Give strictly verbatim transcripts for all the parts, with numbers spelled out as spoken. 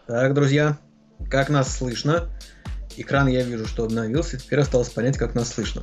Так, друзья, как нас слышно? Экран я вижу, что обновился. Теперь осталось понять, как нас слышно.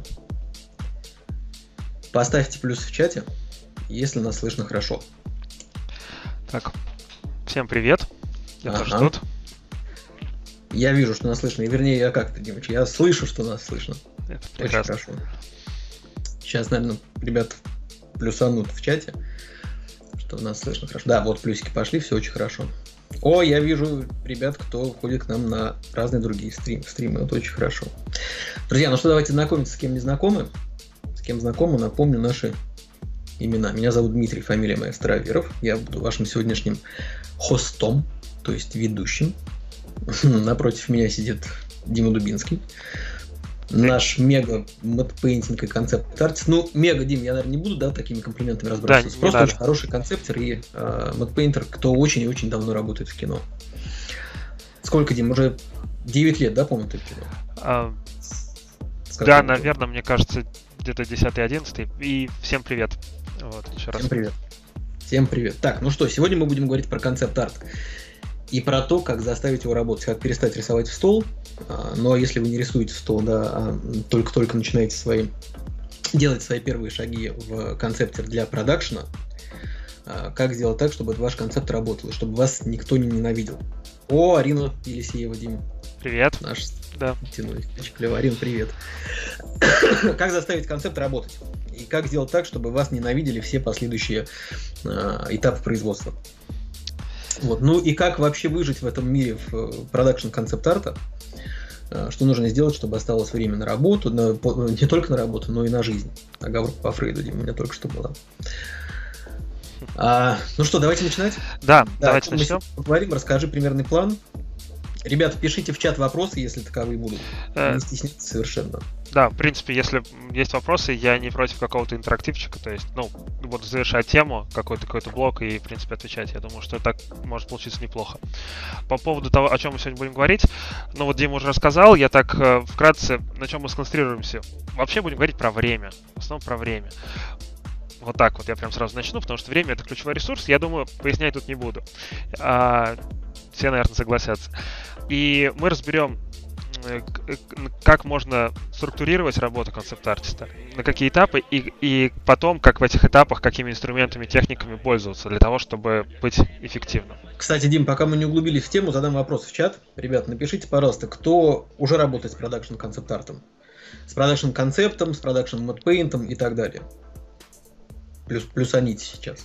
Поставьте плюс в чате, если нас слышно хорошо. Так, всем привет. Я тоже Ага. тут. Я вижу, что нас слышно. И, вернее, я как-то, Димыч, я слышу, что нас слышно. Это Очень прекрасно. хорошо. Сейчас, наверное, ребята плюсанут в чате, что нас слышно хорошо. Да, вот плюсики пошли, все очень хорошо. О, я вижу ребят, кто ходит к нам на разные другие стрим, стримы. Это очень хорошо. Друзья, ну что, давайте знакомиться, с кем не знакомы. С кем знакомы, напомню наши имена. Меня зовут Дмитрий, фамилия моя Староверов. Я буду вашим сегодняшним хостом, то есть ведущим. Напротив меня сидит Дима Дубинский. Наш мега мэтпейнтинг и концепт-артист. Ну, мега, Дим, я, наверное, не буду, да, такими комплиментами разбрасываться. Да, Просто надо. очень хороший концептер и э, мэтпейнтер, кто очень и очень давно работает в кино. Сколько, Дим, уже девять лет, да, по-моему, ты в кино? А, да, наверное, мне кажется, где-то десятый-одиннадцатый. И всем привет. Вот, еще Всем раз. привет. Всем привет. Так, ну что, сегодня мы будем говорить про концепт-арт. И про то, как заставить его работать, как перестать рисовать в стол. Но если вы не рисуете в стол, да, а только-только начинаете свои, делать свои первые шаги в концептер для продакшена, как сделать так, чтобы ваш концепт работал, и чтобы вас никто не ненавидел. О, Арина Елисеева, Дима. Привет. Наш да. тянули. Очень клево. Арина, привет. Как заставить концепт работать? И как сделать так, чтобы вас ненавидели все последующие э, этапы производства? Вот. Ну и как вообще выжить в этом мире в продакшн концепт-арта? Что нужно сделать, чтобы осталось время на работу, на, не только на работу, но и на жизнь. Оговорка по Фрейду, Дима, у меня только что была. А, ну что, давайте начинать? Да, да давайте начнем. Мы поговорим, расскажи примерный план. Ребята, пишите в чат вопросы, если таковые будут. Не стесняйтесь совершенно. Да, в принципе, если есть вопросы, я не против какого-то интерактивчика, то есть, ну, буду завершать тему, какой-то какой-то блок и, в принципе, отвечать. Я думаю, что так может получиться неплохо. По поводу того, о чем мы сегодня будем говорить, ну, вот Дима уже рассказал, я так э, вкратце, на чем мы сконцентрируемся. Вообще будем говорить про время, в основном про время. Вот так вот я прям сразу начну, потому что время — это ключевой ресурс, я думаю, пояснять тут не буду. А, все, наверное, согласятся. И мы разберем, как можно структурировать работу концепт-артиста, на какие этапы, и, и потом, как в этих этапах, какими инструментами, техниками пользоваться для того, чтобы быть эффективным. Кстати, Дим, пока мы не углубились в тему, задам вопрос в чат. Ребят, напишите, пожалуйста, кто уже работает с продакшн концепт-артом, с продакшн-концептом, с продакшн-модпейнтом и так далее. Плюс, плюсаните сейчас.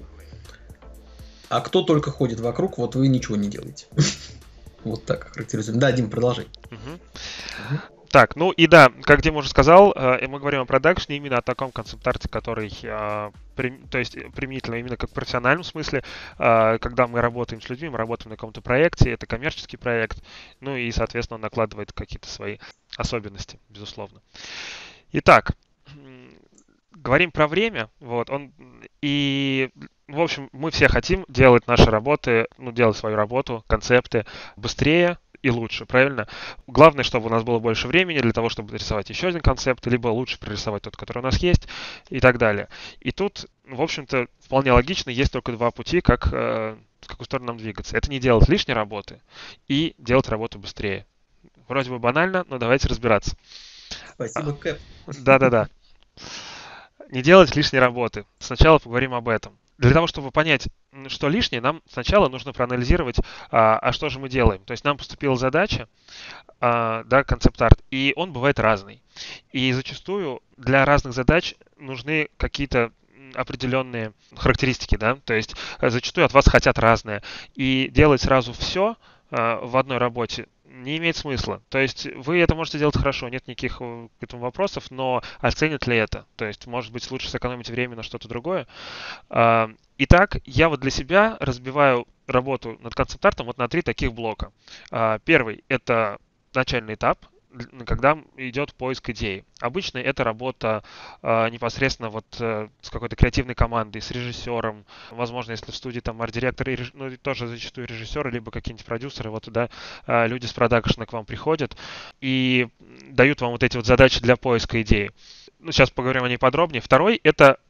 А кто только ходит вокруг, вот вы ничего не делаете. Вот так характеризуем. Да, Дим, продолжай. Угу. Угу. Так, ну и да, как Дима уже сказал, мы говорим о продакшне, именно о таком концепт-арте, который, то есть применительно именно как в профессиональном смысле, когда мы работаем с людьми, мы работаем на каком-то проекте, это коммерческий проект, ну и, соответственно, он накладывает какие-то свои особенности, безусловно. Итак, говорим про время, вот, он, и, в общем, мы все хотим делать наши работы, ну, делать свою работу, концепты быстрее и лучше, правильно? Главное, чтобы у нас было больше времени для того, чтобы нарисовать еще один концепт, либо лучше прорисовать тот, который у нас есть, и так далее. И тут, в общем-то, вполне логично, есть только два пути, как, э, в какую сторону нам двигаться. Это не делать лишней работы и делать работу быстрее. Вроде бы банально, но давайте разбираться. Спасибо, Кэп. Да-да-да. Не делать лишней работы. Сначала поговорим об этом. Для того, чтобы понять, что лишнее, нам сначала нужно проанализировать, а, а что же мы делаем. То есть нам поступила задача, а, да, концепт-арт, и он бывает разный. И зачастую для разных задач нужны какие-то определенные характеристики, да, то есть зачастую от вас хотят разное. И делать сразу все а, в одной работе не имеет смысла. То есть вы это можете делать хорошо, нет никаких к этому вопросов, но оценят ли это? То есть, может быть, лучше сэкономить время на что-то другое. Итак, я вот для себя разбиваю работу над концепт-артом вот на три таких блока. Первый — это начальный этап, когда идет поиск идеи. Обычно это работа э, непосредственно вот э, с какой-то креативной командой, с режиссером. Возможно, если в студии там арт-директор, реж... ну, тоже зачастую режиссеры, либо какие-нибудь продюсеры, вот туда э, люди с продакшена к вам приходят и дают вам вот эти вот задачи для поиска идеи. Ну, сейчас поговорим о ней подробнее. Второй — это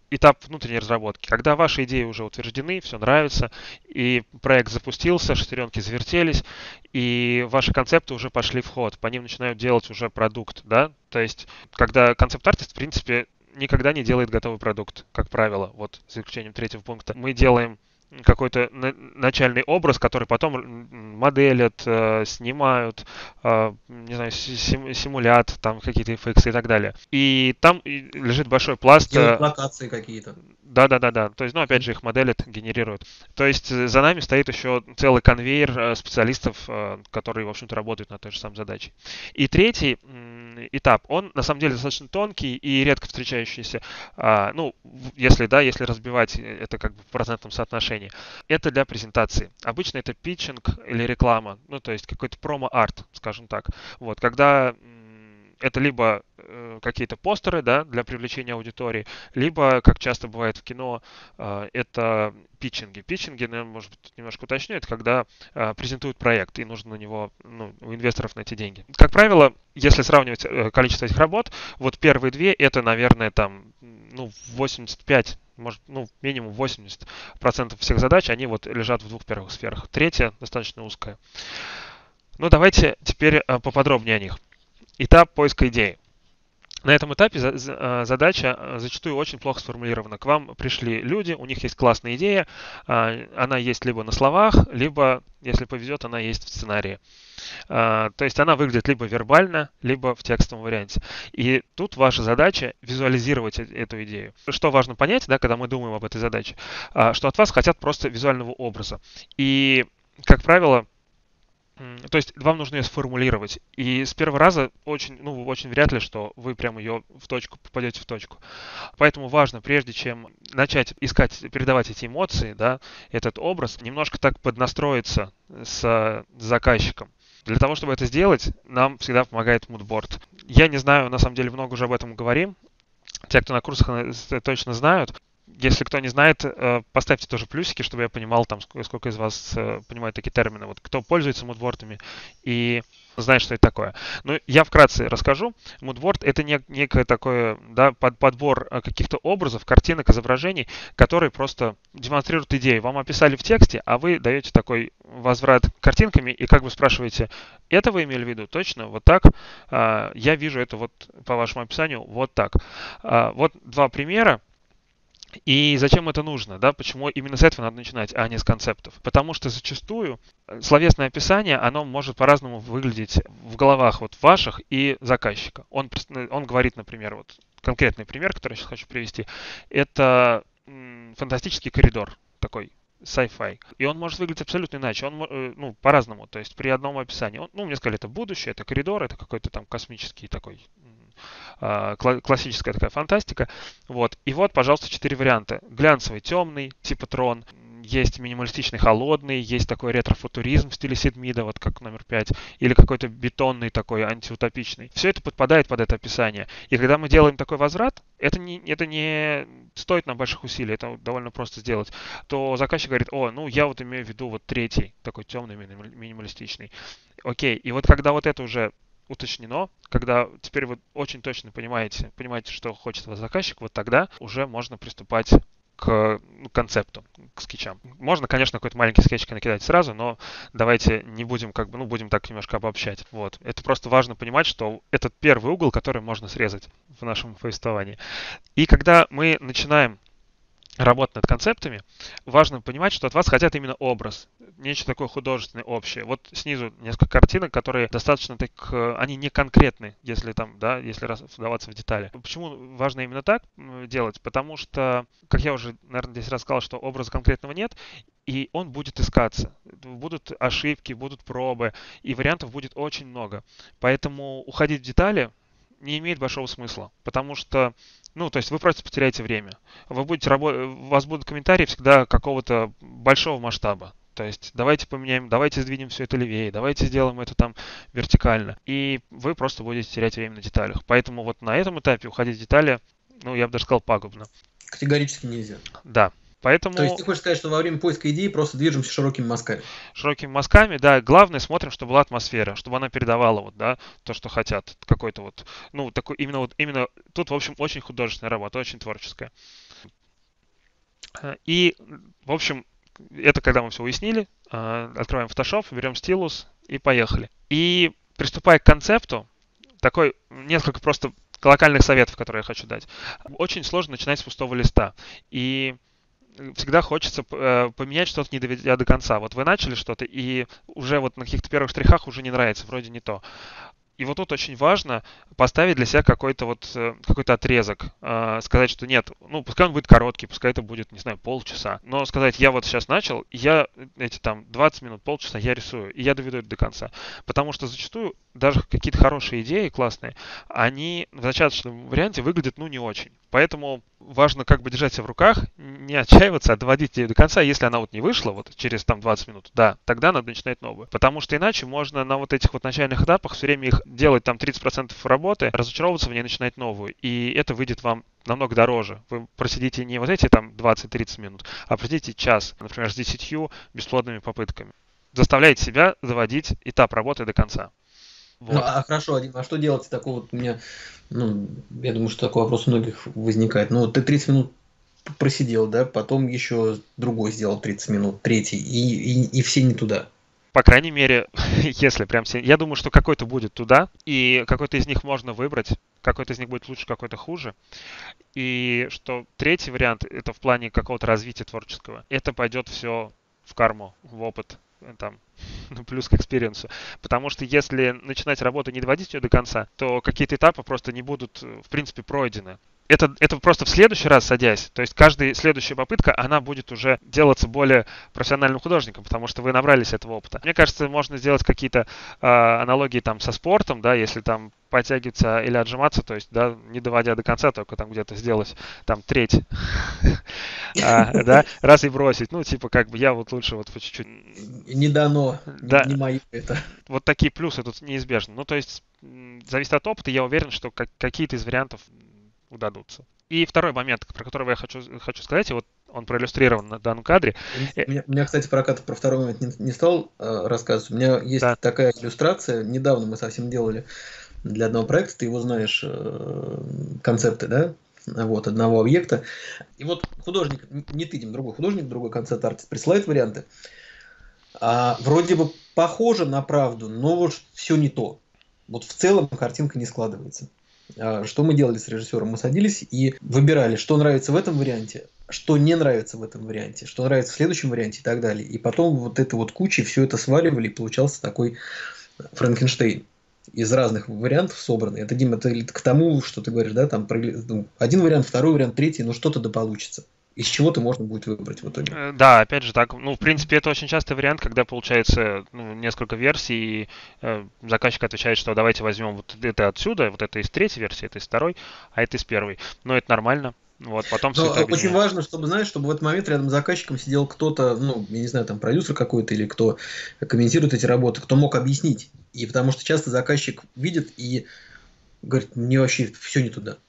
этап внутренней разработки, когда ваши идеи уже утверждены, все нравится, и проект запустился, шестеренки завертелись, и ваши концепты уже пошли в ход, по ним начинают делать уже продукт, да, то есть, когда концепт-артист, в принципе, никогда не делает готовый продукт, как правило, вот, за исключением третьего пункта. Мы делаем какой-то на- начальный образ, который потом м, моделят, э, снимают, э, не знаю, сим- симулят, там какие-то эффекты и так далее. И там и лежит большой пласт. Делать э, локации какие-то. Да, да, да, да. То есть, ну, опять Мгм. же, их моделят, генерируют. То есть э, за нами стоит еще целый конвейер э, специалистов, э, которые, в общем-то, работают над той же самой задачей. И третий м, этап, он на самом деле достаточно тонкий и редко встречающийся. А, ну, в- если, да, если разбивать э, это как бы в процентном соотношении. Это для презентации. Обычно это питчинг или реклама, ну, то есть какой-то промо-арт, скажем так. Вот, когда м, это либо э, какие-то постеры, да, для привлечения аудитории, либо, как часто бывает в кино, э, это питчинги. Питчинги, наверное, может быть, немножко уточню, это когда э, презентуют проект, и нужно на него, ну, у инвесторов найти деньги. Как правило, если сравнивать э, количество этих работ, вот первые две, это, наверное, там, ну, восемьдесят пять, может, ну, минимум восемьдесят процентов всех задач, они вот лежат в двух первых сферах. Третья достаточно узкая. Ну, давайте теперь э, поподробнее о них. Этап поиска идеи. На этом этапе за- за- э, задача э, зачастую очень плохо сформулирована. К вам пришли люди, у них есть классная идея, а, она есть либо на словах, либо, если повезет, она есть в сценарии. А, То есть она выглядит либо вербально, либо в текстовом варианте. И тут ваша задача визуализировать э- эту идею. Что важно понять, да, когда мы думаем об этой задаче, а, что от вас хотят просто визуального образа. И, как правило, М, то есть вам нужно ее сформулировать. И с первого раза очень, ну, очень вряд ли, что вы прям ее в точку попадете в точку. Поэтому важно, прежде чем начать искать, передавать эти эмоции, да, этот образ, немножко так поднастроиться с заказчиком. Для того, чтобы это сделать, нам всегда помогает мудборд. Я не знаю, на самом деле много уже об этом говорим. Те, кто на курсах, э, точно знают. Если кто не знает, э, поставьте тоже плюсики, чтобы я понимал, там, ск- сколько из вас э, понимают такие термины. Вот кто пользуется мудбортами и знает, что это такое. Ну, я вкратце расскажу. Мудборд — это не, некое такое, да, под, подбор э, каких-то образов, картинок, изображений, которые просто демонстрируют идею. Вам описали в тексте, а вы даете такой возврат картинками и как бы спрашиваете, это вы имели в виду? Точно? Вот так? А, я вижу это вот по вашему описанию вот так. А, вот два примера. И зачем это нужно, да? Почему именно с этого надо начинать, а не с концептов? Потому что зачастую э, словесное описание, оно может по-разному выглядеть в головах вот ваших и заказчика. Он, прис- он говорит, например, вот конкретный пример, который я сейчас хочу привести, это м, фантастический коридор такой, sci-fi. И он может выглядеть абсолютно иначе, он, мо- э, ну, по-разному. То есть при одном описании, он, ну, мне сказали, это будущее, это коридор, это какой-то там космический такой м, а, кла- классическая такая фантастика. Вот. И вот, пожалуйста, четыре варианта. Глянцевый темный, типа Трон. Есть минималистичный холодный, есть такой ретро-футуризм в стиле Сидмида, вот как номер пять, или какой-то бетонный такой антиутопичный. Все это подпадает под это описание. И когда мы делаем такой возврат, это не, это не стоит нам больших усилий, это довольно просто сделать, то заказчик говорит, о, ну я вот имею в виду вот третий, такой темный, минимали- минималистичный. Окей, и вот когда вот это уже уточнено, когда теперь вы очень точно понимаете, понимаете, что хочет вас заказчик, вот тогда уже можно приступать к ну, концепту, к скетчам. Можно, конечно, какой-то маленький скетч накидать сразу, но давайте не будем как бы, ну, будем так немножко обобщать. Вот. Это просто важно понимать, что этот первый угол, который можно срезать в нашем повествовании. И когда мы начинаем работать над концептами, важно понимать, что от вас хотят именно образ, нечто такое художественное, общее. Вот снизу несколько картинок, которые достаточно так, э, они не конкретны, если там, да, если раз вдаваться в детали. Почему важно именно так м, делать? Потому что, как я уже, наверное, здесь рассказал, что образа конкретного нет, и он будет искаться. Будут ошибки, будут пробы, и вариантов будет очень много. Поэтому уходить в детали не имеет большого смысла, потому что, ну, то есть вы просто потеряете время. Вы будете рабо- у вас будут комментарии всегда какого-то большого масштаба. То есть давайте поменяем, давайте сдвинем все это левее, давайте сделаем это там вертикально. И вы просто будете терять время на деталях. Поэтому вот на этом этапе уходить в детали, ну, я бы даже сказал, пагубно. Категорически нельзя. Да. То есть Поэтому ты хочешь сказать, что во время поиска идеи просто движемся широкими мазками? широкими мазками, да, главное смотрим, чтобы была атмосфера, чтобы она передавала вот, да, то, что хотят, какой-то вот, ну, такой именно вот, именно тут, в общем, очень художественная работа, очень творческая. И, в общем, это когда мы все уяснили, открываем Photoshop, берем стилус и поехали. И приступая к концепту, такой несколько просто локальных советов, которые я хочу дать. Очень сложно начинать с пустого листа. И всегда хочется э, поменять что-то, не доведя до конца. Вот вы начали что-то, и уже вот на каких-то первых штрихах уже не нравится, вроде не то. И вот тут очень важно поставить для себя какой-то вот э, какой-то отрезок, э, сказать, что нет, ну пускай он будет короткий, пускай это будет, не знаю, полчаса, но сказать, я вот сейчас начал, и я эти там двадцать минут, полчаса я рисую, и я доведу это до конца. Потому что зачастую даже какие-то хорошие идеи, классные, они в зачаточном варианте выглядят, ну, не очень. Поэтому важно как бы держать себя в руках, не отчаиваться, а доводить ее до конца. Если она вот не вышла вот через там двадцать минут, да, тогда надо начинать новую. Потому что иначе можно на вот этих вот начальных этапах все время их делать там тридцать процентов работы, разочаровываться в ней, начинать новую. И это выйдет вам намного дороже. Вы просидите не вот эти там двадцать-тридцать минут, а просидите час, например, с десятью бесплодными попытками. Заставляйте себя доводить этап работы до конца. Вот. Ну, а хорошо, Адим, а что делать такого вот у меня, ну, я думаю, что такой вопрос у многих возникает. Ну, ты тридцать минут просидел, да, потом еще другой сделал тридцать минут, третий, и, и, и все не туда. По крайней мере, если прям все... Я думаю, что какой-то будет туда, и какой-то из них можно выбрать, какой-то из них будет лучше, какой-то хуже. И что третий вариант, это в плане какого-то развития творческого, это пойдет все в карму, в опыт, там, ну, плюс к экспириенсу. Потому что если начинать работу и не доводить ее до конца, то какие-то этапы просто не будут, в принципе, пройдены. Это, это просто в следующий раз садясь, то есть каждая следующая попытка, она будет уже делаться более профессиональным художником, потому что вы набрались этого опыта. Мне кажется, можно сделать какие-то э, аналогии там со спортом, да, если там подтягиваться или отжиматься, то есть, да, не доводя до конца, только там где-то сделать там треть, да, раз и бросить, ну, типа, как бы я вот лучше вот по чуть-чуть. Не дано, не мое это. Вот такие плюсы тут неизбежны. Ну, то есть, зависит от опыта, я уверен, что какие-то из вариантов удадутся. И второй момент, про который я хочу, хочу сказать, и вот он проиллюстрирован на данном кадре. У меня, у меня кстати, прокат про второй момент не, не стал э, рассказывать. У меня есть да. такая иллюстрация. Недавно мы совсем делали для одного проекта, ты его знаешь, э, концепты, да? Вот, одного объекта. И вот художник, не ты, Дим, другой художник, другой концепт-артист присылает варианты. А, вроде бы похоже на правду, но вот все не то. Вот в целом картинка не складывается. Что мы делали с режиссером? Мы садились и выбирали, что нравится в этом варианте, что не нравится в этом варианте, что нравится в следующем варианте и так далее. И потом вот это вот кучей все это сваливали, и получался такой Франкенштейн из разных вариантов собранный. Это, Дима, это к тому, что ты говоришь, да, там один вариант, второй вариант, третий, но что-то да получится. Из чего-то можно будет выбрать в итоге. Да, опять же так. Ну, в принципе, это очень частый вариант, когда получается ну, несколько версий, и э, заказчик отвечает, что давайте возьмем вот это отсюда, вот это из третьей версии, это из второй, а это из первой. Но это нормально. Вот, потом все это очень важно, чтобы, знаешь, чтобы в этот момент рядом с заказчиком сидел кто-то, ну, я не знаю, там, продюсер какой-то или кто комментирует эти работы, кто мог объяснить. И потому что часто заказчик видит и говорит, мне вообще все не туда.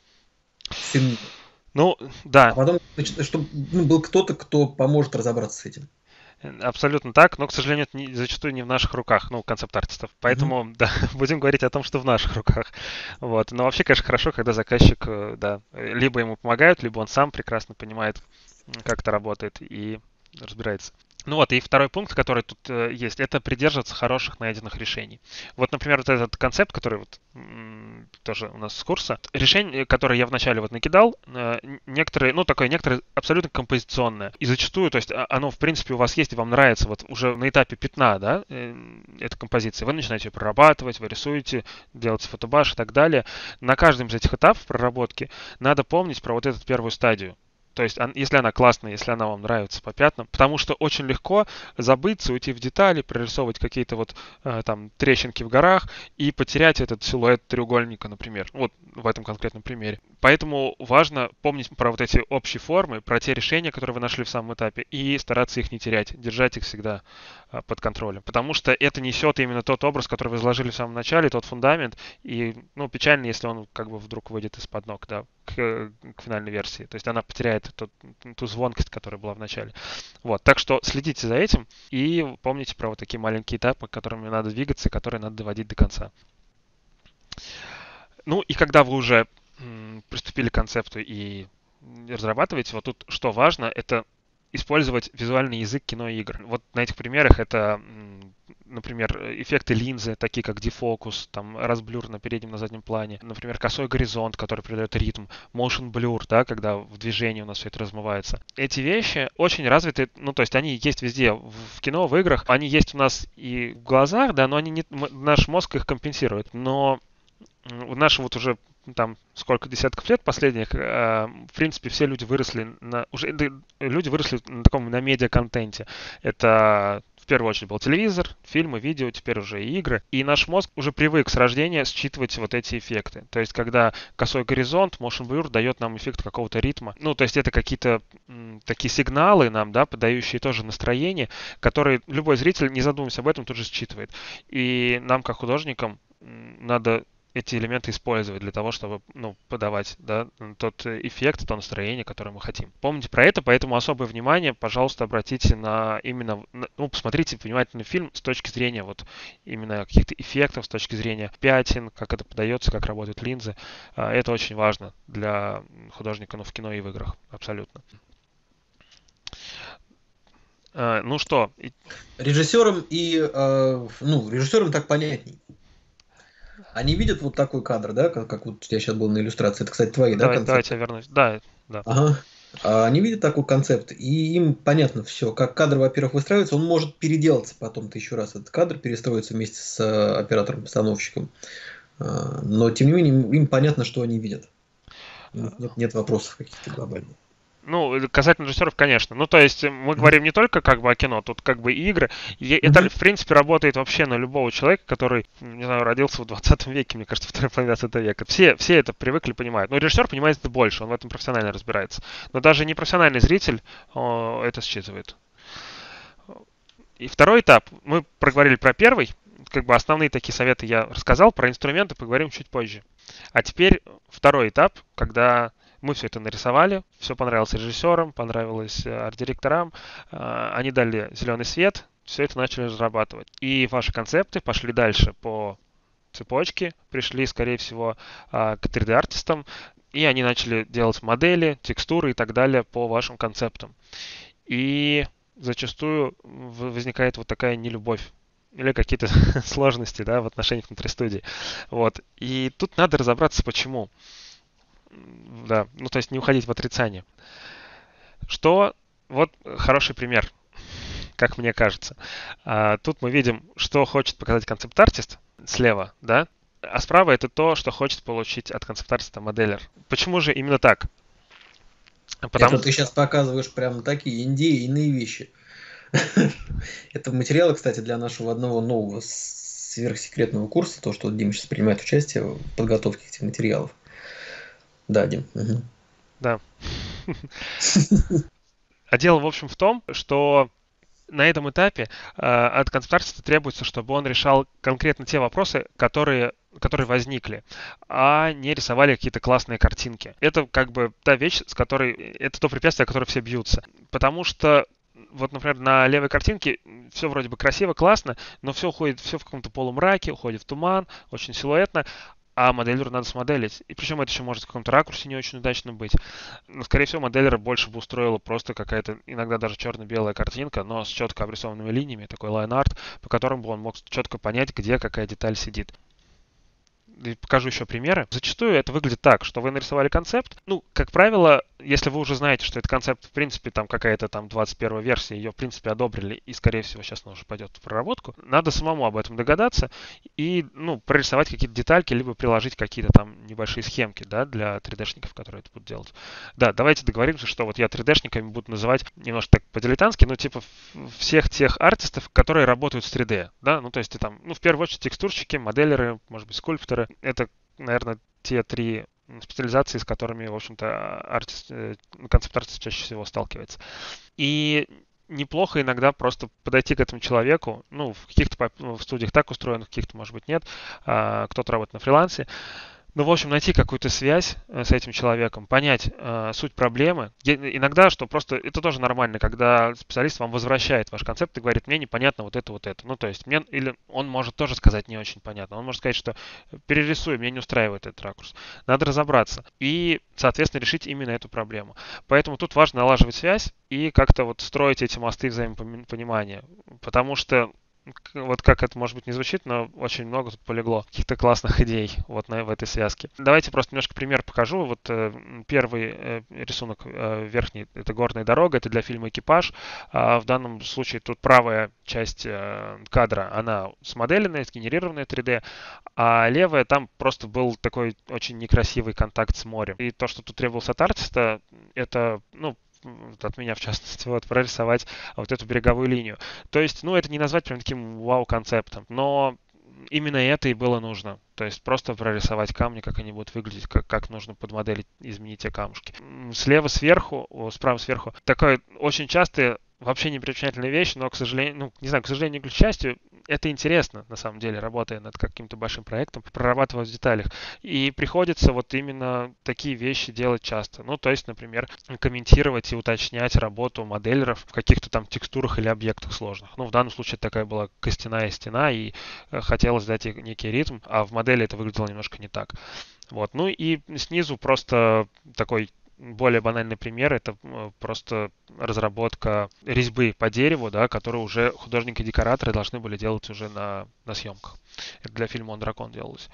Все не... Ну, да. А потом, значит, чтобы ну, был кто-то, кто поможет разобраться с этим. Абсолютно так, но, к сожалению, это не, зачастую не в наших руках, ну, концепт-артистов. Поэтому, mm-hmm. да, будем говорить о том, что в наших руках. Вот. Но вообще, конечно, хорошо, когда заказчик, да, либо ему помогают, либо он сам прекрасно понимает, как это работает и разбирается. Ну вот, и второй пункт, который тут э, есть, это придерживаться хороших найденных решений. Вот, например, вот этот концепт, который вот м- тоже у нас с курса, решение, которое я вначале вот накидал, э, некоторые, ну, такое некоторое абсолютно композиционное. И зачастую, то есть оно, в принципе, у вас есть, и вам нравится вот уже на этапе пятна, да, э, эта композиция. Вы начинаете ее прорабатывать, вы рисуете, делаете фотобаш и так далее. На каждом из этих этапов проработки надо помнить про вот эту первую стадию. То есть, если она классная, если она вам нравится по пятнам, потому что очень легко забыться, уйти в детали, прорисовывать какие-то вот э, там трещинки в горах и потерять этот силуэт треугольника, например. Вот в этом конкретном примере. Поэтому важно помнить про вот эти общие формы, про те решения, которые вы нашли в самом этапе, и стараться их не терять, держать их всегда э, под контролем. Потому что это несет именно тот образ, который вы изложили в самом начале, тот фундамент. И, ну, печально, если он как бы вдруг выйдет из-под ног, да, к, к финальной версии. То есть она потеряет ту, ту звонкость, которая была в начале. Вот. Так что следите за этим и помните про вот такие маленькие этапы, которыми надо двигаться, которые надо доводить до конца. Ну и когда вы уже м, приступили к концепту и разрабатываете, вот тут что важно, это использовать визуальный язык кино и игр. Вот на этих примерах это, например, эффекты линзы, такие как дефокус, там разблюр на переднем, на заднем плане, например, косой горизонт, который придает ритм, motion blur, да, когда в движении у нас все это размывается. Эти вещи очень развиты, ну, то есть они есть везде, в кино, в играх, они есть у нас и в глазах, да, но они не, наш мозг их компенсирует. Но в наши вот уже там сколько десятков лет последних, э, в принципе, все люди выросли на уже люди выросли на таком на медиа-контенте. Это в первую очередь был телевизор, фильмы, видео, теперь уже и игры. И наш мозг уже привык с рождения считывать вот эти эффекты. То есть, когда косой горизонт, motion blur дает нам эффект какого-то ритма. Ну, то есть, это какие-то м, такие сигналы нам, да, подающие тоже настроение, которые любой зритель, не задумываясь об этом, тут же считывает. И нам, как художникам, надо эти элементы использовать для того, чтобы, ну, подавать, да, тот эффект, то настроение, которое мы хотим. Помните про это, поэтому особое внимание, пожалуйста, обратите на именно, ну, посмотрите внимательно фильм с точки зрения вот именно каких-то эффектов, с точки зрения пятен, как это подается, как работают линзы. Это очень важно для художника, ну, в кино и в играх, абсолютно. Ну что? Режиссерам и, ну, режиссерам так понятней. Они видят вот такой кадр, да, как, как вот я сейчас был на иллюстрации. Это, кстати, твои, Давай, да, концепты? Давайте я вернусь. Да, да. Ага. А они видят такой концепт, и им понятно все, как кадр, во-первых, выстраивается, он может переделаться потом-то еще раз. Этот кадр перестроится вместе с оператором-постановщиком. Но, тем не менее, им, им понятно, что они видят. Нет, нет вопросов каких-то глобальных. Ну, касательно режиссеров, конечно. Ну, то есть мы говорим не только как бы о кино, тут как бы и игры. И это, в принципе, работает вообще на любого человека, который, не знаю, родился в двадцатом веке, мне кажется, второй половине двадцатого века. Все, все это привыкли, понимают. Но режиссер понимает это больше, он в этом профессионально разбирается. Но даже непрофессиональный зритель о, это считывает. И второй этап. Мы проговорили про первый. Как бы основные такие советы я рассказал. Про инструменты поговорим чуть позже. А теперь второй этап, когда мы все это нарисовали, все понравилось режиссерам, понравилось арт-директорам, они дали зеленый свет, все это начали разрабатывать. И ваши концепты пошли дальше по цепочке, пришли, скорее всего, к три дэ-артистам, и они начали делать модели, текстуры и так далее по вашим концептам. И зачастую возникает вот такая нелюбовь или какие-то сложности, да, в отношениях внутри студии. Вот. И тут надо разобраться, почему. Да, ну то есть не уходить в отрицание. Что, вот хороший пример, как мне кажется. А, тут мы видим, что хочет показать концепт-артист слева, да, а справа это то, что хочет получить от концепт-артиста моделер. Почему же именно так? Потому... Это ты сейчас показываешь прям такие индейные вещи. Это материалы, кстати, для нашего одного нового сверхсекретного курса, то, что Дима сейчас принимает участие в подготовке этих материалов. Да, Дим. Угу. Да. А дело, в общем, в том, что на этом этапе э, от концепт-артиста требуется, чтобы он решал конкретно те вопросы, которые, которые возникли, а не рисовали какие-то классные картинки. Это как бы та вещь, с которой... Это то препятствие, о которое все бьются. Потому что вот, например, на левой картинке все вроде бы красиво, классно, но все уходит, все в каком-то полумраке, уходит в туман, очень силуэтно. А моделеру надо смоделить. И причем это еще может в каком-то ракурсе не очень удачно быть. Но, скорее всего, моделера больше бы устроила просто какая-то, иногда даже черно-белая картинка, но с четко обрисованными линиями, такой line-арт, по которому бы он мог четко понять, где какая деталь сидит. И покажу еще примеры. Зачастую это выглядит так, что вы нарисовали концепт. Ну, как правило, если вы уже знаете, что этот концепт, в принципе, там какая-то там двадцать первая версия, ее, в принципе, одобрили, и, скорее всего, сейчас она уже пойдет в проработку, надо самому об этом догадаться и, ну, прорисовать какие-то детальки, либо приложить какие-то там небольшие схемки, да, для три дэ-шников, которые это будут делать. Да, давайте договоримся, что вот я три дэ-шниками буду называть немножко так по-дилетантски, ну, типа всех тех артистов, которые работают с три дэ, да, ну, то есть там, ну, в первую очередь текстурщики, моделеры, может быть, скульпторы. Это, наверное, те три специализации, с которыми, в общем-то, артист, концепт-артист чаще всего сталкивается. И неплохо иногда просто подойти к этому человеку, ну, в каких-то в студиях так устроено, в каких-то, может быть, нет, кто-то работает на фрилансе, Ну, в общем, найти какую-то связь э, с этим человеком, понять э, суть проблемы. Е- Иногда, что просто это тоже нормально, когда специалист вам возвращает ваш концепт и говорит, мне непонятно вот это, вот это. Ну, то есть, мне, или он может тоже сказать не очень понятно. Он может сказать, что перерисуй, меня не устраивает этот ракурс. Надо разобраться и, соответственно, решить именно эту проблему. Поэтому тут важно налаживать связь и как-то вот строить эти мосты взаимопонимания. Потому что к- вот как это, может быть, не звучит, но очень много тут полегло каких-то классных идей вот на, в этой связке. Давайте просто немножко пример покажу. Вот э, первый э, рисунок э, верхний — это горная дорога, это для фильма «Экипаж». А в данном случае тут правая часть э, кадра, она смоделенная, сгенерированная три дэ, а левая, там просто был такой очень некрасивый контакт с морем. И то, что тут требовалось от артиста, это, ну, от меня в частности, вот, прорисовать вот эту береговую линию. То есть, ну, это не назвать прям таким вау-концептом, но именно это и было нужно. То есть просто прорисовать камни, как они будут выглядеть, как, как нужно под модель изменить те камушки. М, Слева сверху, о, справа сверху, такое очень частое, вообще непримечательная вещь, но, к сожалению, ну, не знаю, к сожалению, к счастью, это интересно, на самом деле, работая над каким-то большим проектом, прорабатывать в деталях. И приходится вот именно такие вещи делать часто. Ну, то есть, например, комментировать и уточнять работу моделеров в каких-то там текстурах или объектах сложных. Ну, в данном случае это такая была костяная стена, и э, хотелось дать ей некий ритм, а в модели это выглядело немножко не так. Вот. Ну и снизу просто такой более банальный пример — это э, просто разработка резьбы по дереву, да, которую уже художники и декораторы должны были делать уже на, на съемках. Это для фильма «Он дракон» делалось.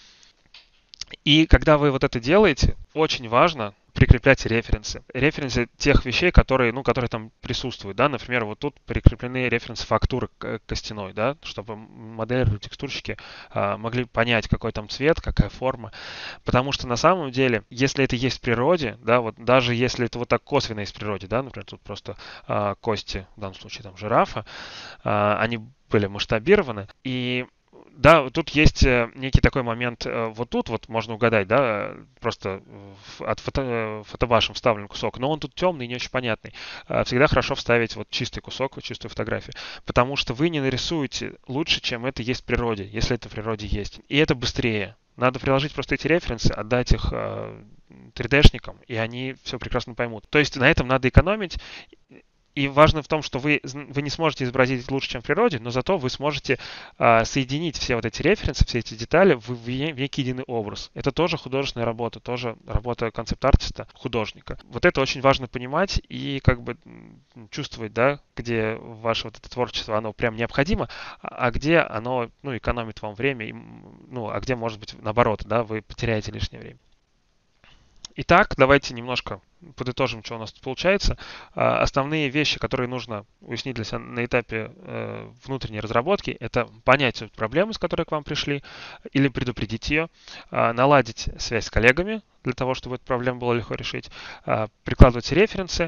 И когда вы вот это делаете, очень важно прикреплять референсы. Референсы тех вещей, которые, ну, которые там присутствуют. Да? Например, вот тут прикреплены референсы фактуры костяной, да? Чтобы модельеры, текстурщики а, могли понять, какой там цвет, какая форма. Потому что на самом деле, если это есть в природе, да, вот даже если это вот так косвенно есть в природе, да, например, тут просто а, кости, в данном случае там жирафа, а, они были масштабированы, и да, тут есть э, некий такой момент. э, Вот тут вот можно угадать, да, э, просто в- от фото, э, фотобашем вставлен кусок, но он тут темный, не очень понятный. Э, Всегда хорошо вставить вот чистый кусок, вот чистую фотографию, потому что вы не нарисуете лучше, чем это есть в природе, если это в природе есть. И это быстрее. Надо приложить просто эти референсы, отдать их э, три дэ-шникам, и они все прекрасно поймут. То есть на этом надо экономить. И важно в том, что вы, вы не сможете изобразить лучше, чем в природе, но зато вы сможете а, соединить все вот эти референсы, все эти детали в, в, в некий единый образ. Это тоже художественная работа, тоже работа концепт-артиста, художника. Вот это очень важно понимать и как бы чувствовать, да, где ваше вот это творчество, оно прям необходимо, а, а где оно, ну, экономит вам время, и, ну, а где, может быть, наоборот, да, вы потеряете лишнее время. Итак, давайте немножко подытожим, что у нас тут получается. А, Основные вещи, которые нужно уяснить для себя на этапе э, внутренней разработки, это понять суть проблемы, с которой к вам пришли, или предупредить ее, а, наладить связь с коллегами для того, чтобы эту проблему было легко решить, а, прикладывать референсы.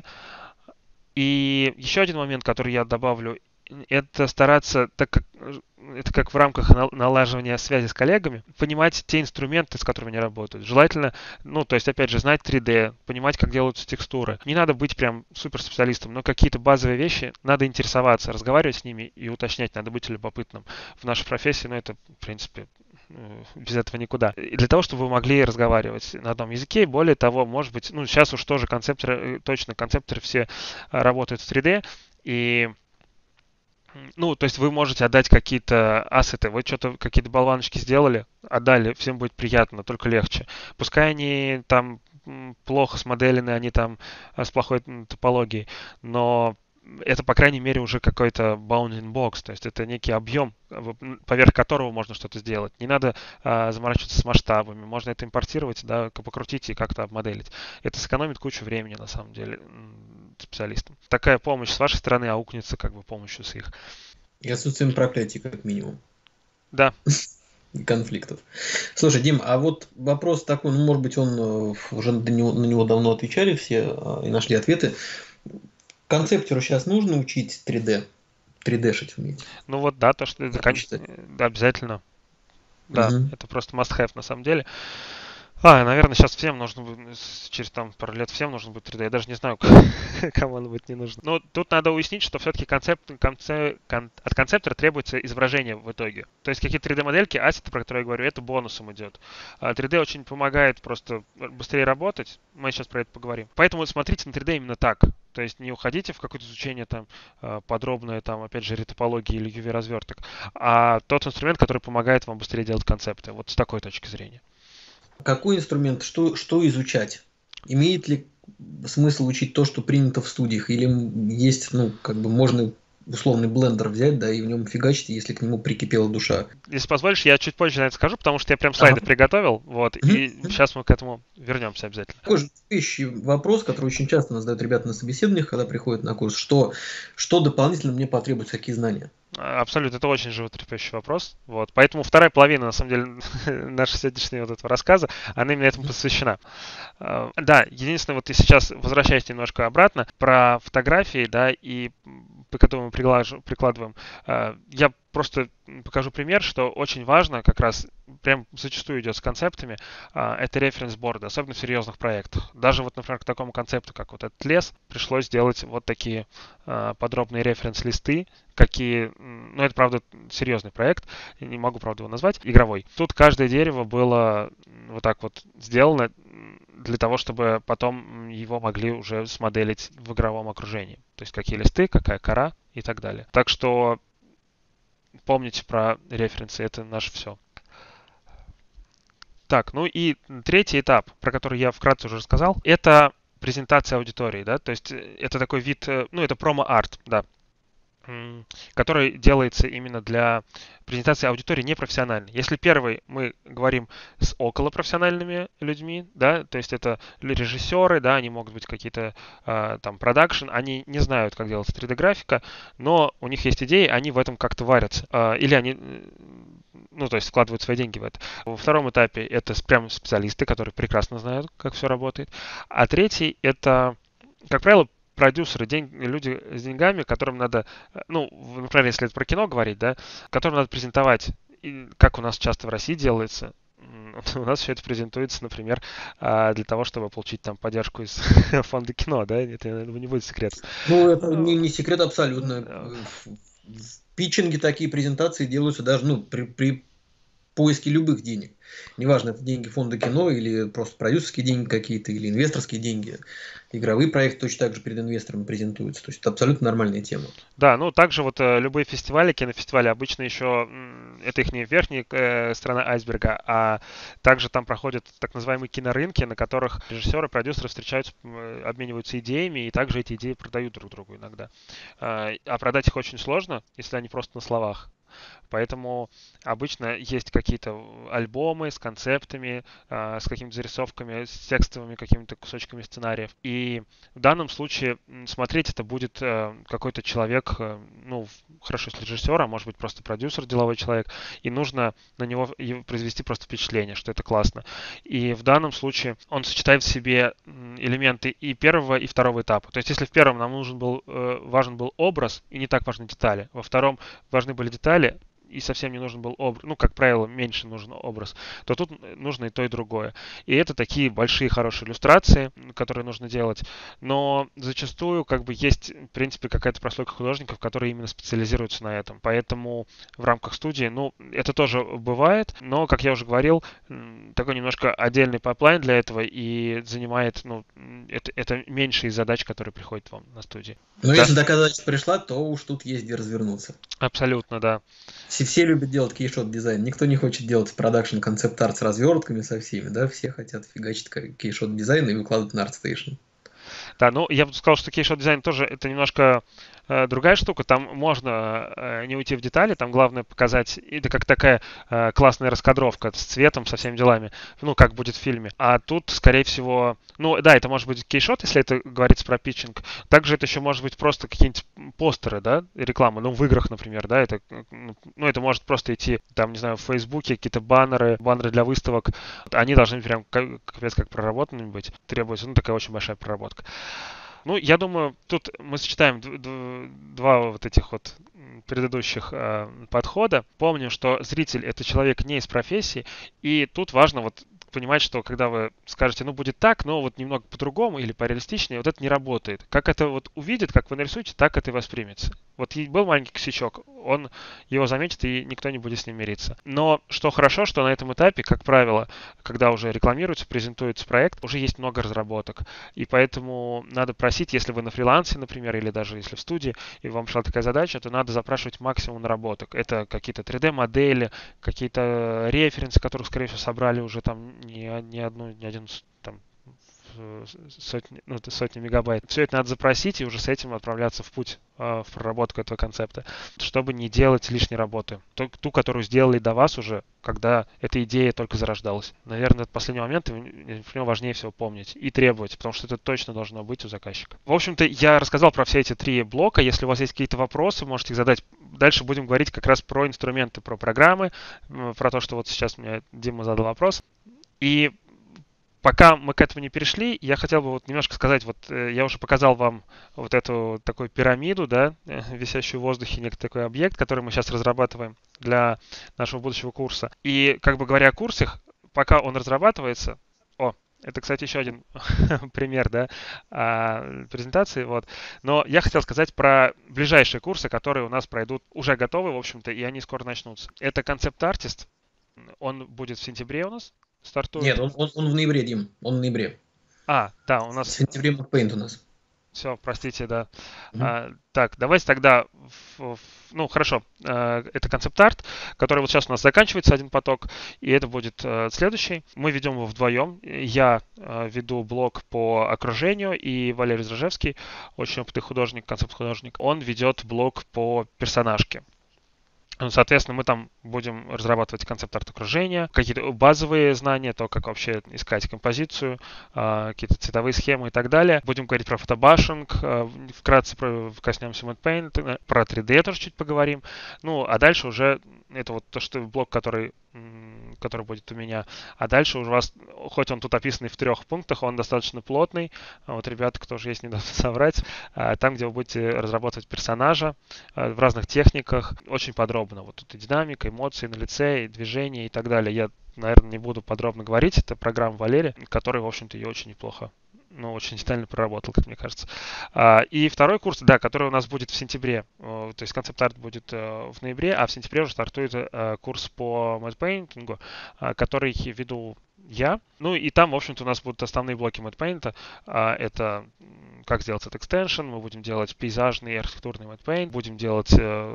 И еще один момент, который я добавлю, это стараться, так как это как в рамках налаживания связи с коллегами, понимать те инструменты, с которыми они работают. Желательно, ну, то есть, опять же, знать три дэ, понимать, как делаются текстуры. Не надо быть прям суперспециалистом, но какие-то базовые вещи надо интересоваться, разговаривать с ними и уточнять, надо быть любопытным. В нашей профессии, ну, это, в принципе, без этого никуда. И для того, чтобы вы могли разговаривать на одном языке, более того, может быть, ну, сейчас уж тоже концепторы, точно концепторы все работают в три дэ, и ну, то есть вы можете отдать какие-то ассеты, вы что-то, какие-то болваночки сделали, отдали, всем будет приятно, только легче. Пускай они там плохо смоделены, они там с плохой топологией, но это, по крайней мере, уже какой-то bounding box, то есть это некий объем, поверх которого можно что-то сделать. Не надо а, заморачиваться с масштабами, можно это импортировать, да, покрутить и как-то обмоделить. Это сэкономит кучу времени, на самом деле, специалистам. Такая помощь с вашей стороны аукнется как бы помощью с их. И отсутствием проклятий, как минимум. Да. И конфликтов. Слушай, Дим, а вот вопрос такой, ну, может быть, он уже на него, на него давно отвечали все и нашли ответы. Концептеру сейчас нужно учить три дэ? три дэ-шить уметь? Ну вот да, то, что это, конечно, да, обязательно. Да, угу. Это просто must-have на самом деле. А, наверное, сейчас всем нужно будет, с- через там пару лет всем нужно будет три дэ. Я даже не знаю, кому он будет не нужен. Но тут надо уяснить, что все-таки концепт, конце- кон- от концептора требуется изображение в итоге. То есть какие-то три дэ-модельки, ассеты, про которые я говорю, это бонусом идет. А три дэ очень помогает просто быстрее работать. Мы сейчас про это поговорим. Поэтому смотрите на три дэ именно так. То есть не уходите в какое-то изучение там э, подробное, там, опять же, ретопологии или ю ви-разверток, а тот инструмент, который помогает вам быстрее делать концепты. Вот с такой точки зрения. Какой инструмент, что, что изучать? Имеет ли смысл учить то, что принято в студиях, или есть, ну, как бы можно условный блендер взять, да, и в нем фигачить, если к нему прикипела душа. Если позволишь, я чуть позже на это скажу, потому что я прям Ага. слайды приготовил, вот, и Мгм. сейчас мы к этому вернемся обязательно. Такой же вещий вопрос, который очень часто нас задают ребята на собеседованиях, когда приходят на курс, что, что дополнительно мне потребуется, какие знания? А, Абсолютно, это очень животрепещущий вопрос. Вот. Поэтому вторая половина, на самом деле, нашего сегодняшнего вот этого рассказа, она именно этому посвящена. А, Да, единственное, вот и сейчас возвращаясь немножко обратно, про фотографии, да, и м, по которым мы приглаж- прикладываем, а, я просто покажу пример, что очень важно, как раз прям зачастую идет с концептами, а, это референс-борды, особенно в серьезных проектах. Даже вот, например, к такому концепту, как вот этот лес, пришлось сделать вот такие а, подробные референс-листы, какие, м, ну это правда серьезный проект, я не могу правда его назвать, игровой. Тут каждое дерево было м, вот так вот сделано м, для того, чтобы потом м, его могли уже смоделить в игровом окружении. То есть какие листы, какая кора и так далее. Так что помните про референсы, это наше все. Так, ну и третий этап, про который я вкратце уже рассказал, это презентация аудитории, да, то есть э, это такой вид, э, ну это промо-арт, да, м, который делается именно для презентации аудитории непрофессиональной. Если первый мы говорим с околопрофессиональными людьми, да, то есть это режиссеры, да, они могут быть какие-то э, там продакшн, они не знают, как делается три дэ-графика, но у них есть идеи, они в этом как-то варятся. Э, или они, э, ну, то есть вкладывают свои деньги в это. Во втором этапе это прям специалисты, которые прекрасно знают, как все работает. А третий это, как правило, продюсеры, день, люди с деньгами, которым надо, э, ну, в- например, если это про кино говорить, да, которым надо презентовать, и как у нас часто в России делается, м, у нас все это презентуется, например, а, для того, чтобы получить там поддержку из фонда кино, да, это, я думаю, не будет секретом. Ну, это Э, не, не секрет абсолютно. э, В, в питчинге такие презентации делаются даже ну, при, при поиске любых денег. Неважно, это деньги фонда кино или просто продюсерские деньги какие-то, или инвесторские деньги. Игровые проекты точно так же перед инвесторами презентуются. То есть это абсолютно нормальная тема. Да, ну также вот э, любые фестивали, кинофестивали обычно еще, м, это их не верхняя э, сторона айсберга, а также там проходят так называемые кинорынки, на которых режиссеры, продюсеры встречаются, м, обмениваются идеями, и также эти идеи продают друг другу иногда. А а продать их очень сложно, если они просто на словах. Поэтому обычно есть какие-то альбомы с концептами, а, с какими-то зарисовками, с текстовыми какими-то кусочками сценариев. И в данном случае м, смотреть это будет э, какой-то человек, э, ну, в- хорошо, если режиссер, а может быть просто продюсер, деловой человек, и нужно на него и произвести просто впечатление, что это классно. И в данном случае он сочетает в себе м, элементы и первого, и второго этапа. То есть если в первом нам нужен был, э, важен был образ, и не так важны детали, во втором важны были детали, и совсем не нужен был образ, ну, как правило, меньше нужен образ, то тут нужно и то, и другое. И это такие большие хорошие иллюстрации, которые нужно делать, но зачастую как бы есть, в принципе, какая-то прослойка художников, которые именно специализируются на этом. Поэтому в рамках студии, ну, это тоже бывает, но, как я уже говорил, м, такой немножко отдельный пайплайн для этого и занимает, ну, это, это меньше из задач, которые приходят вам на студии. Но Да, если такая задача пришла, то уж тут есть где развернуться. абсолютно, да. Все, все любят делать кейшот дизайн. Никто не хочет делать продакшн концепт арт с развертками со всеми, да? Все хотят фигачить кейшот дизайн и выкладывать на ArtStation. Да, ну я бы сказал, что кейшот дизайн тоже это немножко э, другая штука. Там можно э, не уйти в детали, там главное показать, это как такая э, классная раскадровка с цветом, со всеми делами, ну, как будет в фильме. А тут, скорее всего, ну, да, это может быть кейшот, если это говорится про питчинг. Также это еще может быть просто какие-нибудь постеры, да, рекламы, ну, в играх, например, да, это, ну, это может просто идти, там, не знаю, в Фейсбуке, какие-то баннеры, баннеры для выставок, они должны прям как, капец как проработанными быть, требуется, ну, такая очень большая проработка. Ну, я думаю, тут мы сочетаем д- д- два вот этих вот м, предыдущих э, подхода. Помним, что зритель это человек не из профессии, и тут важно вот понимать, что когда вы скажете, ну, будет так, но вот немного по-другому или пореалистичнее, вот это не работает. Как это вот увидит, как вы нарисуете, так это и воспримется. Вот был маленький косячок, он его заметит, и никто не будет с ним мириться. Но что хорошо, что на этом этапе, как правило, когда уже рекламируется, презентуется проект, уже есть много разработок. И поэтому надо просить, если вы на фрилансе, например, или даже если в студии, и вам пришла такая задача, то надо запрашивать максимум наработок. Это какие-то три дэ-модели, какие-то референсы, которых, скорее всего, собрали уже там не, не одну, не один там сотни, ну, сотни мегабайт. Все это надо запросить и уже с этим отправляться в путь, в проработку этого концепта, чтобы не делать лишней работы. Ту, ту, которую сделали до вас уже, когда эта идея только зарождалась. Наверное, это последний момент, и в нем важнее всего помнить и требовать, потому что это точно должно быть у заказчика. В общем-то, я рассказал про все эти три блока. Если у вас есть какие-то вопросы, можете их задать. Дальше будем говорить как раз про инструменты, про программы, про то, что вот сейчас мне Дима задал вопрос. И пока мы к этому не перешли, я хотел бы вот немножко сказать, вот я уже показал вам вот эту такую пирамиду, да, висящую в воздухе, некий такой объект, который мы сейчас разрабатываем для нашего будущего курса. И, как бы говоря о курсах, пока он разрабатывается, о, это, кстати, еще один пример, да, презентации, вот. Но я хотел сказать про ближайшие курсы, которые у нас пройдут, уже готовы, в общем-то, и они скоро начнутся. Это концепт-артист, он будет в сентябре у нас. Стартует. Нет, он, он, он в ноябре, Дим. Он в ноябре. А, да, у нас... В сентябре MacPaint у нас. Все, простите, да. Mm-hmm. А, так, давайте тогда... В, в, ну, хорошо. А, это концепт-арт, который вот сейчас у нас заканчивается, один поток, и это будет а, следующий. Мы ведем его вдвоем. Я а, веду блог по окружению, и Валерий Зражевский, очень опытный художник, концепт-художник, он ведет блог по персонажке. Соответственно, мы там будем разрабатывать концепт-арт окружения, какие-то базовые знания, то, как вообще искать композицию, какие-то цветовые схемы и так далее. Будем говорить про фотобашинг, вкратце коснемся Matte Paint, про три дэ тоже чуть поговорим. Ну, а дальше уже это вот то, что блок, который, который будет у меня. А дальше уже у вас, хоть он тут описанный в трех пунктах, он достаточно плотный. Вот ребята, кто же есть, не даст соврать. Там, где вы будете разрабатывать персонажа в разных техниках, очень подробно. Вот тут и динамика, эмоции на лице, и движение и так далее. Я, наверное, не буду подробно говорить. Это программа Валерия, которая, в общем-то, ее очень неплохо, ну, очень детально проработал, как мне кажется. И второй курс, да, который у нас будет в сентябре, то есть концепт-арт будет в ноябре, а в сентябре уже стартует курс по Matte Painting, который веду я. Ну и там, в общем-то, у нас будут основные блоки Matte Paint. Это как сделать этот экстеншн, мы будем делать пейзажный и архитектурный Matte Paint, будем делать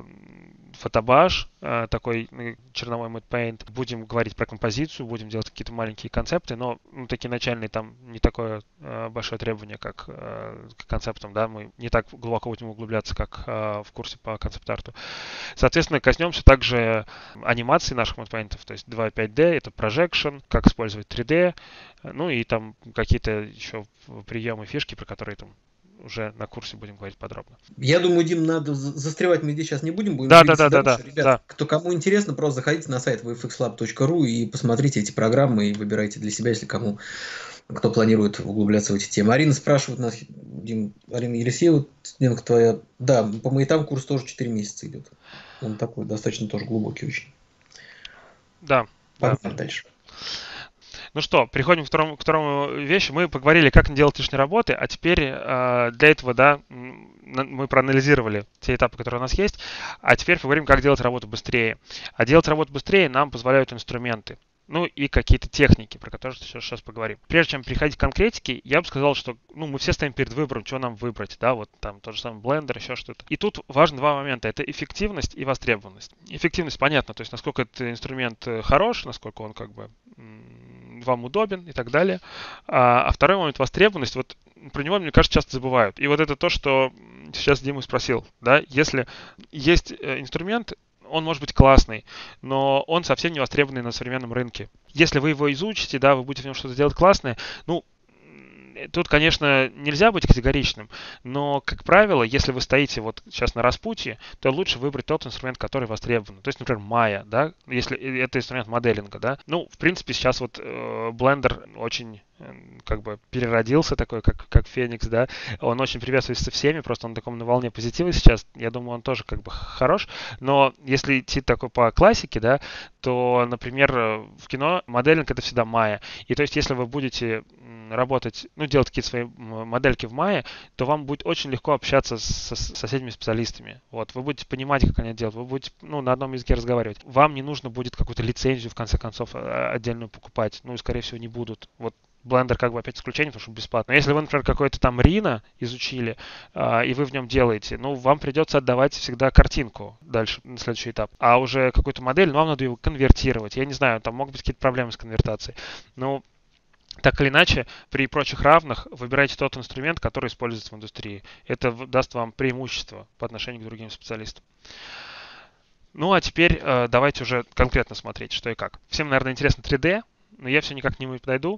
фотобаш, такой черновой Matte Paint, будем говорить про композицию, будем делать какие-то маленькие концепты, но ну, такие начальные, там не такое большое требование, как к концептам, да, мы не так глубоко будем углубляться, как в курсе по концепт-арту. Соответственно, коснемся также анимации наших Matte Paint, то есть два и пять дэ, это projection, как использовать три дэ, ну и там какие-то еще приемы, фишки, про которые там уже на курсе будем говорить подробно. Я думаю, Дим, надо застревать мы здесь сейчас не будем. Будем да, да, да, да, да. Ребят, да. кто кому интересно, просто заходите на сайт ви эф экс лаб точка ру и посмотрите эти программы и выбирайте для себя, если кому, кто планирует углубляться в эти темы. Арина спрашивает нас, Дим, Арина Елисеева, студентка твоя, да, по маятам курс тоже четыре месяца идет. Он такой достаточно тоже глубокий очень. Да. Погнали да. дальше. Ну что, переходим к второму, к второму вещи. Мы поговорили, как не делать лишней работы, а теперь э, для этого, да, мы проанализировали те этапы, которые у нас есть, а теперь поговорим, как делать работу быстрее. А делать работу быстрее нам позволяют инструменты. Ну и какие-то техники, про которые сейчас, сейчас поговорим. Прежде чем переходить к конкретике, я бы сказал, что ну, мы все стоим перед выбором, что нам выбрать, да, вот там тот же самый Blender, еще что-то. И тут важны два момента, это эффективность и востребованность. Эффективность, понятно, то есть насколько этот инструмент хорош, насколько он как бы вам удобен и так далее. А, а второй момент, востребованность, вот про него, мне кажется, часто забывают. И вот это то, что сейчас Дима спросил, да, если есть инструмент, он может быть классный, но он совсем не востребованный на современном рынке. Если вы его изучите, да, вы будете в нем что-то делать классное, ну, Тут, конечно, нельзя быть категоричным, но, как правило, если вы стоите вот сейчас на распутье, то лучше выбрать тот инструмент, который востребован. То есть, например, Maya, да, если это инструмент моделинга, да. Ну, в принципе, сейчас вот э, Blender очень э, как бы переродился такой, как, как Феникс, да. Он очень приветствуется всеми, просто он на таком на волне позитива сейчас. Я думаю, он тоже как бы хорош. Но если идти такой по классике, да, то, например, в кино моделинг это всегда Maya. И то есть, если вы будете работать, ну, делать какие-то свои модельки в Maya, то вам будет очень легко общаться с соседними специалистами. Вот, вы будете понимать, как они делают, вы будете, ну, на одном языке разговаривать. Вам не нужно будет какую-то лицензию, в конце концов, отдельную покупать. Ну, и, скорее всего, не будут. Вот Blender как бы опять исключение, потому что бесплатно. Но если вы, например, какой-то там Rhino изучили, э, и вы в нем делаете, ну, вам придется отдавать всегда картинку дальше, на следующий этап. А уже какую-то модель, ну, вам надо ее конвертировать. Я не знаю, там могут быть какие-то проблемы с конвертацией. Но так или иначе, при прочих равных выбирайте тот инструмент, который используется в индустрии. Это даст вам преимущество по отношению к другим специалистам. Ну, а теперь э, давайте уже конкретно смотреть, что и как. Всем, наверное, интересно три дэ, но я все никак к нему не подойду.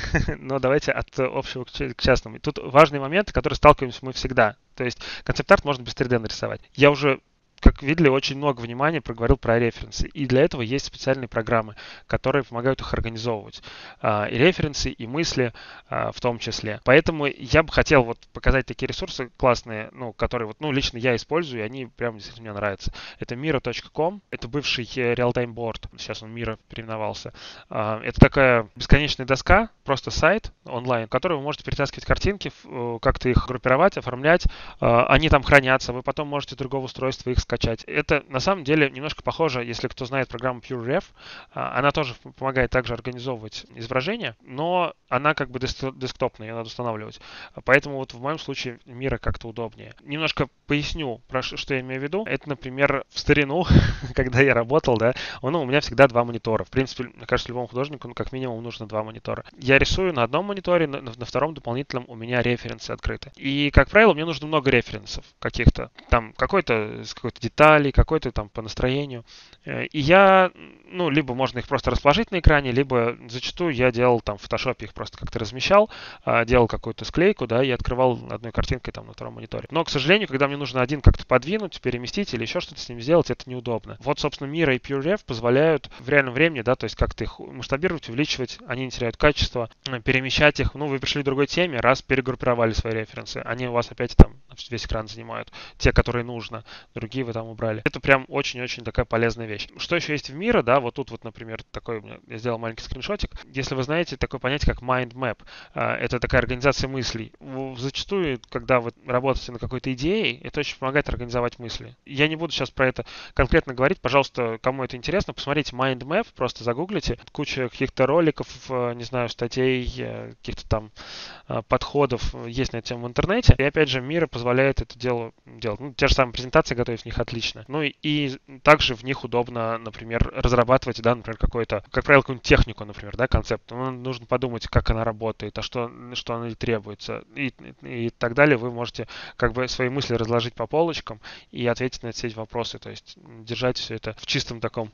Но давайте от общего к частному. Тут важный момент, который сталкиваемся мы всегда. То есть концепт-арт можно без три дэ нарисовать. Я уже, как видели, очень много внимания проговорил про референсы. И для этого есть специальные программы, которые помогают их организовывать. И референсы, и мысли в том числе. Поэтому я бы хотел вот показать такие ресурсы классные, ну, которые вот, ну, лично я использую, и они прям действительно мне нравятся. Это мира точка ком, это бывший Realtime Board, сейчас он Мира переименовался. Это такая бесконечная доска, просто сайт онлайн, в который вы можете перетаскивать картинки, как-то их группировать, оформлять. Они там хранятся, вы потом можете с другого устройства их скачать. Это на самом деле немножко похоже, если кто знает программу PureRef, она тоже помогает также организовывать изображения, но она как бы десктопная, ее надо устанавливать. Поэтому вот в моем случае Мира как-то удобнее. Немножко поясню, про что я имею в виду. Это, например, в старину, когда я работал, да, ну, у меня всегда два монитора. В принципе, мне кажется, любому художнику, ну, как минимум, нужно два монитора. Я рисую на одном мониторе, на, на втором дополнительном у меня референсы открыты. И, как правило, мне нужно много референсов каких-то. Там какой-то с какой-то детали, какой-то там по настроению. И я, ну, либо можно их просто расположить на экране, либо зачастую я делал там в Photoshop их просто как-то размещал, делал какую-то склейку, да, и открывал одной картинкой там на втором мониторе. Но, к сожалению, когда мне нужно один как-то подвинуть, переместить или еще что-то с ним сделать, это неудобно. Вот, собственно, Mira и PureRef позволяют в реальном времени, да, то есть как-то их масштабировать, увеличивать, они не теряют качество, перемещать их. Ну, вы пришли к другой теме, раз перегруппировали свои референсы, они у вас опять там весь экран занимают, те, которые нужно, другие вы там убрали. Это прям очень-очень такая полезная вещь. Что еще есть в Mira, да, вот тут вот, например, такой, я сделал маленький скриншотик. Если вы знаете такое понятие, как mind map, это такая организация мыслей. Зачастую, когда вы работаете над какой-то идеей, это очень помогает организовать мысли. Я не буду сейчас про это конкретно говорить, пожалуйста, кому это интересно, посмотрите mind map, просто загуглите, куча каких-то роликов, не знаю, статей, каких-то там подходов есть на эту тему в интернете. И опять же, Mira позволяет это дело делать. Ну, те же самые презентации готовить в них отлично. Ну и, и также в них удобно, например, разрабатывать, да, например, какой-то, как правило, какую-нибудь технику, например, да, концепт. Ну, нужно подумать, как она работает, а что, что она требуется. И, и так далее. Вы можете как бы свои мысли разложить по полочкам и ответить на все эти вопросы. То есть держать все это в чистом таком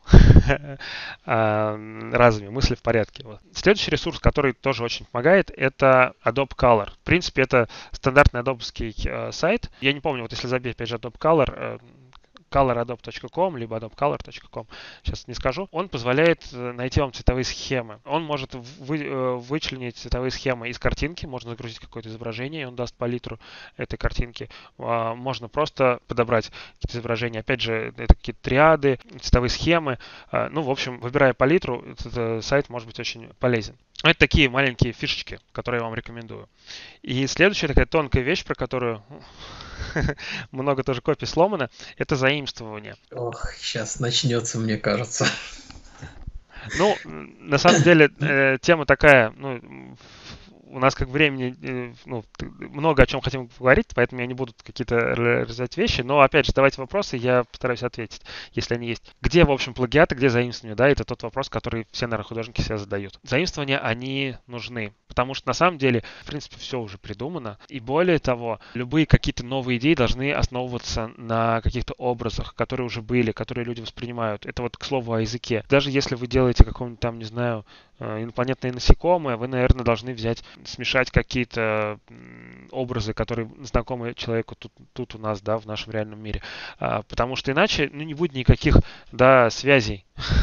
разуме, мысли в порядке. Следующий ресурс, который тоже очень помогает, это Adobe Color. В принципе, это стандартный адобовский э, сайт. Я не помню, вот если забить, опять же, Adobe Color, э, color adobe точка com, либо adobe color точка com, сейчас не скажу, он позволяет найти вам цветовые схемы. Он может вы, вычленить цветовые схемы из картинки, можно загрузить какое-то изображение, и он даст палитру этой картинки. Можно просто подобрать какие-то изображения. Опять же, это какие-то триады, цветовые схемы. Ну, в общем, выбирая палитру, этот сайт может быть очень полезен. Это такие маленькие фишечки, которые я вам рекомендую. И следующая такая тонкая вещь, про которую много тоже копий сломано, это заимствование. Ох, сейчас начнется, мне кажется. Ну, на самом деле, э, тема такая, ну, у нас как времени, э, ну, много о чем хотим поговорить, поэтому я не буду какие-то развивать вещи, но, опять же, давайте вопросы, я постараюсь ответить, если они есть. Где, в общем, плагиаты, где заимствования, да, это тот вопрос, который все, наверное, художники себя задают. Заимствования, они нужны, потому что, на самом деле, в принципе, все уже придумано, и более того, любые какие-то новые идеи должны основываться на каких-то образах, которые уже были, которые люди воспринимают. Это вот, к слову, о языке. Даже если вы делаете какого-нибудь там, не знаю, инопланетные насекомые, вы, наверное, должны взять смешать какие-то образы, которые знакомы человеку тут, тут у нас, да, в нашем реальном мире. А, потому что иначе, ну, не будет никаких, да, связей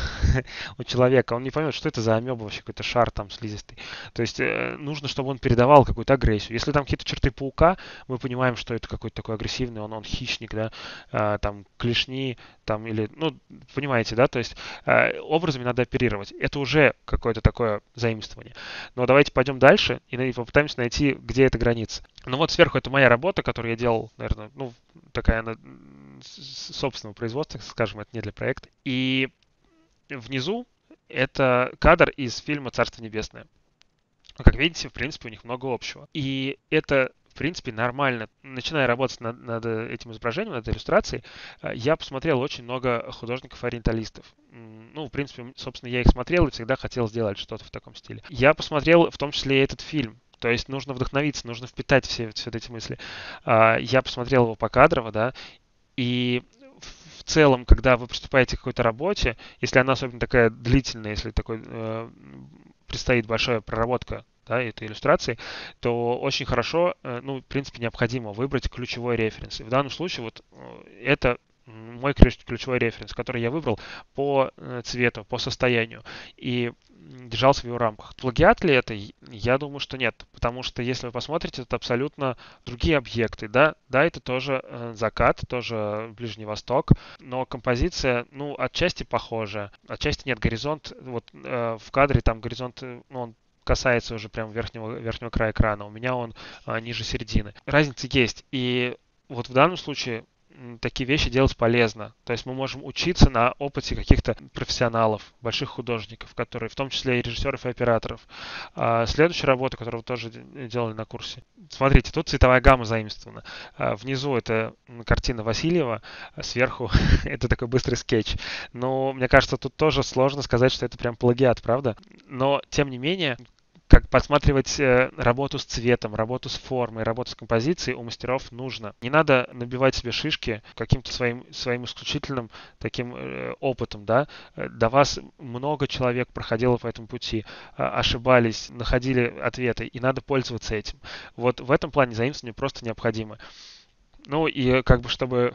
у человека. Он не поймет, что это за амеба вообще, какой-то шар там слизистый. То есть э, нужно, чтобы он передавал какую-то агрессию. Если там какие-то черты паука, мы понимаем, что это какой-то такой агрессивный, он, он хищник, да, а, там клешни, там или, ну, понимаете, да, то есть э, образами надо оперировать. Это уже какое-то такое заимствование. Но давайте пойдем дальше и, и попытаемся найти, где эта граница. Ну вот сверху это моя работа, которую я делал, наверное, ну, такая она собственного производства, скажем, это не для проекта. И внизу это кадр из фильма «Царство небесное». Как видите, в принципе, у них много общего. И это, в принципе, нормально. Начиная работать над, над этим изображением, над иллюстрацией, я посмотрел очень много художников-ориенталистов. Ну, в принципе, собственно, я их смотрел и всегда хотел сделать что-то в таком стиле. Я посмотрел в том числе и этот фильм. То есть нужно вдохновиться, нужно впитать все, все эти мысли. Я посмотрел его покадрово, да, и в целом, когда вы приступаете к какой-то работе, если она особенно такая длительная, если такой э, предстоит большая проработка, да, этой иллюстрации, то очень хорошо, э, ну, в принципе, необходимо выбрать ключевой референс. И в данном случае вот э, это мой ключ, ключевой референс, который я выбрал по э, цвету, по состоянию. И держался в его рамках. Плагиат ли это? Я думаю, что нет. Потому что, если вы посмотрите, это абсолютно другие объекты. Да, да, это тоже э, закат, тоже Ближний Восток, но композиция, ну, отчасти похожа. Отчасти нет. Горизонт, вот э, в кадре там горизонт, ну, он касается уже прям верхнего, верхнего края экрана. У меня он э, ниже середины. Разница есть. И вот в данном случае такие вещи делать полезно. То есть мы можем учиться на опыте каких-то профессионалов, больших художников, которые, в том числе и режиссеров, и операторов. А следующая работа, которую вы тоже делали на курсе. Смотрите, тут цветовая гамма заимствована. А внизу это картина Васильева, а сверху это такой быстрый скетч. Но мне кажется, тут тоже сложно сказать, что это прям плагиат, правда? Но, тем не менее, как подсматривать э, работу с цветом, работу с формой, работу с композицией у мастеров нужно. Не надо набивать себе шишки каким-то своим, своим исключительным таким э, опытом, да. До вас много человек проходило по этому пути, э, ошибались, находили ответы, и надо пользоваться этим. Вот в этом плане заимствование просто необходимо. Ну и как бы, чтобы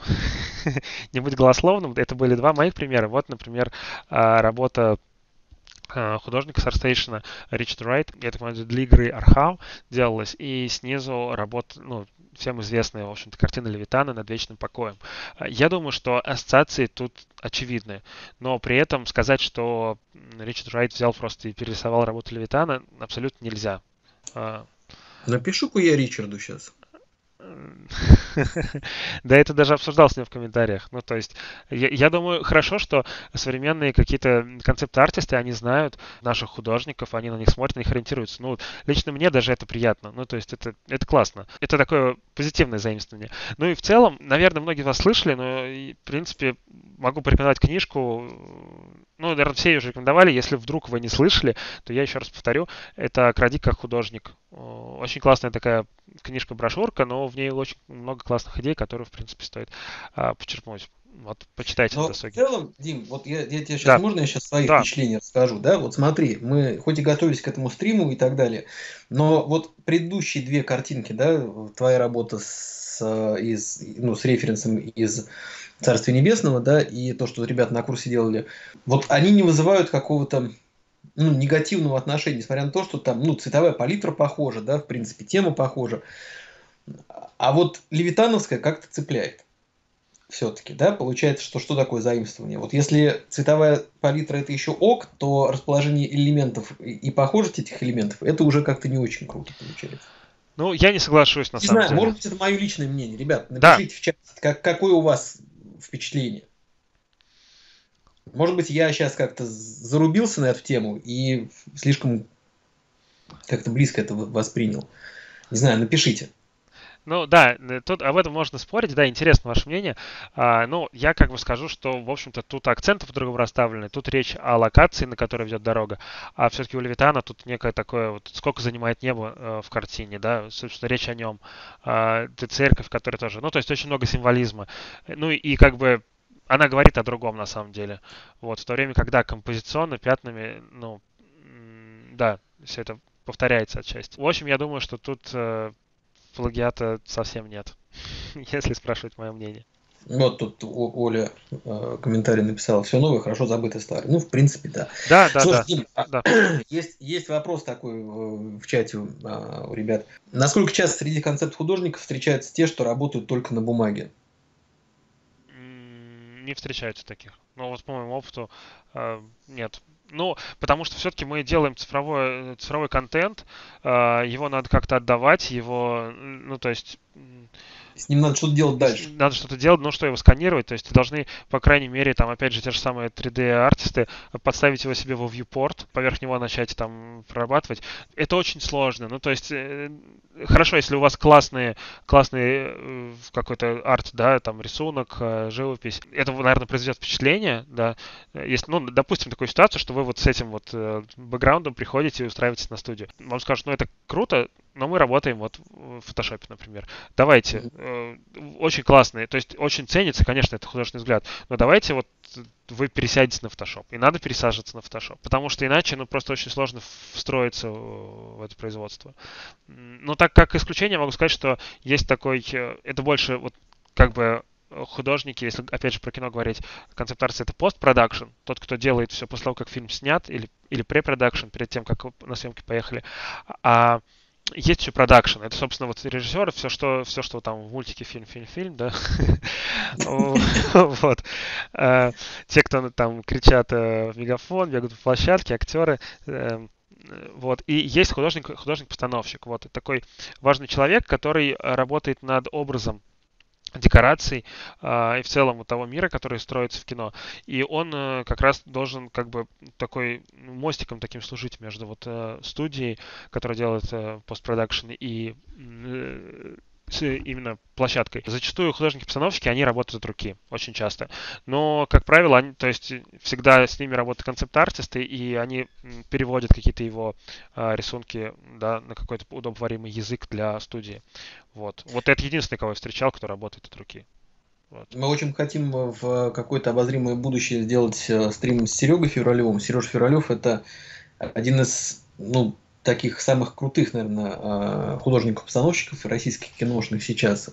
не быть голословным, это были два моих примера. Вот, например, работа художника Старстейшена Ричарда Райт, я так понимаю, для игры Архам делалась, и снизу работа, ну, всем известная, в общем-то, картина Левитана «Над вечным покоем». Я думаю, что ассоциации тут очевидны, но при этом сказать, что Ричард Райт взял просто и перерисовал работу Левитана, абсолютно нельзя. Напишу-ка я Ричарду сейчас. Да, это даже обсуждалось с ним в комментариях. Ну, то есть, я, я думаю, хорошо, что современные какие-то концепт-артисты, они знают наших художников, они на них смотрят, на них ориентируются. Ну, лично мне даже это приятно. Ну, то есть, это, это классно. Это такое позитивное заимствование. Ну и в целом, наверное, многие из вас слышали, но, в принципе, могу порекомендовать книжку. Ну, наверное, все ее уже рекомендовали. Если вдруг вы не слышали, то я еще раз повторю. Это «Кради как художник». Очень классная такая книжка-брошюрка, но в ней очень много классных идей, которые, в принципе, стоит а, почерпнуть. Вот, почитайте Но в досуге. в целом, Дим, вот я, я тебе сейчас, да. можно я сейчас свои да. впечатления расскажу, да? Вот смотри, мы хоть и готовились к этому стриму и так далее, но вот предыдущие две картинки, да, твоя работа с, из, ну, с референсом из Царствия Небесного, да, и то, что ребята на курсе делали, вот они не вызывают какого-то, ну, негативного отношения, несмотря на то, что там, ну, цветовая палитра похожа, да, в принципе, тема похожа. А вот Левитановская как-то цепляет. Все-таки, да, получается, что что такое заимствование? Вот если цветовая палитра это еще ок, то расположение элементов и похожесть этих элементов, это уже как-то не очень круто получается. Ну, я не соглашусь на не самом знаю, деле. Может быть, это мое личное мнение. Ребят, напишите да. в чате, как, какое у вас впечатление. Может быть, я сейчас как-то зарубился на эту тему и слишком как-то близко это воспринял. Не знаю, напишите. Ну да, тут об этом можно спорить, да, интересно ваше мнение. А, ну, я как бы скажу, что, в общем-то, тут акценты по-другому расставлены, тут речь о локации, на которой ведет дорога, а все-таки у Левитана тут некое такое, вот, сколько занимает небо э, в картине, да, собственно, речь о нем. А, это церковь, которая тоже, ну, то есть очень много символизма. Ну и как бы она говорит о другом на самом деле. Вот, в то время, когда композиционно, пятнами, ну, да, все это повторяется отчасти. В общем, я думаю, что тут э, плагиата совсем нет, если спрашивать мое мнение. Вот тут Оля э, комментарий написала: все новое, хорошо забыто старое. Ну, в принципе, да. Да, да, Слушай, да. да. Есть, есть вопрос такой в чате у, у ребят. Насколько часто среди концепт-художников встречаются те, что работают только на бумаге? Не встречаются таких. Ну, вот по моему опыту э, нет. Ну, потому что все-таки мы делаем цифровой, цифровой контент, э, его надо как-то отдавать, его, ну, то есть... С ним надо что-то делать дальше. Надо что-то делать, ну что, его сканировать, то есть должны, по крайней мере, там, опять же, те же самые три дэ-артисты, подставить его себе во viewport, поверх него начать там прорабатывать. Это очень сложно, ну, то есть, э, хорошо, если у вас классные, классный э, какой-то арт, да, там, рисунок, э, живопись, это, наверное, произведет впечатление, да, если, ну, допустим, такую ситуацию, что вы вот с этим вот э, бэкграундом приходите и устраиваетесь на студию. Вам скажут, ну, это круто, но мы работаем вот в фотошопе, например. Давайте, э, очень классные, то есть очень ценится, конечно, это художественный взгляд, но давайте вот вы пересядете на фотошоп, и надо пересаживаться на фотошоп, потому что иначе, ну, просто очень сложно встроиться в это производство. Но так как исключение могу сказать, что есть такой, это больше вот как бы художники, если опять же про кино говорить, концепт-арт это постпродакшн, тот, кто делает все после того, как фильм снят, или, или препродакшн, перед тем, как на съемки поехали. А есть еще продакшн. Это, собственно, вот режиссеры, все, что, все, что там в мультике фильм, фильм, фильм, да. Вот. Те, кто там кричат в мегафон, бегают по площадке, актеры. Вот. И есть художник, художник-постановщик. Вот. Такой важный человек, который работает над образом декораций э, и в целом у того мира, который строится в кино. И он э, как раз должен как бы такой мостиком таким служить между вот э, студией, которая делает э, постпродакшн, и э, с именно площадкой. Зачастую художники-постановщики, они работают от руки, очень часто. Но, как правило, они, то есть всегда с ними работают концепт-артисты, и они переводят какие-то его э, рисунки, да, на какой-то удобоваримый язык для студии. Вот. Вот это единственный, кого я встречал, кто работает от руки. Вот. Мы очень хотим в какое-то обозримое будущее сделать стрим с Серегой Февралевым. Сережа Февралев — это один из, ну, таких самых крутых, наверное, художников-постановщиков российских киношных сейчас.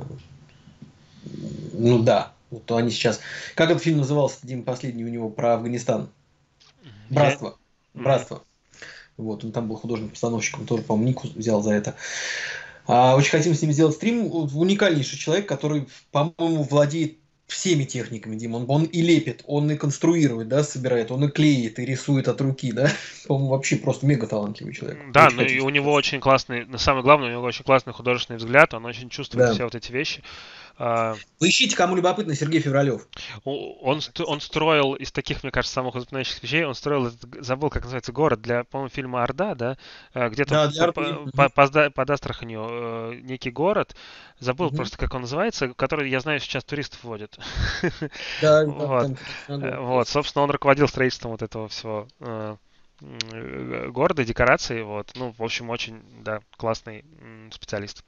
Ну да, вот они сейчас... Как этот фильм назывался, Дим, последний у него про Афганистан? «Братство». «Братство». Вот, он там был художник-постановщиком, тоже, по-моему, Нику взял за это. А, очень хотим с ним сделать стрим. Уникальнейший человек, который, по-моему, владеет всеми техниками, Дима. Он, он и лепит, он и конструирует, да, собирает, он и клеит, и рисует от руки, да. По-моему, вообще просто мега талантливый человек. Да, ну и у него очень классный, на самое главное, у него очень классный художественный взгляд, он очень чувствует да. все вот эти вещи. Вы ищите, кому любопытно, Сергей Февралев. Он, он строил из таких, мне кажется, самых запоминающихся вещей, он строил, забыл, как называется, город для, по-моему, фильма «Орда», да? Где-то да, по, по, по, под Астраханью некий город, забыл угу. просто, как он называется, который, я знаю, сейчас туристов водит. Да, вот. Да, вот, собственно, он руководил строительством вот этого всего города, декорации, вот. Ну, в общем, очень, да, классный специалист.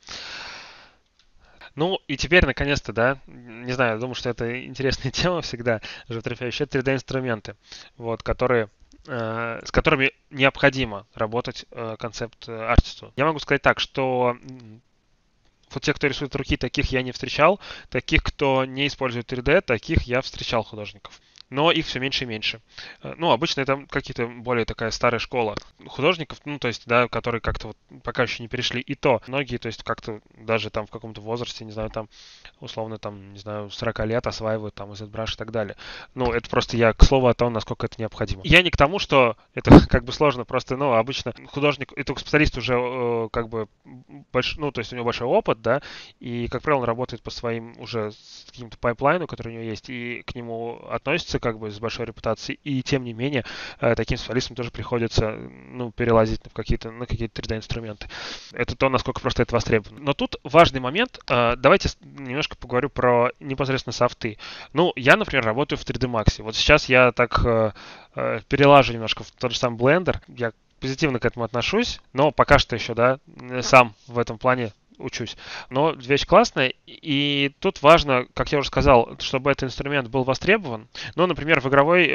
Ну, и теперь, наконец-то, да, не знаю, я думаю, что это интересная тема всегда, животрепещущая, три дэ-инструменты, вот, которые, э, с которыми необходимо работать э, концепт-артисту. Я могу сказать так, что вот те, кто рисует руки, таких я не встречал, таких, кто не использует три дэ, таких я встречал художников. Но их все меньше и меньше. Ну, обычно это какие-то более такая старая школа художников, ну, то есть, да, которые как-то вот пока еще не перешли. И то многие, то есть, как-то даже там в каком-то возрасте, не знаю, там, условно, там, не знаю, сорок лет осваивают там ZBrush и так далее. Ну, это просто я к слову о том, насколько это необходимо. Я не к тому, что это как бы сложно, просто, ну, обычно художник, это специалист уже э, как бы, больш, ну, то есть у него большой опыт, да, и, как правило, он работает по своим уже с каким-то пайплайну, который у него есть, и к нему относится как бы с большой репутацией, и тем не менее таким специалистам тоже приходится, ну, перелазить в какие-то, на какие-то три дэ-инструменты. Это то, насколько просто это востребовано. Но тут важный момент, давайте немножко поговорю про непосредственно софты. Ну, я, например, работаю в три дэ Max. Вот сейчас я так перелажу немножко в тот же самый Blender, я позитивно к этому отношусь, но пока что еще, да, сам в этом плане учусь. Но вещь классная, и тут важно, как я уже сказал, чтобы этот инструмент был востребован. Ну, например, в игровой,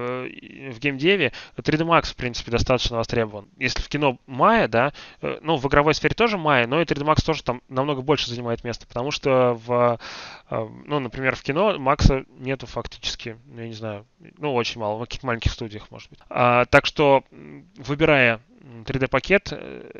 э, в геймдеве три дэ Max, в принципе, достаточно востребован. Если в кино Maya, да, э, ну, в игровой сфере тоже Maya, но и три дэ Max тоже там намного больше занимает место, потому что в, э, ну, например, в кино Max нету фактически, я не знаю, ну, очень мало, в каких-то маленьких студиях, может быть. А, так что, выбирая три дэ-пакет,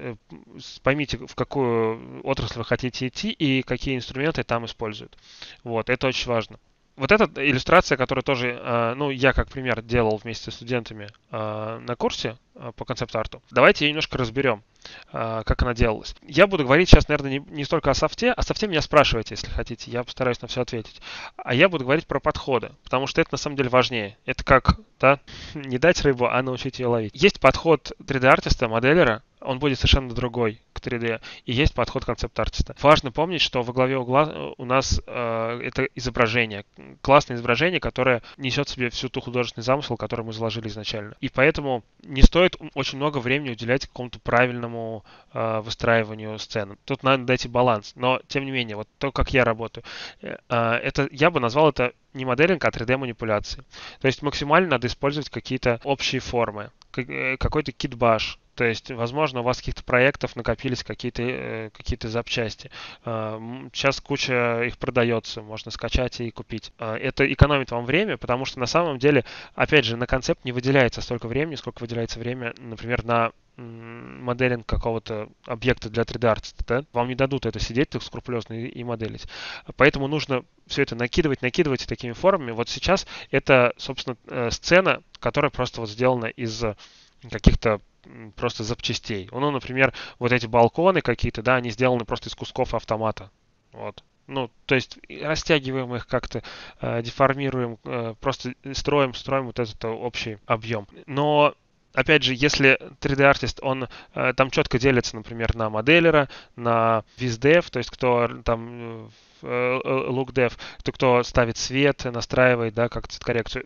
поймите, в какую отрасль вы хотите идти и какие инструменты там используют. Вот, это очень важно. Вот эта иллюстрация, которую тоже, ну, я как пример делал вместе с студентами на курсе по концепт-арту. Давайте ее немножко разберем, как она делалась. Я буду говорить сейчас, наверное, не, не столько о софте. О софте меня спрашивайте, если хотите. Я постараюсь на все ответить. А я буду говорить про подходы, потому что это на самом деле важнее. Это как, да, не дать рыбу, а научить ее ловить. Есть подход три дэ-артиста, моделлера, он будет совершенно другой к три дэ. И есть подход концепт-артиста. Важно помнить, что во главе угла у нас э, это изображение. Классное изображение, которое несет в себе всю ту художественный замысел, который мы заложили изначально. И поэтому не стоит очень много времени уделять какому-то правильному э, выстраиванию сцены. Тут надо найти баланс. Но, тем не менее, вот то, как я работаю, э, это, я бы назвал это не моделинг, а три дэ-манипуляции. То есть максимально надо использовать какие-то общие формы, какой-то кит-баш. То есть, возможно, у вас каких-то проектов накопились какие-то э, какие-то запчасти. Э, сейчас куча их продается, можно скачать и купить. Э, это экономит вам время, потому что на самом деле, опять же, на концепт не выделяется столько времени, сколько выделяется время, например, на моделинг какого-то объекта для три дэ-артиста, да? Вам не дадут это сидеть так скрупулезно и, и моделить. Поэтому нужно все это накидывать, накидывать такими формами. Вот сейчас это, собственно, сцена, которая просто вот сделана из каких-то просто запчастей. Ну, например, вот эти балконы какие-то, да, они сделаны просто из кусков автомата. Вот. Ну, то есть растягиваем их как-то, э, деформируем, э, просто строим, строим вот этот общий объем. Но опять же, если три дэ-артист, он э, там четко делится, например, на моделлера, на виздев, то есть кто там лук-дев, то кто ставит свет, настраивает, да, как цветокоррекцию.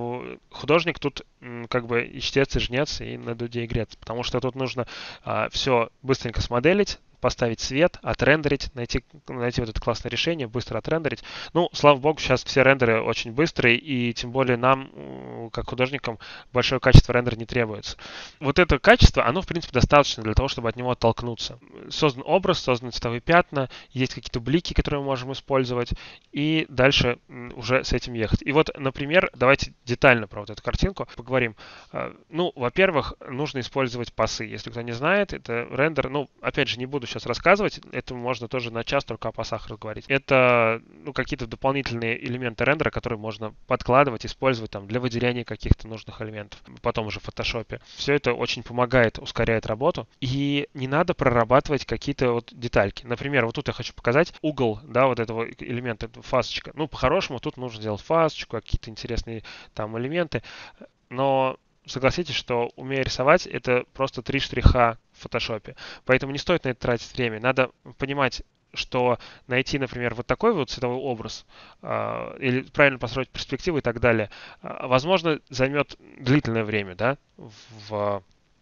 Художник тут как бы и чтец, и жнец, и на дуде и грец, потому что тут нужно а, все быстренько смоделить, поставить свет, отрендерить, найти, найти вот это классное решение, быстро отрендерить. Ну, слава богу, сейчас все рендеры очень быстрые, и тем более нам, как художникам, большое качество рендера не требуется. Вот это качество, оно, в принципе, достаточно для того, чтобы от него оттолкнуться. Создан образ, созданы цветовые пятна, есть какие-то блики, которые мы можем использовать, и дальше уже с этим ехать. И вот, например, давайте детально про вот эту картинку поговорим. Ну, во-первых, нужно использовать пасы. Если кто не знает, это рендер, ну, опять же, не буду сейчас рассказывать, это можно тоже на час только о пасах разговаривать. Это, ну, какие-то дополнительные элементы рендера, которые можно подкладывать, использовать там для выделения каких-то нужных элементов, потом уже в фотошопе. Все это очень помогает, ускоряет работу. И не надо прорабатывать какие-то вот детальки. Например, вот тут я хочу показать угол, да, вот этого элемента, фасочка. Ну, по-хорошему, тут нужно сделать фасочку, какие-то интересные там элементы. Но согласитесь, что умея рисовать, это просто три штриха в фотошопе. Поэтому не стоит на это тратить время. Надо понимать, что найти, например, вот такой вот цветовой образ э, или правильно построить перспективу и так далее, э, возможно, займет длительное время, да, в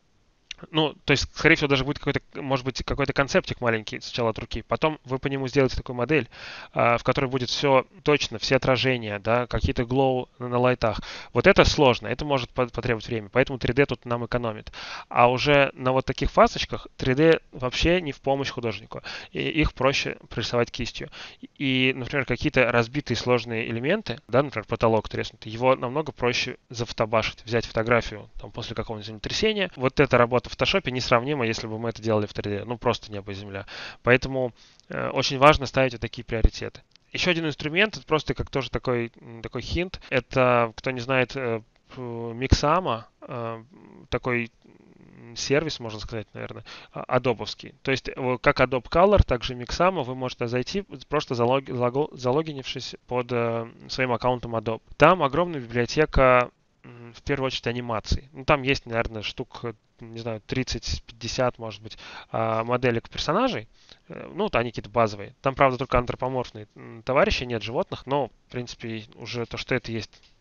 Ну, то есть, скорее всего, даже будет какой-то, может быть, какой-то концептик маленький сначала от руки. Потом вы по нему сделаете такую модель, в которой будет все точно, все отражения, да, какие-то глоу на лайтах. Вот это сложно, это может потребовать время, поэтому три дэ тут нам экономит. А уже на вот таких фасочках три дэ вообще не в помощь художнику. И их проще прорисовать кистью. И, например, какие-то разбитые сложные элементы, да, например, потолок треснутый, его намного проще зафотобашить, взять фотографию там, после какого-нибудь землетрясения. Вот эта работа в фотошопе несравнима, если бы мы это делали в три дэ. Ну, просто небо и земля. Поэтому э, очень важно ставить вот такие приоритеты. Еще один инструмент, это просто как тоже такой, такой хинт. Это, кто не знает, э, Mixamo, э, такой сервис, можно сказать, наверное, адобовский. То есть, как Adobe Color, так же Mixamo, вы можете зайти, просто залог, залогинившись под э, своим аккаунтом Adobe. Там огромная библиотека, в первую очередь, анимаций. Ну, там есть, наверное, штук, не знаю, тридцать-пятьдесят, может быть, моделек персонажей. Ну, они какие-то базовые. Там, правда, только антропоморфные товарищи, нет животных, но, в принципе, уже то, что это есть,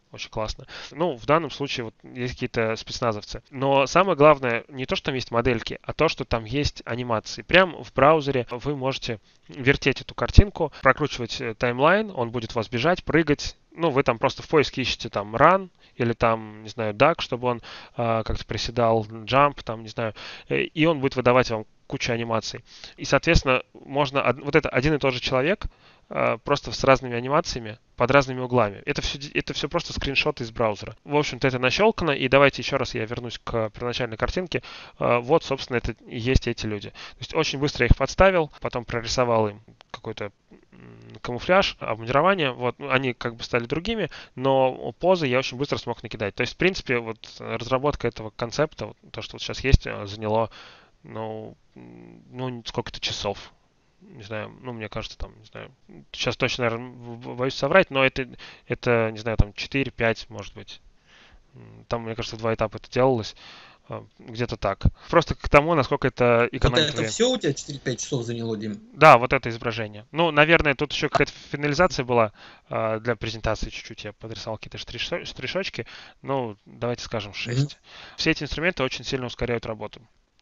Очень классно. Ну, в данном случае вот есть какие-то спецназовцы. Но самое главное не то, что там есть модельки, а то, что там есть анимации. Прямо в браузере вы можете вертеть эту картинку, прокручивать таймлайн, он будет вас бежать, прыгать. Ну, вы там просто в поиске ищете там run или там, не знаю, duck, чтобы он э, как-то приседал, jump, там, не знаю, и он будет выдавать вам кучу анимаций. И, соответственно, можно вот это один и тот же человек просто с разными анимациями под разными углами. Это все, это все просто скриншоты из браузера. В общем-то, это нащелкано, и давайте еще раз я вернусь к первоначальной картинке. Вот, собственно, это и есть эти люди. То есть очень быстро я их подставил, потом прорисовал им какой-то камуфляж, обмундирование. Вот, они как бы стали другими, но позы я очень быстро смог накидать. То есть, в принципе, вот разработка этого концепта, вот, то, что вот сейчас есть, заняло, ну, ну сколько-то часов. Не знаю, ну, мне кажется, там, не знаю, сейчас точно, наверное, боюсь соврать, но это, это не знаю, там, четыре-пять, может быть. Там, мне кажется, в два этапа это делалось. Где-то так. Просто к тому, насколько это экономит время. Вот это время. все у тебя четыре-пять часов заняло, Дим? Да, вот это изображение. Ну, наверное, тут еще какая-то финализация была э, для презентации чуть-чуть. Я подрисовал какие-то штришочки. Ну, давайте скажем шесть. Mm-hmm. Все эти инструменты очень сильно ускоряют работу.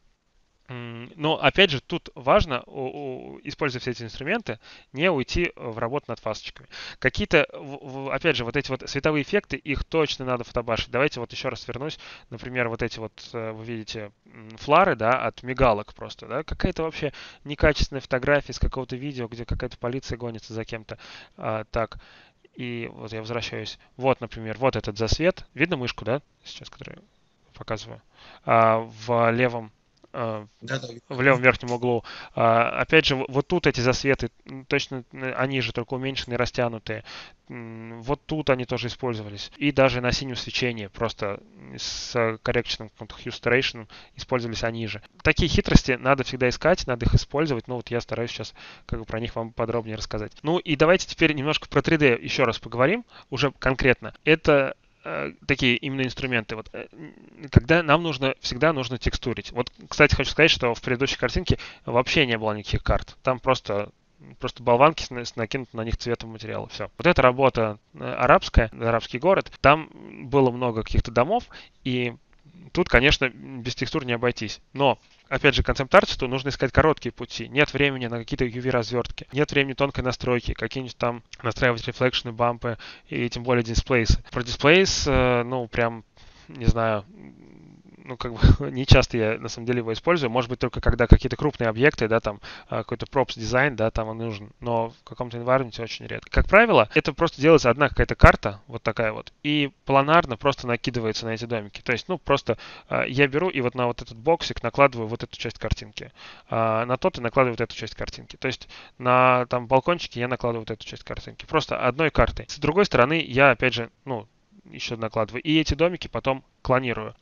Но, опять же, тут важно, используя все эти инструменты, не уйти в работу над фасочками. Какие-то, опять же, вот эти вот световые эффекты, их точно надо фотобашить. Давайте вот еще раз вернусь. Например, вот эти вот, вы видите, флары, да, от мигалок просто, да. Какая-то вообще некачественная фотография с какого-то видео, где какая-то полиция гонится за кем-то. А, так, и вот я возвращаюсь. Вот, например, вот этот засвет. Видно мышку, да, сейчас, которую я показываю? А, в левом Да, да. в левом верхнем углу. Опять же, вот тут эти засветы, точно они же только уменьшенные, растянутые. Вот тут они тоже использовались. И даже на синем свечении, просто с correction, hue saturation использовались они же. Такие хитрости надо всегда искать, надо их использовать. Ну вот я стараюсь сейчас как бы про них вам подробнее рассказать. Ну и давайте теперь немножко про три дэ еще раз поговорим, уже конкретно. Это такие именно инструменты. Вот, когда нам нужно, всегда нужно текстурить. Вот, кстати, хочу сказать, что в предыдущей картинке вообще не было никаких карт. Там просто, просто болванки накинуты на них цветом материала. Все. Вот эта работа арабская, арабский город, там было много каких-то домов, и тут, конечно, без текстур не обойтись. Но, опять же, концепт-артисту нужно искать короткие пути. Нет времени на какие-то ю ви-развертки. Нет времени тонкой настройки. Какие-нибудь там настраивать рефлекшены, бампы и тем более дисплейсы. Про дисплейс, ну, прям, не знаю, ну, как бы, не часто я, на самом деле, его использую. Может быть, только когда какие-то крупные объекты, да, там, какой-то props дизайн, да, там он нужен. Но в каком-то environment очень редко. Как правило, это просто делается одна какая-то карта, вот такая вот, и планарно просто накидывается на эти домики. То есть, ну, просто э, я беру и вот на вот этот боксик накладываю вот эту часть картинки. Э, на тот и накладываю вот эту часть картинки. То есть, на, там, балкончике я накладываю вот эту часть картинки. Просто одной картой. С другой стороны, я, опять же, ну, еще накладываю. И эти домики потом клонирую.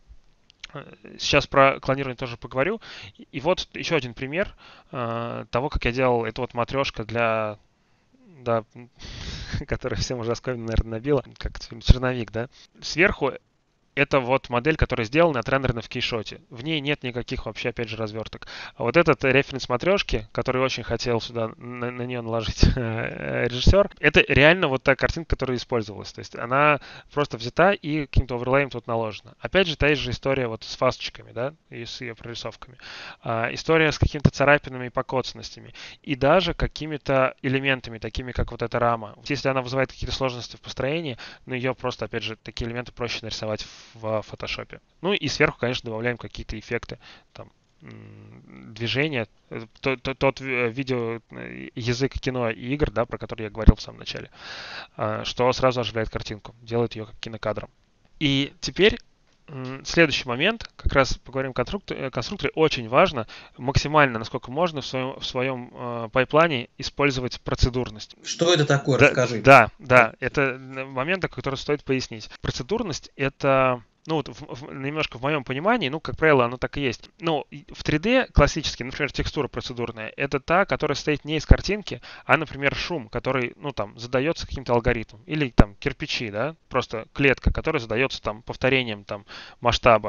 Сейчас про клонирование тоже поговорю. И вот еще один пример э, того, как я делал. Это вот матрешка для, да, которая всем уже оскомину, наверное, набила, как черновик, да. Сверху это вот модель, которая сделана, отрендерена в кейшоте. В ней нет никаких вообще, опять же, разверток. А вот этот референс матрешки, который очень хотел сюда на, на нее наложить режиссер, это реально вот та картинка, которая использовалась. То есть она просто взята и каким-то оверлеем тут наложена. Опять же, та же история вот с фасочками, да, и с ее прорисовками. А, история с какими-то царапинами и покоцанностями. И даже какими-то элементами, такими как вот эта рама. Если она вызывает какие-то сложности в построении, но ее просто, опять же, такие элементы проще нарисовать в в фотошопе. Ну и сверху, конечно, добавляем какие-то эффекты, там, движения, тот, тот, тот видео, язык кино и игр, да, про который я говорил в самом начале, что сразу оживляет картинку, делает ее как кинокадром. И теперь следующий момент, как раз поговорим о конструкторе, конструкторе, очень важно максимально, насколько можно, в своем, в своем э, пайплайне использовать процедурность. Что это такое? Да, расскажи. Да, да, это момент, который стоит пояснить. Процедурность — это, ну, вот в, в, немножко в моем понимании, ну, как правило, оно так и есть. Ну, в три дэ классически, например, текстура процедурная, это та, которая состоит не из картинки, а, например, шум, который, ну, там, задается каким-то алгоритмом. Или, там, кирпичи, да, просто клетка, которая задается, там, повторением, там, масштаба.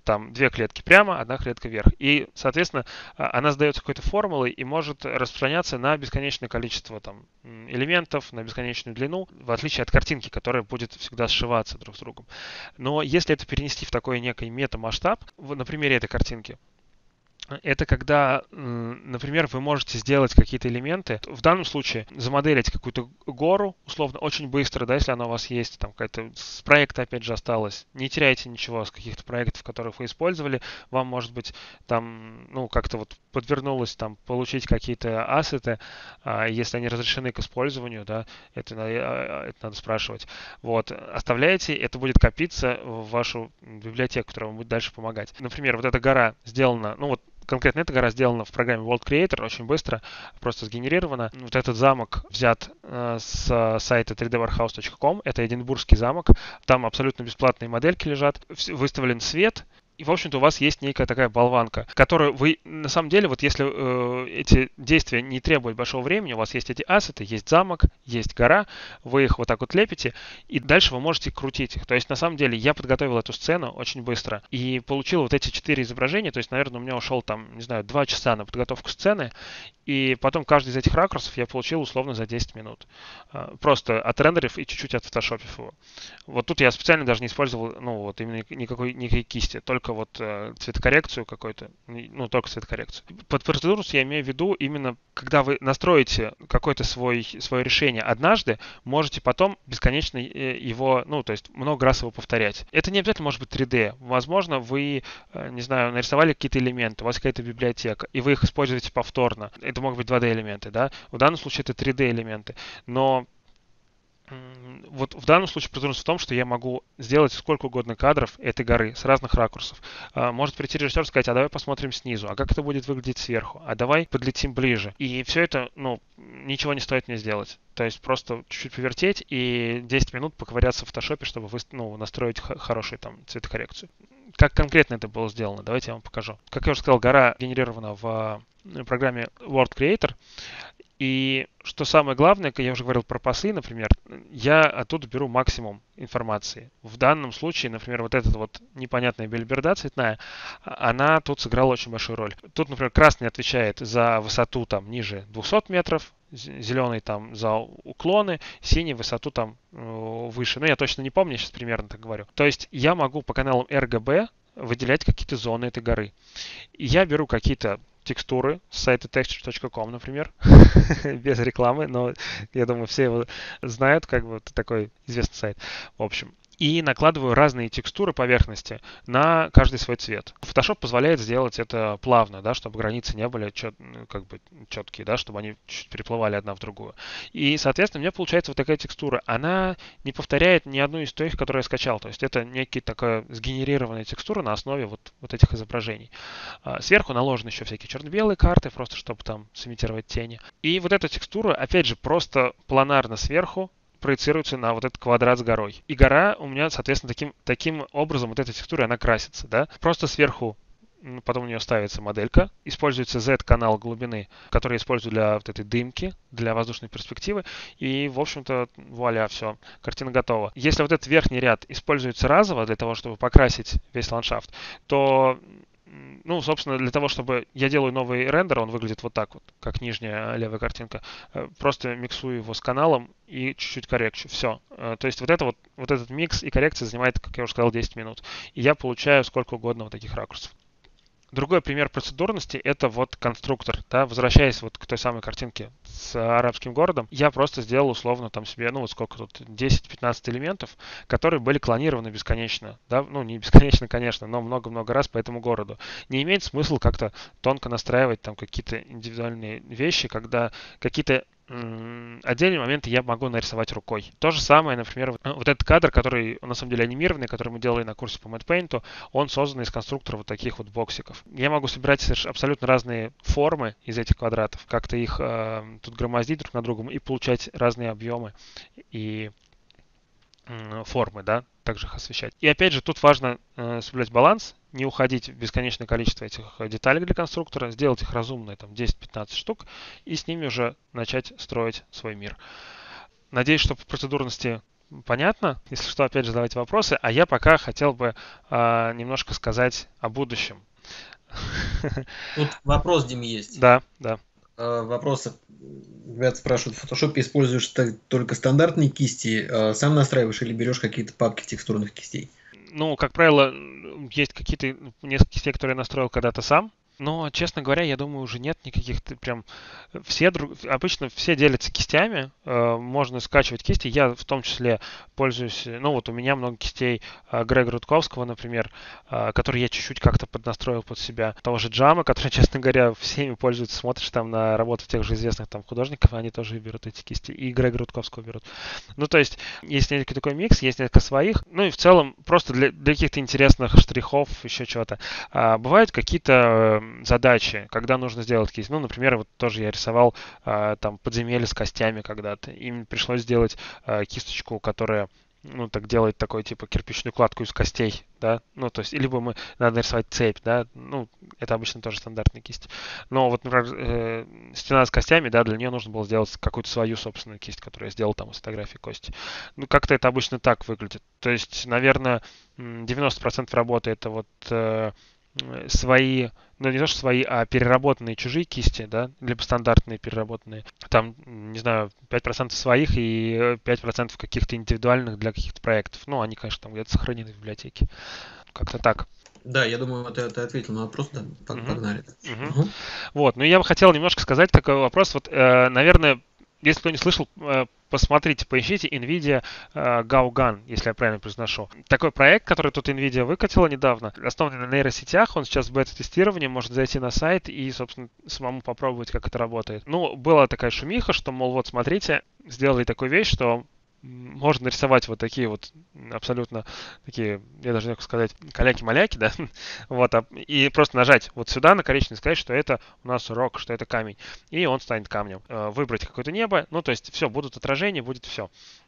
там две клетки прямо, одна клетка вверх. И, соответственно, она задается какой-то формулой и может распространяться на бесконечное количество там элементов, на бесконечную длину, в отличие от картинки, которая будет всегда сшиваться друг с другом. Но если это перенести в такой некий метамасштаб, на примере этой картинки, это когда, например, вы можете сделать какие-то элементы, в данном случае замоделить какую-то гору, условно, очень быстро, да, если она у вас есть, там какая-то с проекта, опять же, осталась. Не теряйте ничего с каких-то проектов, которых вы использовали. Вам, может быть, там, ну, как-то вот подвернулось там получить какие-то ассеты, если они разрешены к использованию, да, это, это надо спрашивать. Вот, оставляете, это будет копиться в вашу библиотеку, которая вам будет дальше помогать. Например, вот эта гора сделана, ну, вот, конкретно эта гора сделана в программе World Creator, очень быстро, просто сгенерирована. Вот этот замок взят э, с сайта три дэ вархаус точка ком, это Эдинбургский замок, там абсолютно бесплатные модельки лежат, выставлен свет, и, в общем-то, у вас есть некая такая болванка, которую вы, на самом деле, вот если э, эти действия не требуют большого времени, у вас есть эти ассеты, есть замок, есть гора, вы их вот так вот лепите, и дальше вы можете крутить их. То есть, на самом деле, я подготовил эту сцену очень быстро и получил вот эти четыре изображения, то есть, наверное, у меня ушел там, не знаю, два часа на подготовку сцены, и потом каждый из этих ракурсов я получил условно за десять минут. Просто отрендерив и чуть-чуть отфотошопив его. Вот тут я специально даже не использовал, ну, вот именно никакой, никакой кисти, только вот э, цветокоррекцию какой-то, ну, только цветокоррекцию. Под процедурус я имею в виду именно, когда вы настроите какое-то свой, свое решение однажды, можете потом бесконечно его, ну, то есть много раз его повторять. Это не обязательно может быть три дэ. Возможно, вы, не знаю, нарисовали какие-то элементы, у вас какая-то библиотека, и вы их используете повторно. Это могут быть два дэ элементы, да? В данном случае это три дэ элементы. Но вот в данном случае процедурность в том, что я могу сделать сколько угодно кадров этой горы с разных ракурсов. Может прийти режиссер и сказать, а давай посмотрим снизу, а как это будет выглядеть сверху, а давай подлетим ближе. И все это, ну, ничего не стоит мне сделать. То есть просто чуть-чуть повертеть и десять минут поковыряться в фотошопе, чтобы вы, ну, настроить х- хорошую там цветокоррекцию. Как конкретно это было сделано, давайте я вам покажу. Как я уже сказал, гора генерирована в программе World Creator. И что самое главное, я уже говорил про пасы, например, я оттуда беру максимум информации. В данном случае, например, вот эта вот непонятная бельберда цветная, она тут сыграла очень большую роль. Тут, например, красный отвечает за высоту там ниже двухсот метров, зеленый там за уклоны, синий высоту там выше. Ну, я точно не помню, я сейчас примерно так говорю. То есть я могу по каналам эр джи би выделять какие-то зоны этой горы. И я беру какие-то текстуры с сайта texture точка ком, например, без рекламы, но я думаю, все его знают, как бы это такой известный сайт. В общем, и накладываю разные текстуры поверхности на каждый свой цвет. Photoshop позволяет сделать это плавно, да, чтобы границы не были чет, как бы четкие, да, чтобы они чуть переплывали одна в другую. И, соответственно, у меня получается вот такая текстура. Она не повторяет ни одну из тех, которые я скачал. То есть это некая такая сгенерированная текстура на основе вот, вот этих изображений. Сверху наложены еще всякие черно-белые карты, просто чтобы там сымитировать тени. И вот эта текстура, опять же, просто планарно сверху проецируется на вот этот квадрат с горой. И гора у меня, соответственно, таким, таким образом, вот эта текстура, она красится, да. Просто сверху, потом у нее ставится моделька, используется Z-канал глубины, который я использую для вот этой дымки, для воздушной перспективы, и, в общем-то, вуаля, все, картина готова. Если вот этот верхний ряд используется разово для того, чтобы покрасить весь ландшафт, то ну, собственно, для того, чтобы я делаю новый рендер, он выглядит вот так вот, как нижняя левая картинка. Просто миксую его с каналом и чуть-чуть коррекчу. Все. То есть вот, это вот, вот этот микс и коррекция занимает, как я уже сказал, десять минут. И я получаю сколько угодно вот таких ракурсов. Другой пример процедурности – это вот конструктор. Да? Возвращаясь вот к той самой картинке с арабским городом, я просто сделал условно там себе, ну вот сколько тут, десять-пятнадцать элементов, которые были клонированы бесконечно. Да? Ну не бесконечно, конечно, но много-много раз по этому городу. Не имеет смысла как-то тонко настраивать там какие-то индивидуальные вещи, когда какие-то отдельные моменты я могу нарисовать рукой. То же самое, например, вот этот кадр, который на самом деле анимированный, который мы делали на курсе по Matte Paint, он создан из конструктора вот таких вот боксиков. Я могу собирать абсолютно разные формы из этих квадратов, как-то их э, тут громоздить друг на друга и получать разные объемы и э, формы, да, также их освещать. И опять же, тут важно э, соблюдать баланс, не уходить в бесконечное количество этих деталей для конструктора, сделать их разумные, там, десять-пятнадцать штук, и с ними уже начать строить свой мир. Надеюсь, что по процедурности понятно? Если что, опять же, задавайте вопросы. А я пока хотел бы а, немножко сказать о будущем. Тут вопрос, Дим, есть. Да, да. Э, Вопросы. Ребята спрашивают, в фотошопе используешь ты только стандартные кисти, э, сам настраиваешь или берешь какие-то папки текстурных кистей? Ну, как правило, есть какие-то несколько кистей, которые я настроил когда-то сам. Но, честно говоря, я думаю, уже нет никаких ты прям... Все друг... Обычно все делятся кистями. э, Можно скачивать кисти. Я в том числе пользуюсь... Ну, вот у меня много кистей э, Грега Рудковского, например, э, который я чуть-чуть как-то поднастроил под себя. Того же Джама, который, честно говоря, всеми пользуются. Смотришь там на работу тех же известных там художников, они тоже берут эти кисти. И Грега Рудковского берут. Ну, то есть, есть некий такой микс, есть несколько своих. Ну, и в целом, просто для, для каких-то интересных штрихов, еще чего-то. А, бывают какие-то задачи, когда нужно сделать кисть. Ну, например, вот тоже я рисовал а, там подземелье с костями когда-то. Им пришлось сделать а, кисточку, которая, ну, так делает такой, типа, кирпичную кладку из костей, да, ну, то есть, либо мы, надо нарисовать цепь, да, ну, это обычно тоже стандартная кисть. Но вот, например, э, стена с костями, да, для нее нужно было сделать какую-то свою собственную кисть, которую я сделал там из фотографии кости. Ну, как-то это обычно так выглядит. То есть, наверное, девяносто процентов работы это вот э, свои, ну не то что свои, а переработанные чужие кисти, да, либо стандартные переработанные. Там, не знаю, пять процентов своих и пять процентов каких-то индивидуальных для каких-то проектов. Ну, они, конечно, там где-то сохранены в библиотеке. Как-то так. Да, я думаю, ты, ты ответил на вопрос, да, Мгм. погнали. Мгм. Угу. Вот, ну я бы хотел немножко сказать такой вопрос. Вот, э, наверное, если кто не слышал, э, посмотрите, поищите NVIDIA э, Gaugan, если я правильно произношу. Такой проект, который тут NVIDIA выкатила недавно, основан на нейросетях, он сейчас в бета-тестировании, можно зайти на сайт и, собственно, самому попробовать, как это работает. Ну, была такая шумиха, что, мол, вот смотрите, сделали такую вещь, что можно нарисовать вот такие вот абсолютно такие, я даже не могу сказать, каляки-маляки, да, вот, а, и просто нажать вот сюда на коричневый, сказать, что это у нас рок, что это камень, и он станет камнем. Э, Выбрать какое-то небо, ну, то есть все, будут отражения, будет все.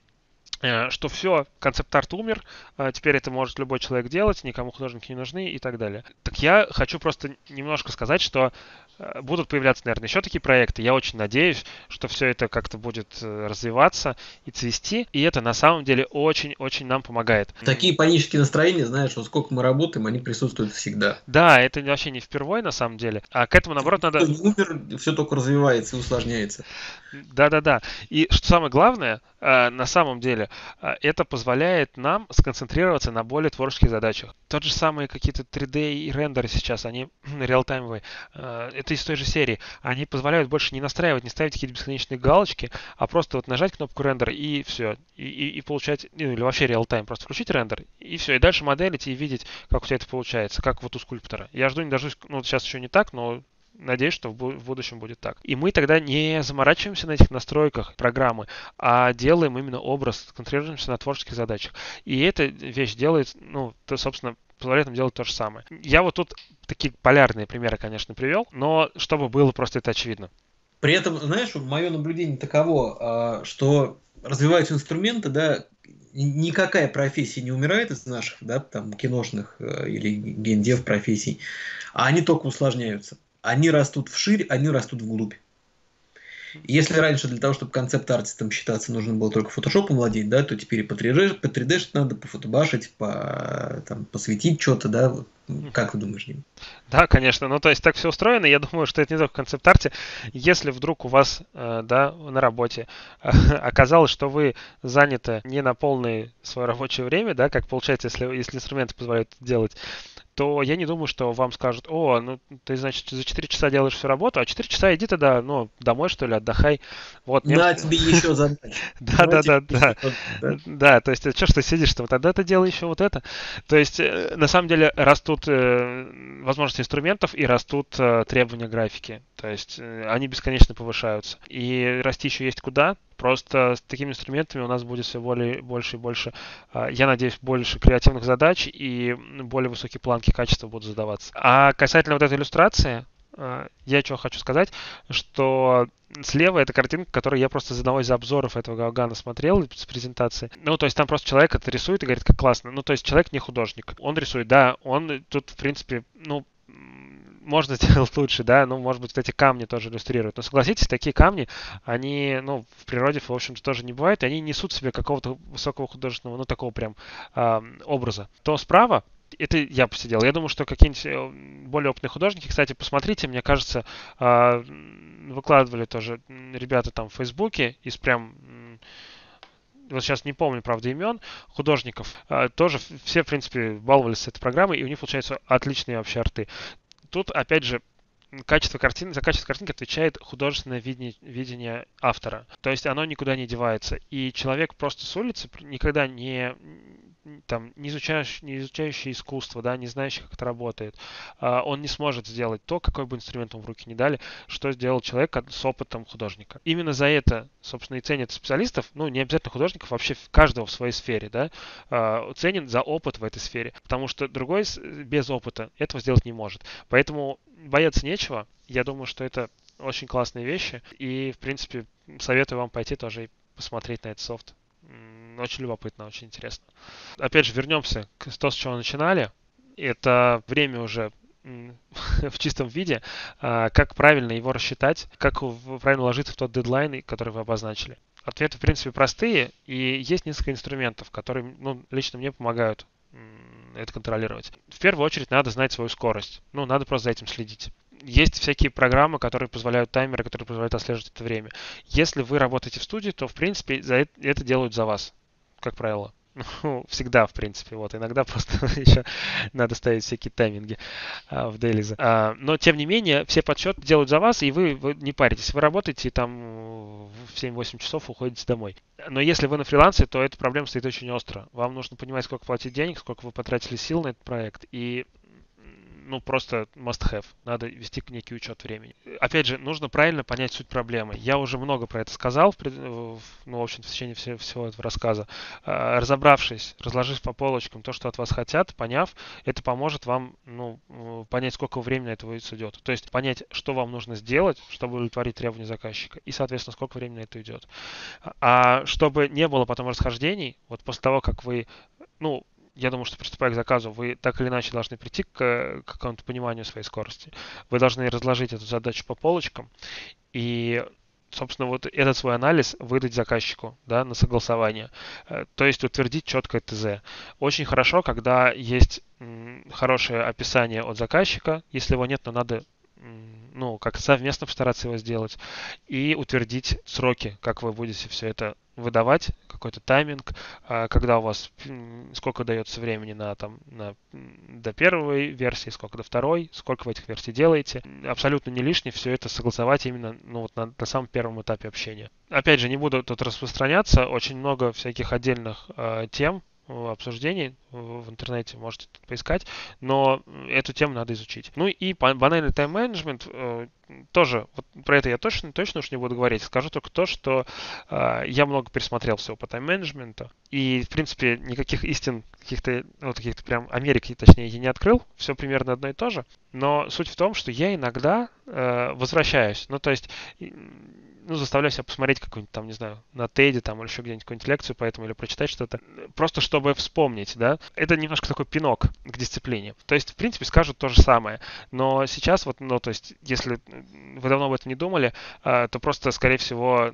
Э, Что все, концепт-арт умер, э, теперь это может любой человек делать, никому художники не нужны и так далее. Так я хочу просто немножко сказать, что э, будут появляться, наверное, еще такие проекты. Я очень надеюсь, что все это как-то будет э, развиваться и цвести, и это на самом деле очень-очень нам помогает. Такие панические настроения, знаешь, вот сколько мы работаем, они присутствуют всегда. Да, это вообще не впервой на самом деле, а к этому, наоборот, Никто надо... не умер, все только развивается и усложняется. Да-да-да. И что самое главное, э, на самом деле, э, это позволяет нам сконцентрироваться на более творческих задачах. Тот же самые какие-то три дэ и рендеры сейчас, они реалтаймовые, э, это из той же серии. Они позволяют больше не настраивать, не ставить какие-то бесконечные галочки, а просто вот нажать кнопку рендер и все. И, и, и получать, ну, или вообще реалтайм, просто включить рендер, и все. И дальше моделить и видеть, как у тебя это получается, как вот у скульптора. Я жду не дождусь, ну, сейчас еще не так, но надеюсь, что в, бу- в будущем будет так. И мы тогда не заморачиваемся на этих настройках программы, а делаем именно образ, концентрируемся на творческих задачах. И эта вещь делает, ну, то, собственно, позволяет нам делать то же самое. Я вот тут такие полярные примеры, конечно, привел, но чтобы было просто это очевидно. При этом, знаешь, мое наблюдение таково, а, что развиваются инструменты, да, никакая профессия не умирает из наших, да, там, киношных э, или геймдев профессий, а они только усложняются. Они растут вширь, они растут вглубь. Если раньше для того, чтобы концепт-артистом считаться, нужно было только фотошопом владеть, да, то теперь и по три дэ, по три дэ надо, пофотобашить, по, там, посветить что-то, да. Вот. Как ты думаешь, Дим? Да, конечно. Ну, то есть так все устроено. Я думаю, что это не только в концепт-арте. Если вдруг у вас, э, да, на работе э, оказалось, что вы заняты не на полное свое рабочее время, да, как получается, если, если инструменты позволяют это делать, то я не думаю, что вам скажут: о, ну ты, значит, за четыре часа делаешь всю работу, а четыре часа иди тогда, ну, домой, что ли, отдыхай. Вот, мне... На тебе еще задача. Да, да, да, да. Да. Да, то есть, что ж ты сидишь, что тогда ты делай еще вот это. То есть, э, на самом деле, растут э, возможности инструментов и растут э, требования графики. То есть, э, они бесконечно повышаются. И расти еще есть куда. Просто с такими инструментами у нас будет все более, больше и больше, э, я надеюсь, больше креативных задач и более высокие планки качества будут задаваться. А касательно вот этой иллюстрации, э, я что хочу сказать, что слева это картинка, которую я просто из одного из обзоров этого Гаугана смотрел с презентации. Ну, то есть там просто человек это рисует и говорит, как классно. Ну, то есть человек не художник. Он рисует, да, он тут, в принципе, ну, можно сделать лучше, да, ну, может быть, эти камни тоже иллюстрируют. Но согласитесь, такие камни, они, ну, в природе, в общем-то, тоже не бывает, и они несут в себе какого-то высокого художественного, ну, такого прям э, образа. То справа, это я посидел. Я думаю, что какие-нибудь более опытные художники, кстати, посмотрите, мне кажется, э, выкладывали тоже ребята там в Фейсбуке из прям... Вот сейчас не помню, правда, имен художников, а, тоже все, в принципе, баловались с этой программой, и у них получаются отличные вообще арты. Тут, опять же, качество картины, за качество картинки отвечает художественное видение, видение автора. То есть оно никуда не девается. И человек просто с улицы, никогда не, там, не, изучающий, не изучающий искусство, да, не знающий, как это работает, он не сможет сделать то, какой бы инструмент ему в руки не дали, что сделал человек с опытом художника. Именно за это, собственно, и ценят специалистов, ну, не обязательно художников, вообще каждого в своей сфере, да, ценен за опыт в этой сфере. Потому что другой без опыта этого сделать не может. Поэтому бояться нечего. Я думаю, что это очень классные вещи. И, в принципе, советую вам пойти тоже и посмотреть на этот софт. Очень любопытно, очень интересно. Опять же, вернемся к тому, с чего начинали. Это время уже в чистом виде. Как правильно его рассчитать, как правильно ложиться в тот дедлайн, который вы обозначили. Ответы, в принципе, простые. И есть несколько инструментов, которые, ну, лично мне помогают это контролировать. В первую очередь надо знать свою скорость. Ну, надо просто за этим следить. Есть всякие программы, которые позволяют, таймеры, которые позволяют отслеживать это время. Если вы работаете в студии, то, в принципе, за это, это делают за вас, как правило. Ну, всегда, в принципе. Вот. Иногда просто еще надо ставить всякие тайминги а, в Дейлизе. А, но, тем не менее, все подсчеты делают за вас, и вы, вы не паритесь. Вы работаете и там в семь-восемь часов уходите домой. Но если вы на фрилансе, то эта проблема стоит очень остро. Вам нужно понимать, сколько платить денег, сколько вы потратили сил на этот проект, и ну, просто must have. Надо вести некий учет времени. Опять же, нужно правильно понять суть проблемы. Я уже много про это сказал, в, ну, в общем, в течение всего, всего этого рассказа. Разобравшись, разложив по полочкам то, что от вас хотят, поняв, это поможет вам, ну, понять, сколько времени на это уйдет. То есть понять, что вам нужно сделать, чтобы удовлетворить требования заказчика, и, соответственно, сколько времени на это уйдет. А чтобы не было потом расхождений, вот после того, как вы, ну, я думаю, что приступая к заказу, вы так или иначе должны прийти к, к какому-то пониманию своей скорости. Вы должны разложить эту задачу по полочкам и, собственно, вот этот свой анализ выдать заказчику, да, на согласование. То есть утвердить четкое ТЗ. Очень хорошо, когда есть м, хорошее описание от заказчика. Если его нет, то надо ну, как совместно постараться его сделать, и утвердить сроки, как вы будете все это выдавать, какой-то тайминг, когда у вас сколько дается времени на, там, на, до первой версии, сколько до второй, сколько вы этих версий делаете. Абсолютно не лишнее все это согласовать именно ну, вот на, на самом первом этапе общения. Опять же, не буду тут распространяться, очень много всяких отдельных э, тем, обсуждений в интернете, можете тут поискать, но эту тему надо изучить. Ну и банальный тайм-менеджмент э, тоже, вот про это я точно, точно уж не буду говорить, скажу только то, что э, я много пересмотрел всего по тайм-менеджменту, и, в принципе, никаких истин, каких-то, ну, каких-то прям Америки, точнее, я не открыл, все примерно одно и то же, но суть в том, что я иногда э, возвращаюсь, ну, то есть ну, заставляю себя посмотреть какую-нибудь там, не знаю, на Теде там или еще где-нибудь какую-нибудь лекцию по этому или прочитать что-то, просто чтобы вспомнить, да. Это немножко такой пинок к дисциплине. То есть, в принципе, скажут то же самое. Но сейчас вот, ну, то есть, если вы давно об этом не думали, то просто, скорее всего,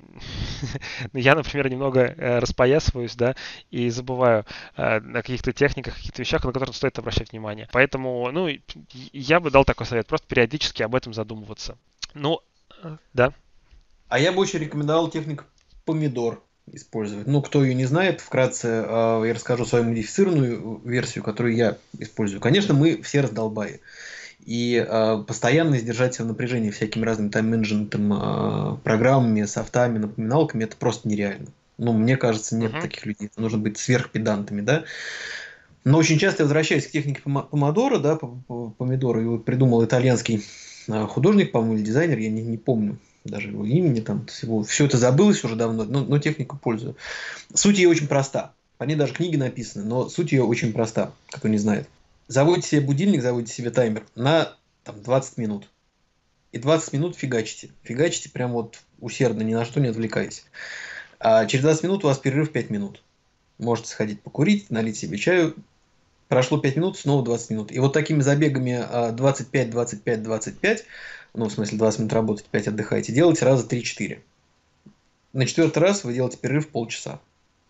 я, например, немного распоясываюсь, да, и забываю о каких-то техниках, каких-то вещах, на которые стоит обращать внимание. Поэтому, ну, я бы дал такой совет, просто периодически об этом задумываться. Ну, да. А я бы очень рекомендовал технику помидор использовать. Ну, кто ее не знает, вкратце я расскажу свою модифицированную версию, которую я использую. Конечно, мы все раздолбаи. И э, постоянно сдержать себя в напряжении всякими разными тайм-менеджментом, э, программами, софтами, напоминалками, это просто нереально. Ну, мне кажется, нет uh-huh. таких людей. Нужно быть сверхпедантами, да. Но очень часто я возвращаюсь к технике помидора, да, помидора. Его придумал итальянский художник, по-моему, или дизайнер, я не, не помню даже его имени, там всего. Все это забылось уже давно, но, но технику пользую. Суть ее очень проста. По ней даже книги написаны, но суть ее очень проста, кто не знает. Заводите себе будильник, заводите себе таймер на там, двадцать минут. И двадцать минут фигачите. Фигачите прям вот усердно, ни на что не отвлекайтесь. А через двадцать минут у вас перерыв пять минут. Можете сходить покурить, налить себе чаю, прошло пять минут, снова двадцать минут. И вот такими забегами двадцать пять, двадцать пять, двадцать пять, ну, в смысле, двадцать минут работаете, пять отдыхаете, делайте раза три-четыре. На четвертый раз вы делаете перерыв полчаса.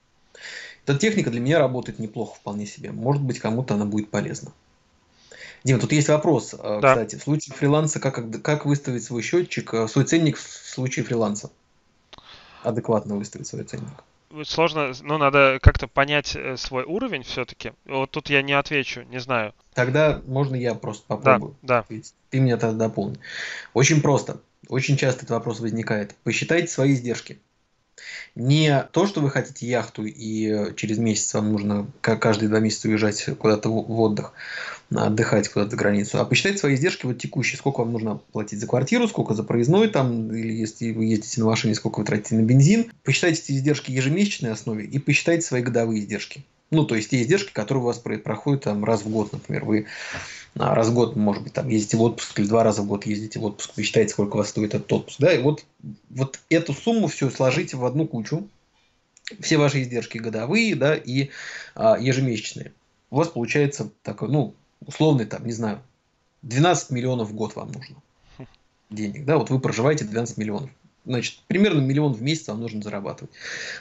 Эта техника для меня работает неплохо вполне себе. Может быть, кому-то она будет полезна. Дима, тут есть вопрос, Да. кстати. В случае фриланса, как, как выставить свой счетчик, свой ценник в случае фриланса? Адекватно выставить свой ценник. Сложно, ну, надо как-то понять свой уровень все-таки. Вот тут я не отвечу, не знаю. Тогда можно я просто попробую. Да, да. Ты меня тогда дополни. Очень просто. Очень часто этот вопрос возникает. Посчитайте свои издержки. Не то, что вы хотите яхту, и через месяц вам нужно каждые два месяца уезжать куда-то в отдых, отдыхать куда-то за границу, а посчитайте свои издержки вот текущие, сколько вам нужно платить за квартиру, сколько за проездной, там, или если вы ездите на машине, сколько вы тратите на бензин. Посчитайте эти издержки ежемесячной основе и посчитайте свои годовые издержки. Ну, то есть те издержки, которые у вас проходят там, раз в год, например. Вы раз в год, может быть, там ездите в отпуск или два раза в год ездите в отпуск, вы считаете, сколько у вас стоит этот отпуск. Да? И вот, вот эту сумму все сложите в одну кучу. Все ваши издержки годовые, да, и а, ежемесячные. У вас получается такой, ну, условный, там, не знаю, двенадцать миллионов в год вам нужно денег. Да? Вот вы проживаете двенадцать миллионов. Значит, примерно миллион в месяц вам нужно зарабатывать.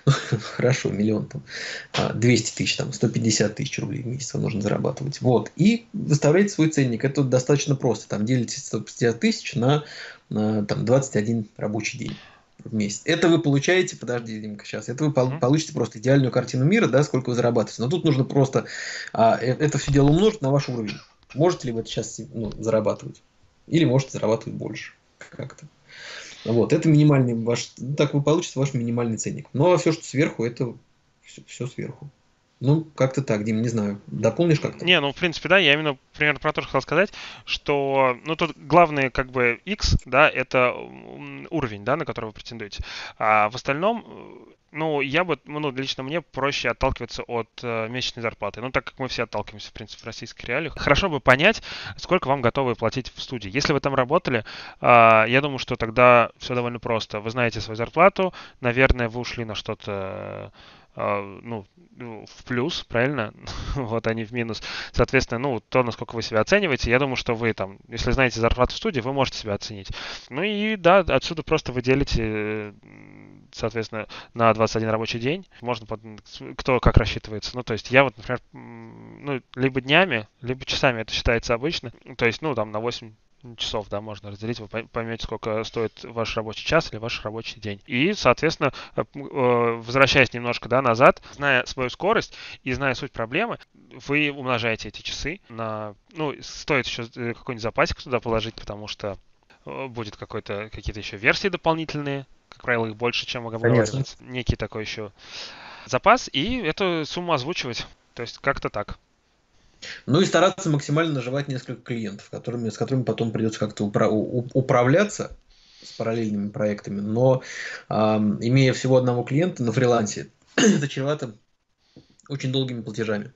Хорошо, миллион, там, двести тысяч, там, сто пятьдесят тысяч рублей в месяц вам нужно зарабатывать. Вот. И выставляете свой ценник. Это достаточно просто. Там делите сто пятьдесят тысяч на, на там, двадцать один рабочий день в месяц. Это вы получаете, подожди, Димка, сейчас, это вы mm-hmm. получите просто идеальную картину мира, да, сколько вы зарабатываете. Но тут нужно просто а, это все дело умножить на ваш уровень. Можете ли вы это сейчас ну, зарабатывать? Или можете зарабатывать больше как-то. Вот, это минимальный ваш, так вы получите ваш минимальный ценник. Ну, а все, что сверху, это все, все сверху. Ну, как-то так, Дим, не знаю, дополнишь как-то? Не, ну, в принципе, да, я именно примерно про то же хотел сказать, что, ну, тут главное, как бы, X, да, это уровень, да, на который вы претендуете. А в остальном, ну, я бы, ну, лично мне проще отталкиваться от э, месячной зарплаты. Ну, так как мы все отталкиваемся, в принципе, в российских реалиях. Хорошо бы понять, сколько вам готовы платить в студии. Если вы там работали, э, я думаю, что тогда все довольно просто. Вы знаете свою зарплату, наверное, вы ушли на что-то, э, ну, в плюс, правильно? Вот, а не в минус. Соответственно, ну, то, насколько вы себя оцениваете, я думаю, что вы там, если знаете зарплату в студии, вы можете себя оценить. Ну и да, отсюда просто вы делите, соответственно, на двадцать один рабочий день. Можно, под, кто как рассчитывается. Ну, то есть я вот, например, ну, либо днями, либо часами это считается обычно. То есть, ну, там на восемь часов, да, можно разделить, вы поймете, сколько стоит ваш рабочий час или ваш рабочий день. И, соответственно, возвращаясь немножко, да, назад, зная свою скорость и зная суть проблемы, вы умножаете эти часы на... Ну, стоит еще какой-нибудь запасик туда положить, потому что будет какой-то, какие-то еще версии дополнительные, как правило, их больше, чем оговаривается. Некий такой еще запас, и эту сумму озвучивать. То есть как-то так. Ну и стараться максимально наживать несколько клиентов, которыми, с которыми потом придется как-то упра- управляться с параллельными проектами. Но э, имея всего одного клиента на фрилансе, это чревато очень долгими платежами.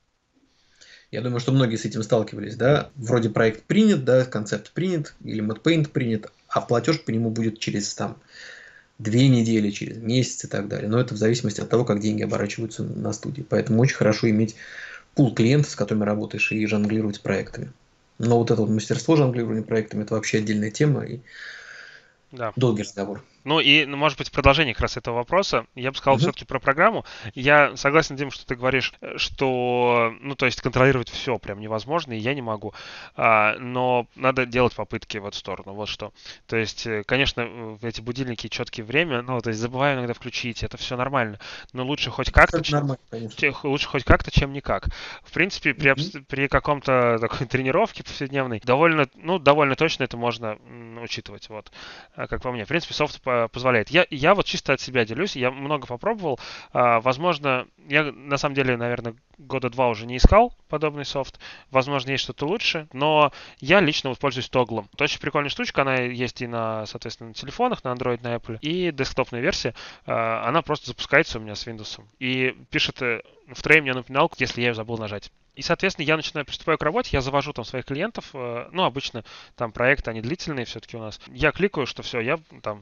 Я думаю, что многие с этим сталкивались, да, вроде проект принят, да, концепт принят, или MadPaint принят, а платеж по нему будет через там две недели, через месяц и так далее. Но это в зависимости от того, как деньги оборачиваются на студии. Поэтому очень хорошо иметь пул клиентов, с которыми работаешь, и жонглировать проектами. Но вот это вот мастерство жонглирования проектами, это вообще отдельная тема и да. долгий разговор. Ну и, ну, может быть, в продолжение как раз этого вопроса, я бы сказал uh-huh. все-таки про программу. Я согласен с тем, что ты говоришь, что, ну, то есть контролировать все прям невозможно, и я не могу. А, но надо делать попытки в эту сторону, вот что. То есть, конечно, эти будильники, четкие время, ну, то есть забываю иногда включить, это все нормально. Но лучше хоть как-то, чем, лучше хоть как-то, чем никак. В принципе, при, uh-huh. при каком-то такой тренировке повседневной довольно, ну, довольно точно это можно м, учитывать, вот, как по мне. В принципе, софт позволяет. Я, я вот чисто от себя делюсь, я много попробовал. А, возможно, я на самом деле, наверное, года два уже не искал подобный софт. Возможно, есть что-то лучше, но я лично вот пользуюсь Toggl. Это очень прикольная штучка, она есть и на, соответственно, на телефонах, на Android, на Apple, и десктопная версия. А, она просто запускается у меня с Windows. И пишет в трее мне напоминалку, если я ее забыл нажать. И, соответственно, я начинаю, приступаю к работе, я завожу там своих клиентов, ну, обычно там проекты, они длительные все-таки у нас. Я кликаю, что все, я там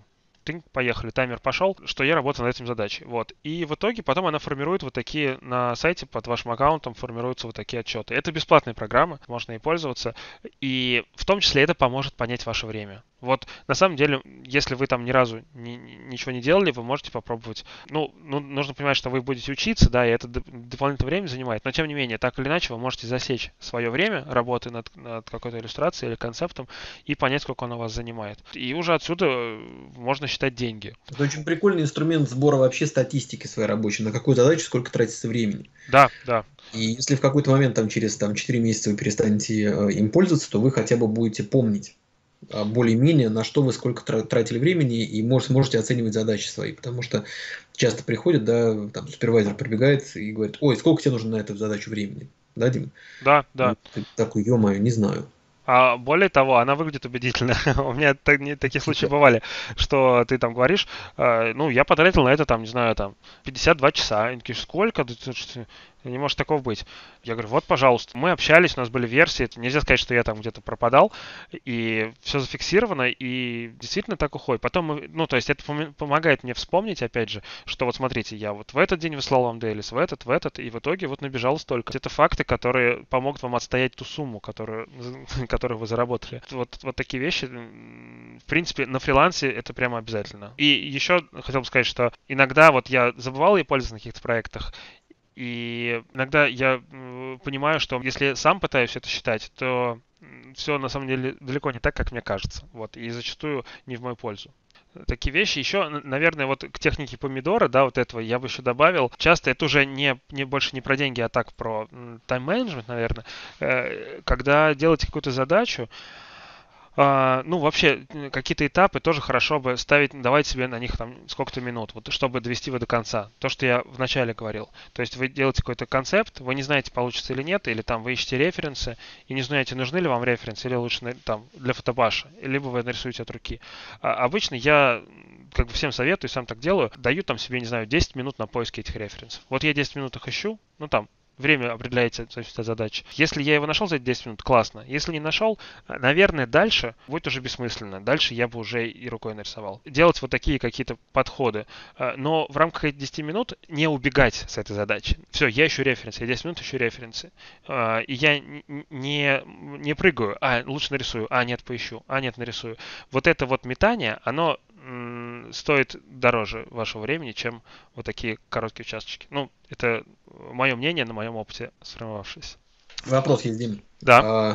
тынь, поехали, таймер пошел, что я работаю над этим задачей. Вот. И в итоге потом она формирует вот такие на сайте под вашим аккаунтом формируются вот такие отчеты. Это бесплатная программа, можно ей пользоваться. И в том числе это поможет понять ваше время. Вот на самом деле, если вы там ни разу ни, ничего не делали, вы можете попробовать. Ну, ну, нужно понимать, что вы будете учиться, да, и это дополнительное время занимает. Но тем не менее, так или иначе, вы можете засечь свое время работы над, над какой-то иллюстрацией или концептом и понять, сколько оно вас занимает. И уже отсюда можно считать деньги. Это очень прикольный инструмент сбора вообще статистики своей рабочей, на какую задачу сколько тратится времени. Да, да. И если в какой-то момент там, через там, четыре месяца вы перестанете э, им пользоваться, то вы хотя бы будете помнить более-менее, на что вы сколько тратили времени, и может, сможете оценивать задачи свои. Потому что часто приходит, да, там супервайзер прибегает и говорит: ой, сколько тебе нужно на эту задачу времени? Да, Дим? Да, да. И такой: ё-моё, не знаю. А более того, она выглядит убедительно. У меня так, не, такие случаи бывали, что ты там говоришь, э, ну, я потратил на это, там, не знаю, там, пятьдесят два часа. Они такие: сколько? Не может такого быть. Я говорю: вот, пожалуйста. Мы общались, у нас были версии. Это нельзя сказать, что я там где-то пропадал. И все зафиксировано, и действительно так уходит. Потом, мы, ну, то есть это помогает мне вспомнить, опять же, что вот смотрите, я вот в этот день выслал вам Дейлис, в этот, в этот, и в итоге вот набежало столько. Это факты, которые помогут вам отстоять ту сумму, которую, которую вы заработали. Вот, вот такие вещи, в принципе, на фрилансе это прямо обязательно. И еще хотел бы сказать, что иногда вот я забывал ей пользоваться на каких-то проектах, и иногда я понимаю, что если сам пытаюсь это считать, то все на самом деле далеко не так, как мне кажется. Вот, и зачастую не в мою пользу. Такие вещи. Еще, наверное, вот к технике помидора, да, вот этого я бы еще добавил. Часто это уже не, не больше не про деньги, а так про тайм-менеджмент, наверное. Когда делаете какую-то задачу, Uh, ну, вообще, какие-то этапы тоже хорошо бы ставить, давать себе на них там сколько-то минут, вот, чтобы довести его до конца. То, что я вначале говорил. То есть вы делаете какой-то концепт, вы не знаете, получится или нет, или там вы ищете референсы, и не знаете, нужны ли вам референсы, или лучше там для фотобаша, либо вы нарисуете от руки. А обычно я как бы всем советую, сам так делаю, даю там себе, не знаю, десять минут на поиски этих референсов. Вот я десять минут их ищу, ну там, время определяется от задачи. Если я его нашел за эти десять минут, классно. Если не нашел, наверное, дальше будет уже бессмысленно. Дальше я бы уже и рукой нарисовал. Делать вот такие какие-то подходы. Но в рамках этих десяти минут не убегать с этой задачи. Все, я ищу референсы, я десять минут ищу референсы. И я не, не прыгаю. А, лучше нарисую. А, нет, поищу. А, нет, нарисую. Вот это вот метание, оно стоит дороже вашего времени, чем вот такие короткие участочки. Ну, это мое мнение на моем опыте сформировавшееся. Вопрос есть, Дим. Да. А...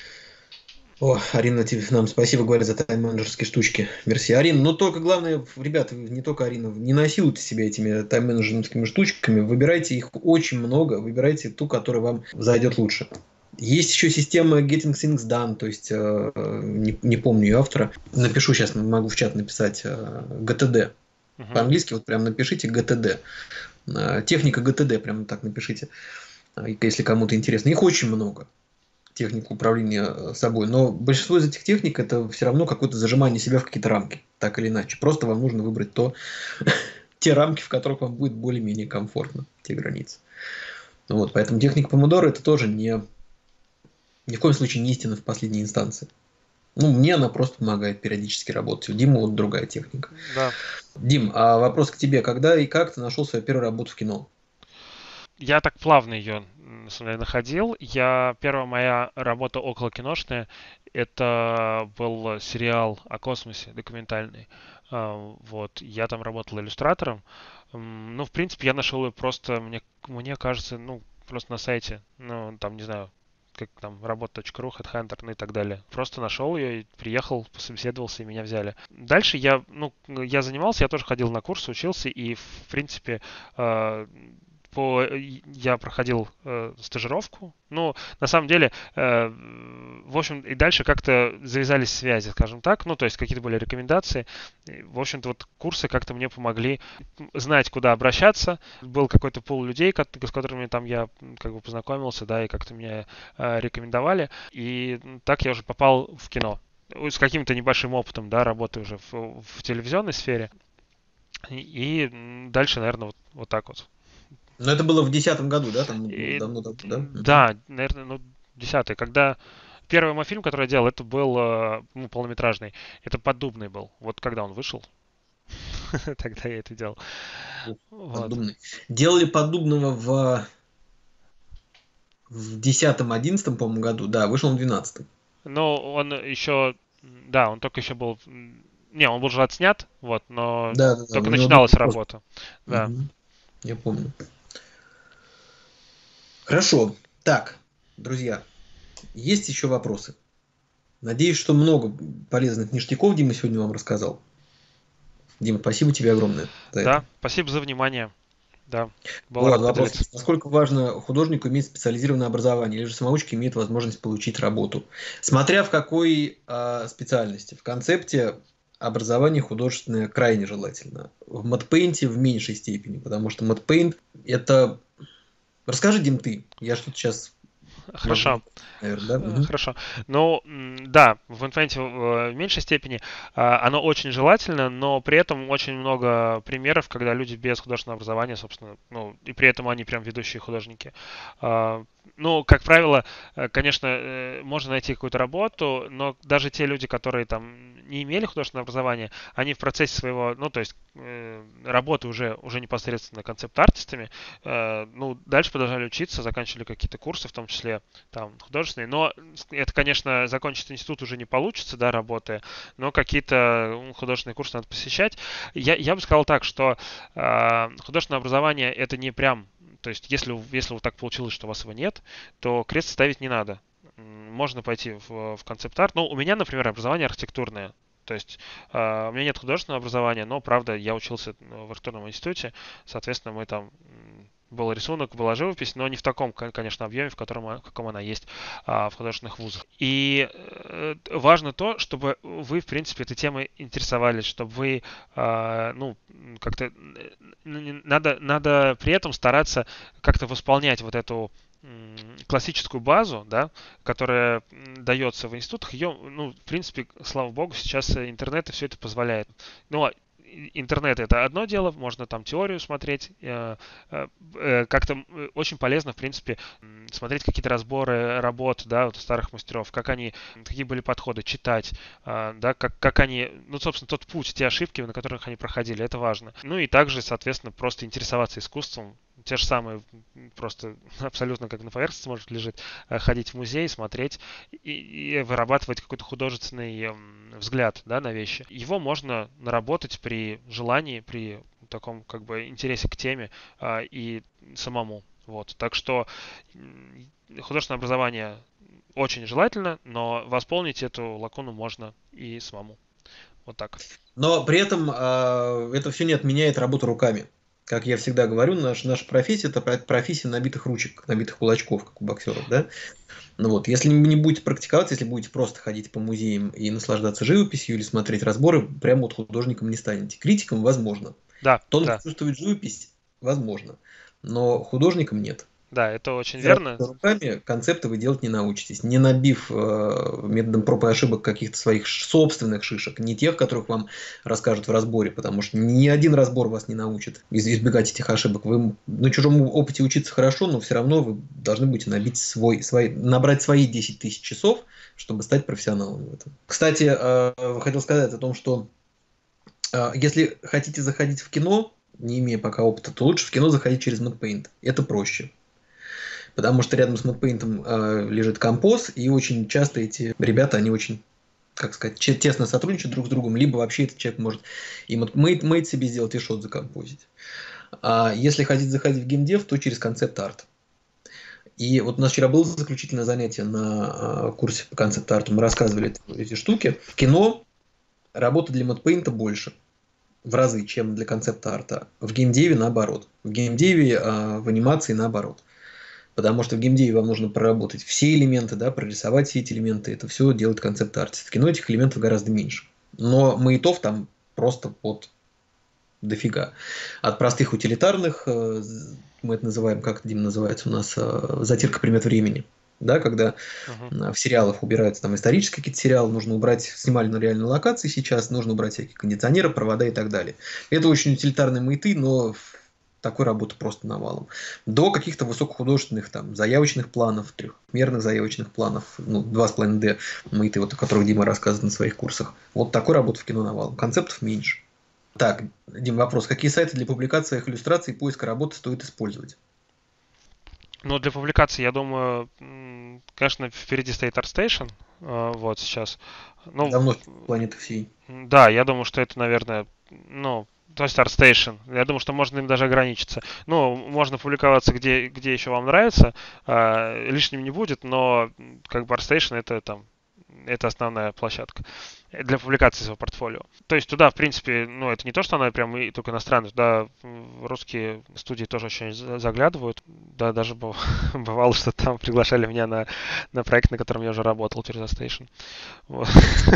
О, Арина, тебе нам спасибо, говорит, за тайм-менеджерские штучки. Мерси, Арина. Но только главное, ребята, не только Арина, не насилуйте себя этими тайм-менеджерскими штучками. Выбирайте их очень много. Выбирайте ту, которая вам зайдет лучше. Есть еще система Getting Things Done, то есть, э, не, не помню ее автора. Напишу сейчас, могу в чат написать э, джи ти ди. Uh-huh. По-английски вот прям напишите джи ти ди. Э, техника джи ти ди, прям так напишите, если кому-то интересно. Их очень много, техник управления собой. Но большинство из этих техник это все равно какое-то зажимание себя в какие-то рамки, так или иначе. Просто вам нужно выбрать то, те рамки, в которых вам будет более-менее комфортно, те границы. Вот, поэтому техника помодоро это тоже не... Ни в коем случае не истина в последней инстанции. Ну, мне она просто помогает периодически работать. У Димы вот другая техника. Да. Дим, а вопрос к тебе. Когда и как ты нашел свою первую работу в кино? Я так плавно ее, на самом деле, находил. Я, первая моя работа около киношная, это был сериал о космосе, документальный. Вот. Я там работал иллюстратором. Ну, в принципе, я нашел ее просто, мне, мне кажется, ну, просто на сайте. Ну, там, не знаю, как там работа точка ру, HeadHunter, ну и так далее. Просто нашел ее, и приехал, пособеседовался, и меня взяли. Дальше я, ну, я занимался, я тоже ходил на курсы, учился, и, в принципе, э, по, я проходил э, стажировку. Ну, на самом деле, э, в общем, и дальше как-то завязались связи, скажем так. Ну, то есть какие-то были рекомендации. И, в общем-то, вот курсы как-то мне помогли знать, куда обращаться. Был какой-то пул людей, с которыми там я как бы познакомился, да, и как-то меня э, рекомендовали. И так я уже попал в кино. С каким-то небольшим опытом, да, работы уже в, в телевизионной сфере. И, и дальше, наверное, вот, вот так вот. Но это было в десятом году, да? Там и, давно, да? Да, наверное, ну, десятый. Когда первый мой фильм, который я делал, это был ну, полнометражный. Это «Поддубный» был. Вот когда он вышел. Тогда я это делал. Вот. Поддубный. Делали Поддубного в, в десятом-одиннадцатом, по-моему, году. Да, вышел он в двенадцатом. Но он еще, да, он только еще был, не, он был же отснят, вот, но Да, да, да. только У него был начиналась пост. работа. Да. Мгм. Я помню. Хорошо. Так, друзья, есть еще вопросы? Надеюсь, что много полезных ништяков Дима сегодня вам рассказал. Дима, спасибо тебе огромное за это. Да, спасибо за внимание. Да, был Вот рад вопрос. поделиться. Насколько важно художнику иметь специализированное образование, или же самоучка имеет возможность получить работу? Смотря в какой а, специальности. В концепте образование художественное крайне желательно. В матпейнте в меньшей степени, потому что матпейнт это... Расскажи, Дим, ты. Я что-то сейчас могу... Хорошо. Наверное, да? Э, Мгм. Хорошо. Ну, м, да, в Infinity в в меньшей степени а, оно очень желательно, но при этом очень много примеров, когда люди без художественного образования, собственно, ну, и при этом они прям ведущие художники. А, Ну, как правило, э, конечно, э, можно найти какую-то работу, но даже те люди, которые там не имели художественного образования, они в процессе своего, ну, то есть э, работы уже, уже непосредственно концепт-артистами, э, ну, дальше продолжали учиться, заканчивали какие-то курсы, в том числе там художественные, но это, конечно, закончить институт уже не получится, да, работая, но какие-то м, художественные курсы надо посещать. Я, я бы сказал так, что э, художественное образование это не прям, то есть если, у- если вот так получилось, что у вас его нет, то крест ставить не надо. М, Можно пойти в, в концепт-арт. Ну, у меня, например, образование архитектурное. То есть э, у меня нет художественного образования, но, правда, я учился в архитектурном институте, соответственно, мы там м, был рисунок, была живопись, но не в таком, кон- конечно, объеме, в котором, о- в каком она есть а, в художественных вузах. И э, важно то, чтобы вы, в принципе, этой темой интересовались, чтобы вы, а, ну, как-то, э, н- надо, надо при этом стараться как-то восполнять вот эту м, классическую базу, да, которая м, дается в институтах, ее, ну, в принципе, слава богу, сейчас э, интернет и все это позволяет. Ну, а и- интернет это одно дело, можно там теорию смотреть, э, э, э, как-то э, очень полезно, в принципе, м, смотреть какие-то разборы работ, да, вот старых мастеров, как они, какие были подходы, читать, а, да, как, как они, ну, собственно, тот путь, те ошибки, на которых они проходили, это важно. Ну и также, соответственно, просто интересоваться искусством, те же самые, м, просто абсолютно как на поверхности может лежит, э, ходить в музей, смотреть и, и вырабатывать какой-то художественный м, взгляд, да, на вещи. Его можно наработать при желании, при таком как бы интересе к теме а, и самому. Вот. Так что м, художественное образование очень желательно, но восполнить эту лакуну можно и самому. Вот так. Но при этом а, это все не отменяет работу руками. Как я всегда говорю, наш, наша профессия – это про- профессия набитых ручек, набитых кулачков, как у боксеров, да? Ну вот, если не будете практиковаться, если будете просто ходить по музеям и наслаждаться живописью или смотреть разборы, прямо вот художником не станете. Критиком возможно. Да, Тонко да, чувствовать живопись возможно, но художником нет. да, это очень За верно. руками концепты вы делать не научитесь, не набив э, методом проб и ошибок каких-то своих ш- собственных шишек, не тех, которых вам расскажут в разборе, потому что ни один разбор вас не научит из- избегать этих ошибок. Вы на чужом опыте учиться хорошо, но все равно вы должны будете набить свой, свои, набрать свои десять тысяч часов, чтобы стать профессионалом в этом. Кстати, э, хотел сказать о том, что э, если хотите заходить в кино, не имея пока опыта, то лучше в кино заходить через MadPaint. Это проще. Потому что рядом с MadPaint э, лежит композ, и очень часто эти ребята, они очень, как сказать, че- тесно сотрудничают друг с другом, либо вообще этот человек может и MadPaint себе сделать, и шот закомпозить. А если хотите заходить в геймдев, то через концепт-арт. И вот у нас вчера было заключительное занятие на э, курсе по концепт-арту, мы рассказывали эти, эти штуки. В кино работы для MadPaint больше в разы, чем для концепт-арта. В геймдеве наоборот. В геймдеве, э, в анимации наоборот. Потому что в геймдеве вам нужно проработать все элементы, да, прорисовать все эти элементы. Это все делает концепт-артист. В кино этих элементов гораздо меньше. Но маятов там просто вот дофига. От простых утилитарных, э, мы это называем, как это, Дим, называется у нас, э, затирка примет времени. Да, когда Мгм. э, в сериалах убираются там исторические какие-то сериалы, нужно убрать, снимали на реальной локации сейчас, нужно убрать всякие кондиционеры, провода и так далее. Это очень утилитарные маяты, но такой работы просто навалом. До каких-то высокохудожественных там заявочных планов, трехмерных заявочных планов, ну, два с половиной дэ маяты, вот о которых Дима рассказывает на своих курсах. Вот такой работы в кино навалом. Концептов меньше. Так, Дим, вопрос. Какие сайты для публикации их иллюстраций и поиска работы стоит использовать? Ну, для публикации, я думаю, м, конечно, впереди стоит ArtStation, э, вот сейчас. Ну, Давно планеты всей. м, да, я думаю, что это, наверное, ну, то есть ArtStation. Я думаю, что можно им даже ограничиться. Ну, можно публиковаться где, где еще вам нравится, а, лишним не будет, но м, как бы ArtStation это там это основная площадка для публикации своего портфолио. То есть туда, в принципе, ну, это не то, что она прям и только иностранная, туда м, русские студии тоже очень за- заглядывают. Да, даже быв- бывало, что там приглашали меня на, на проект, на котором я уже работал через ArtStation. Вот.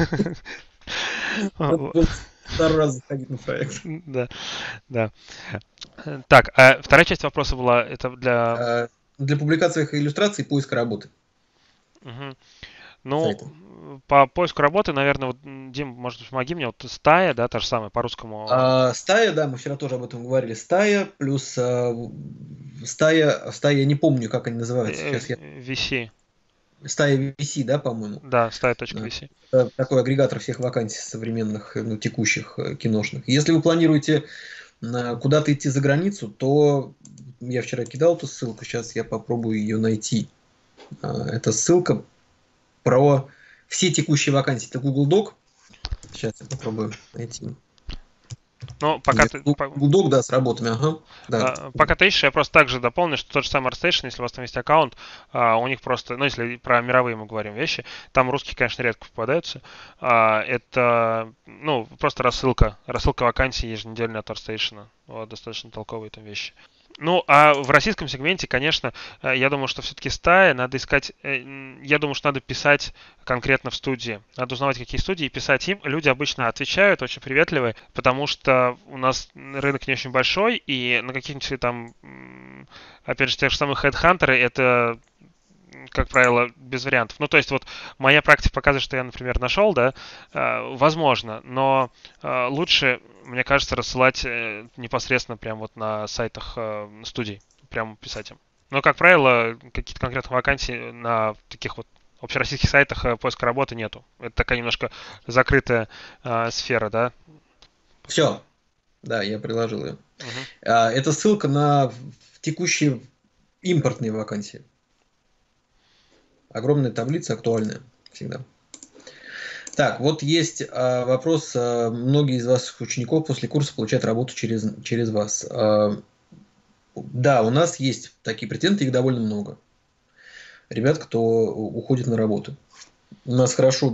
Надо было второй раз заходить на проект. Да, да. Так, а вторая часть вопроса была, это для... А, Для публикации их иллюстраций и поиска работы. Мгм. Ну, Сайта. по поиску работы, наверное, вот, м, Дим, может, помоги мне, вот стая, да, та же самая, по-русскому. А, стая, да, мы вчера тоже об этом говорили. Стая плюс а, стая, стая, я не помню, как они называются. э, Сейчас я... ви си. Стая ви си, да, по-моему. Да, Да. стая.vc. Это такой агрегатор всех вакансий современных, ну, текущих э, киношных. Если вы планируете э, куда-то идти за границу, то я вчера кидал эту ссылку, сейчас я попробую ее найти. А, Это ссылка про все текущие вакансии. Это Google Doc. Сейчас я попробую найти. Ну, пока Где ты, по- Google Doc, да, с работами, ага. Да. а, пока ты ищешь, я просто также дополню, что тот же самый ArtStation, если у вас там есть аккаунт, а, у них просто, ну, если про мировые мы говорим вещи, там русские, конечно, редко попадаются. А, это, ну, просто рассылка, рассылка вакансий еженедельно от ArtStation. Вот, достаточно толковые там вещи. Ну, а в российском сегменте, конечно, э, я думаю, что все-таки стая, надо искать, э, м, я думаю, что надо писать конкретно в студии. Надо узнавать, какие студии, и писать им. Люди обычно отвечают, очень приветливые, потому что у нас рынок не очень большой, и на каких-нибудь там, м, опять же, тех же самых HeadHunter, это как правило, без вариантов. Ну, то есть вот моя практика показывает, что я, например, нашел, да, э, возможно, но э, лучше, мне кажется, рассылать э, непосредственно прямо вот на сайтах э, студий, прямо писать им. Но, как правило, каких-то конкретных вакансий на таких вот общероссийских сайтах э, поиска работы нету. Это такая немножко закрытая э, сфера, да. Все. Да, я приложил ее. Мгм. А, Это ссылка на текущие импортные вакансии. Огромная таблица, актуальная всегда. Так, вот есть а, вопрос. а, многие из вас, учеников, после курса получают работу через, через вас. А, да, у нас есть такие претенденты, их довольно много. Ребят, кто уходит на работу. У нас хорошо,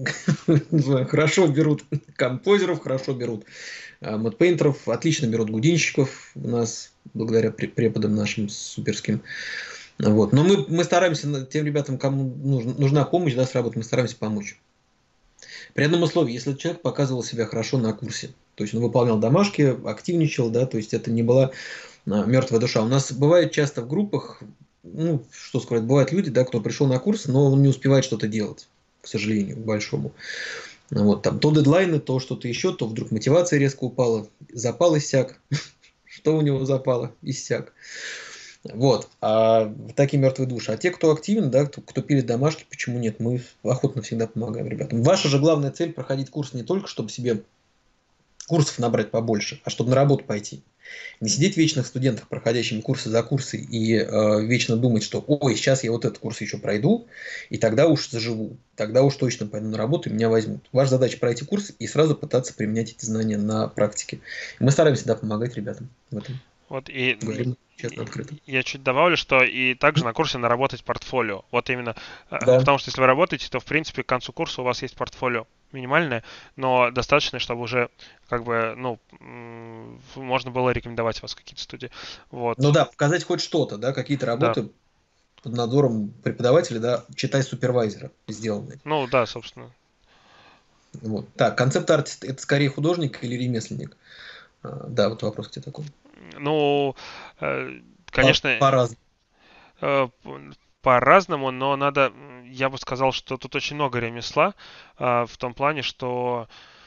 хорошо берут композеров, хорошо берут а, модпейнтеров, отлично берут гудинщиков у нас, благодаря преподам нашим суперским. Вот. Но мы, мы стараемся тем ребятам, кому нужна, нужна помощь, да, с работы, мы стараемся помочь. При одном условии, если человек показывал себя хорошо на курсе, то есть он выполнял домашки, активничал, да, то есть это не была а, мертвая душа. У нас бывает часто в группах, ну, что сказать, бывают люди, да, кто пришел на курс, но он не успевает что-то делать, к сожалению, к большому. Вот, там то дедлайны, то что-то еще, то вдруг мотивация резко упала, запал иссяк. Что у него запало? Иссяк. Вот. А такие мертвые души. А те, кто активен, да, кто, кто пилит домашки, почему нет? Мы охотно всегда помогаем ребятам. Ваша же главная цель проходить курс не только, чтобы себе курсов набрать побольше, а чтобы на работу пойти. Не сидеть вечно в студентах, проходящими курсы за курсы, и э, вечно думать, что ой, сейчас я вот этот курс еще пройду, и тогда уж заживу, тогда уж точно пойду на работу, и меня возьмут. Ваша задача пройти курс и сразу пытаться применять эти знания на практике. И мы стараемся да, помогать ребятам в этом. Вот и, Говорим честно, и открыто. я чуть добавлю, что и также на курсе наработать портфолио. Вот именно, э, ну, Да. потому что если вы работаете, то в принципе к концу курса у вас есть портфолио минимальное, но достаточно, чтобы уже как бы, ну, м, можно было рекомендовать вас в какие-то студии. Ну Вот, да, показать хоть что-то, да, какие-то да. работы под надзором преподавателя, да, читай супервайзера сделанные. Ну да, собственно. Вот. Так, концепт-артист это скорее художник или ремесленник? А, да, вот вопрос к тебе такой. Ну, э, По- конечно, По-разному. э, по-разному, но надо, м, я бы сказал, что тут очень много ремесла, а, в том плане, что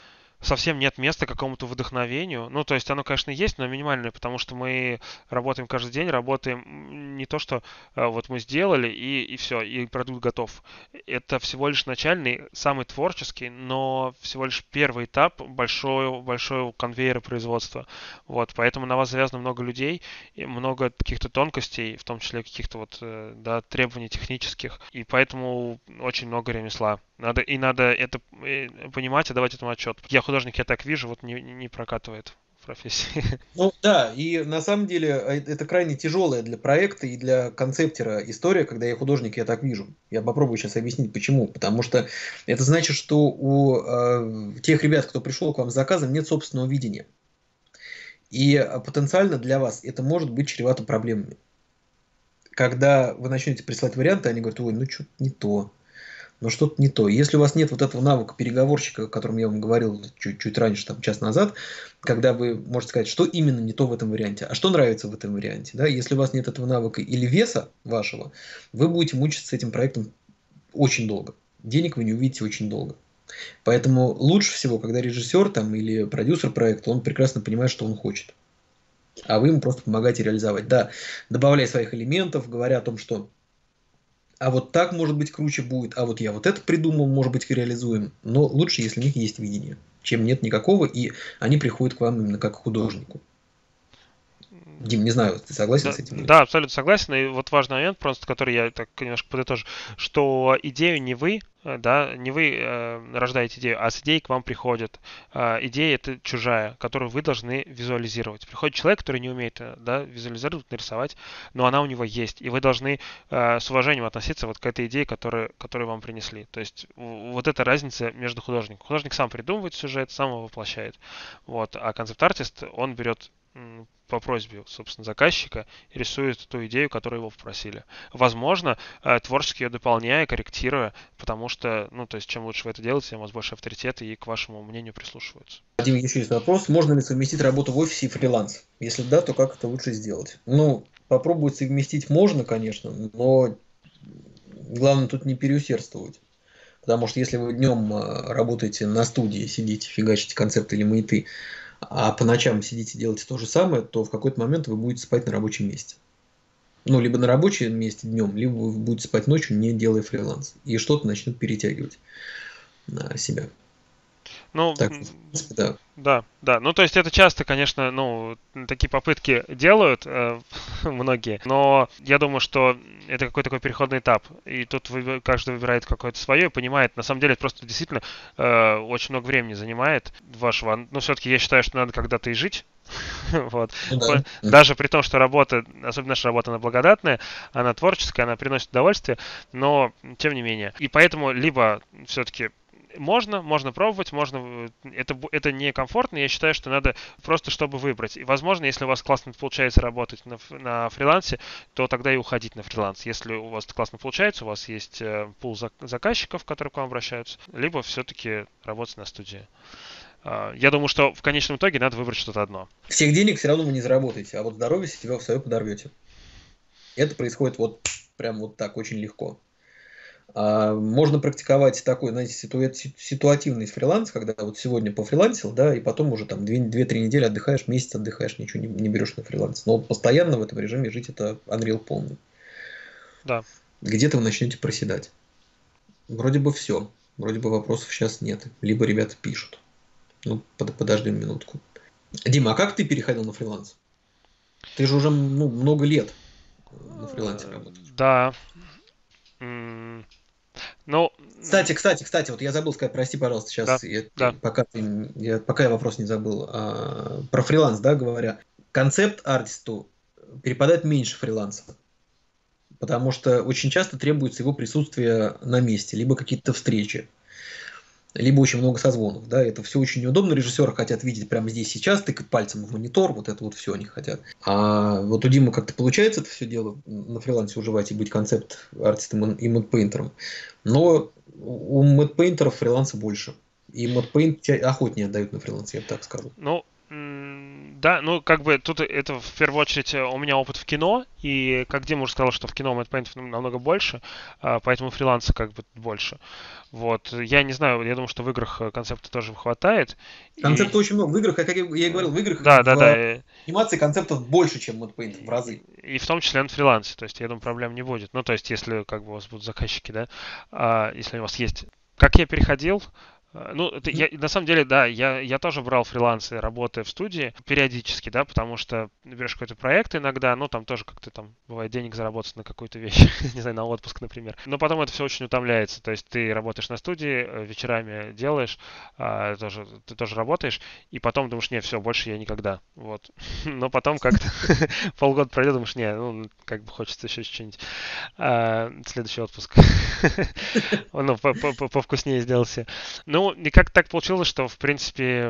совсем нет места какому-то вдохновению. Ну, то есть оно, конечно, есть, но минимальное, потому что мы работаем каждый день, работаем не то, что э, вот мы сделали и, и все, и продукт готов. Это всего лишь начальный, самый творческий, но всего лишь первый этап большого, большого конвейера производства. Вот, поэтому на вас завязано много людей, и много каких-то тонкостей, в том числе каких-то вот, э, да, требований технических, и поэтому очень много ремесла. Надо, и надо это э, понимать и давать этому отчет. Я художник, я так вижу, вот не, не прокатывает в профессии. Ну да, и на самом деле э, это крайне тяжелая для проекта и для концептера история, когда я художник, я так вижу. Я попробую сейчас объяснить, почему. Потому что это значит, что у э, тех ребят, кто пришел к вам с заказом, нет собственного видения. И э, потенциально для вас это может быть чревато проблемами. Когда вы начнете присылать варианты, они говорят: ой, ну что-то не то. Но что-то не то. Если у вас нет вот этого навыка переговорщика, о котором я вам говорил чуть-чуть раньше, там, час назад, когда вы можете сказать, что именно не то в этом варианте, а что нравится в этом варианте. Да? Если у вас нет этого навыка или веса вашего, вы будете мучиться с этим проектом очень долго. Денег вы не увидите очень долго. Поэтому лучше всего, когда режиссер там, или продюсер проекта, он прекрасно понимает, что он хочет. А вы ему просто помогаете реализовать. Да, добавляя своих элементов, говоря о том, что а вот так, может быть, круче будет, а вот я вот это придумал, может быть, реализуем. Но лучше, если у них есть видение, чем нет никакого, и они приходят к вам именно как к художнику. Дим, не знаю, ты согласен Да, с этим? да, абсолютно согласен. И вот важный момент, просто который я так немножко подытожу, что идею не вы, э, да, не вы э, рождаете идею, а с идеей к вам приходит. Э, идея это чужая, которую вы должны визуализировать. Приходит человек, который не умеет, э, да, визуализировать, нарисовать, но она у него есть, и вы должны э, с уважением относиться вот к этой идее, которую, которую вам принесли. То есть в- вот эта разница между художником. Художник сам придумывает сюжет, сам его воплощает, вот, а концепт-артист он берет м, по просьбе, собственно, заказчика и рисует ту идею, которую его попросили. Возможно, э, творчески ее дополняя, корректируя, потому что, ну, то есть, чем лучше вы это делаете, тем у вас больше авторитета и к вашему мнению прислушиваются. Дим, еще есть вопрос. Можно ли совместить работу в офисе и фриланс? Если да, то как это лучше сделать? Ну, попробовать совместить можно, конечно, но главное тут не переусердствовать. Потому что если вы днем э, работаете на студии, сидите, фигачите концепты или маяты, а по ночам сидите, делаете то же самое, то в какой-то момент вы будете спать на рабочем месте. Ну, либо на рабочем месте днем, либо вы будете спать ночью, не делая фриланс. И что-то начнет перетягивать на себя. Ну, Так, в принципе, да. да, да. Ну, то есть это часто, конечно, ну, такие попытки делают э, многие, но я думаю, что это какой-то такой переходный этап. И тут вы, каждый выбирает какое-то свое и понимает. На самом деле это просто действительно э, очень много времени занимает вашего. Ну, все-таки я считаю, что надо когда-то и жить. Вот. Ну, да. Даже при том, что работа, особенно наша работа, она благодатная, она творческая, она приносит удовольствие, но тем не менее. И поэтому либо все-таки можно, можно пробовать, можно, это, это некомфортно, я считаю, что надо просто, чтобы выбрать. И, возможно, если у вас классно получается работать на, на фрилансе, то тогда и уходить на фриланс. Если у вас классно получается, у вас есть э, пул заказчиков, которые к вам обращаются, либо все-таки работать на студии. Э, я думаю, что в конечном итоге надо выбрать что-то одно. Всех денег все равно вы не заработаете, а вот здоровье себя в свое подорвете. Это происходит вот прям вот так, очень легко. Можно практиковать такой, знаете, ситуа- ситуативный фриланс, когда вот сегодня пофрилансил, да, и потом уже там две-три недели отдыхаешь, месяц отдыхаешь, ничего не, не берешь на фриланс. Но постоянно в этом режиме жить — это Unreal полный. Да. Где-то вы начнете проседать. Вроде бы все. Вроде бы вопросов сейчас нет. Либо ребята пишут. Ну, под, подождем минутку. Дима, а как ты переходил на фриланс? Ты же уже ну, много лет на фрилансе работаешь. Да. Ну, кстати, кстати, кстати, вот я забыл сказать, прости, пожалуйста, сейчас, да, я, да. Пока, ты, я, пока я вопрос не забыл, а, про фриланс, да, говоря, концепт-артисту перепадает меньше фриланса, потому что очень часто требуется его присутствие на месте, либо какие-то встречи, либо очень много созвонов, да, это все очень неудобно, режиссеры хотят видеть прямо здесь сейчас, тыкать пальцем в монитор, вот это вот все они хотят. А вот у Димы как-то получается это все дело на фрилансе уживать и быть концепт-артистом и мэтт-пейнтером, но у мэтт-пейнтеров фриланса больше, и мэтт-пейнт охотнее отдают на фриланс, я бы так скажу. Ну, Да, ну как бы тут это в первую очередь у меня опыт в кино, и как Дима уже сказал, что в кино мэтт-пейнтов намного больше, а, поэтому фриланса как бы больше. Вот. Я не знаю, я думаю, что в играх концепта тоже хватает. И Концептов очень много. В играх, как я и говорил, в играх да, да, в да. И, анимации концептов больше, чем в Paint, в разы. и в том числе на фрилансе. То есть, я думаю, проблем не будет. Ну, то есть, если как бы у вас будут заказчики, да, а, если у вас есть. Как я переходил, а, ну, это я, на самом деле, да, я, я тоже брал фрилансы, работая в студии периодически, да, потому что берешь какой-то проект иногда, ну, там тоже как-то там бывает денег заработать на какую-то вещь, не знаю, на отпуск, например. Но потом это все очень утомляется, то есть ты работаешь на студии, э, вечерами делаешь, а, тоже, ты тоже работаешь, и потом думаешь, не, все, больше я никогда, вот. Но потом как-то полгода пройдет, думаешь, не, ну, как бы хочется еще что-нибудь, а, следующий отпуск, ну, по- по- по- повкуснее сделался. Ну, и как так получилось, что, в принципе,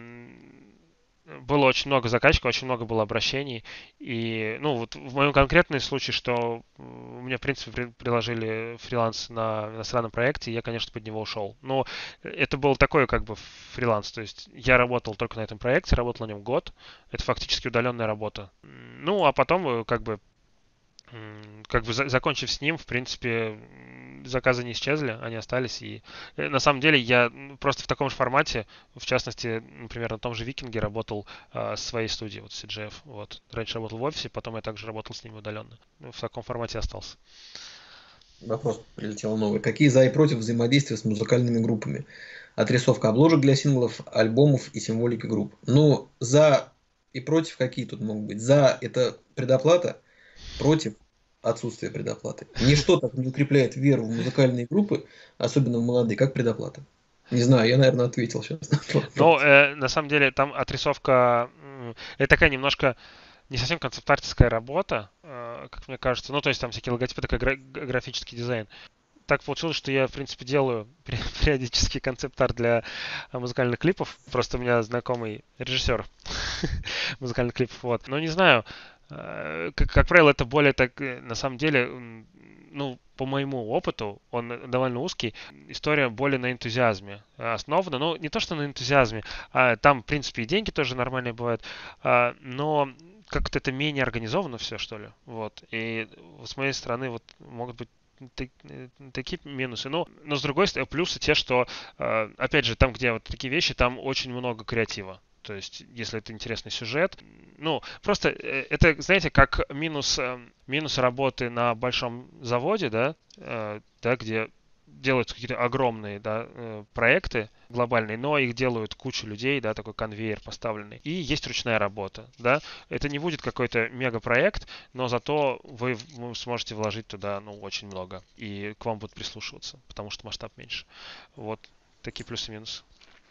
было очень много заказчиков, очень много было обращений. И, ну, вот в моем конкретном случае, что у меня, в принципе, предложили фриланс на иностранном проекте, и я, конечно, под него ушел. Но это был такой, как бы, фриланс. То есть я работал только на этом проекте, работал на нем год. Это фактически удаленная работа. Ну, а потом, как бы, как бы закончив с ним, в принципе, заказы не исчезли, они остались. И на самом деле я просто в таком же формате, в частности, например, на том же Викинге работал э, с своей студией, вот си джи эф. Вот. Раньше работал в офисе, потом я также работал с ними удаленно. В таком формате остался. Вопрос прилетел новый. Какие за и против взаимодействия с музыкальными группами? Отрисовка обложек для синглов, альбомов и символики групп. Ну, за и против какие тут могут быть? За – это предоплата, против – отсутствие предоплаты. Ничто так не укрепляет веру в музыкальные группы, особенно в молодые, как предоплата. Не знаю, я, наверное, ответил сейчас на этот вопрос. Но э, на самом деле там отрисовка, м, это такая немножко не совсем концептуальная работа, э, как мне кажется. Ну, то есть там всякие логотипы, такой гра- графический дизайн. Так получилось, что я, в принципе, делаю периодически концепт-арт для музыкальных клипов. Просто у меня знакомый режиссер музыкальных клипов. Вот. Но не знаю, э, как, как правило, это более так, э, на самом деле, м, ну, по моему опыту, он довольно узкий, история более на энтузиазме основана. Ну, не то, что на энтузиазме, а там, в принципе, и деньги тоже нормальные бывают, а, но как-то это менее организовано все, что ли. Вот. И с моей стороны вот могут быть такие минусы. Но, но с другой стороны, плюсы те, что, э, опять же, там, где вот такие вещи, там очень много креатива. То есть, если это интересный сюжет, ну, просто э, это, знаете, как минус, э, минус работы на большом заводе, да, э, да, где делаются какие-то огромные, да, э, проекты глобальные, но их делают куча людей, да, такой конвейер поставленный. И есть ручная работа, да. Это не будет какой-то мегапроект, но зато вы, вы сможете вложить туда, ну, очень много. И к вам будут прислушиваться, потому что масштаб меньше. Вот такие плюсы и минусы.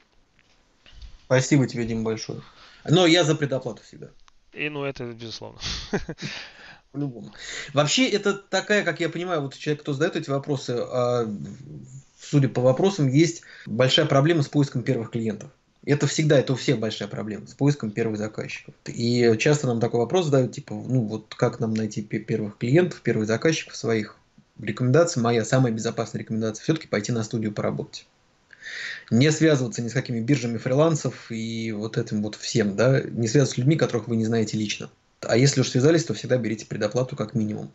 Спасибо тебе, Дим, большое. Но я за предоплату всегда. И, ну, это безусловно. По-любому. Вообще, это такая, как я понимаю, вот человек, кто задает эти вопросы, а, судя по вопросам, есть большая проблема с поиском первых клиентов. Это всегда, это у всех большая проблема с поиском первых заказчиков. И часто нам такой вопрос задают, типа, ну вот как нам найти первых клиентов, первых заказчиков своих. Рекомендация моя, самая безопасная рекомендация, все-таки пойти на студию поработать. Не связываться ни с какими биржами фрилансов и вот этим вот всем, да, не связываться с людьми, которых вы не знаете лично. А если уж связались, то всегда берите предоплату как минимум.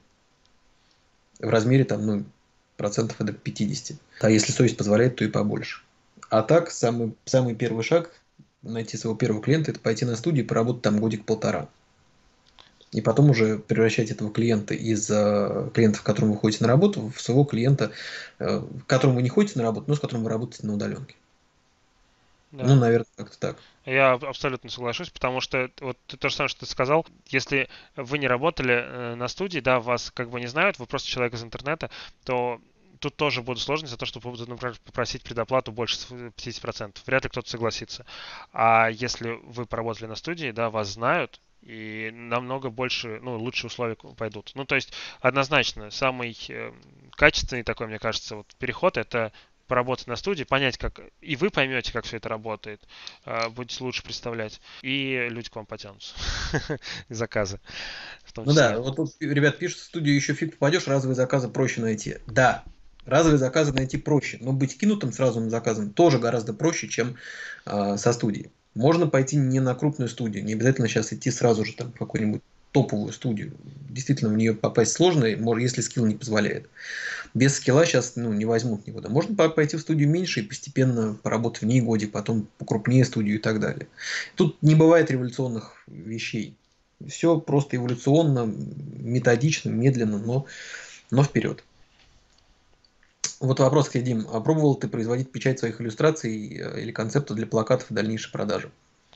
В размере там, ну, процентов до пятьдесят. А если совесть позволяет, то и побольше. А так, самый, самый первый шаг найти своего первого клиента – это пойти на студию и поработать там годик-полтора. И потом уже превращать этого клиента из uh, клиентов, к которым вы ходите на работу, в своего клиента, uh, к которому вы не ходите на работу, но с которым вы работаете на удаленке. Да. Ну, наверное, как-то так. Я абсолютно соглашусь, потому что вот то же самое, что ты сказал, если вы не работали э, на студии, да, вас как бы не знают, вы просто человек из интернета, то тут тоже будут сложности за то, чтобы, например, попросить предоплату больше пятьдесят процентов. Вряд ли кто-то согласится. А если вы поработали на студии, да, вас знают, и намного больше, ну, лучшие условия пойдут. Ну, то есть, однозначно, самый э, качественный такой, мне кажется, вот переход – это поработать на студии, понять, как и вы поймете, как все это работает, будете лучше представлять, и люди к вам потянутся. Заказы. В том ну числе. Да, вот тут ребят пишут, в студию еще фиг попадешь, разовые заказы проще найти. Да, разовые заказы найти проще, но быть кинутым сразу на заказом тоже гораздо проще, чем э, со студией. Можно пойти не на крупную студию, не обязательно сейчас идти сразу же там в какую-нибудь топовую студию. Действительно, в нее попасть сложно, если скилл не позволяет. Без скилла сейчас ну, не возьмут никуда. Можно пойти в студию меньше и постепенно поработать в ней годик, потом покрупнее студию и так далее. Тут не бывает революционных вещей. Все просто эволюционно, методично, медленно, но, но вперед. Вот вопрос к тебе, Дим. А пробовал ты производить печать своих иллюстраций или концептов для плакатов в дальнейшей продаже?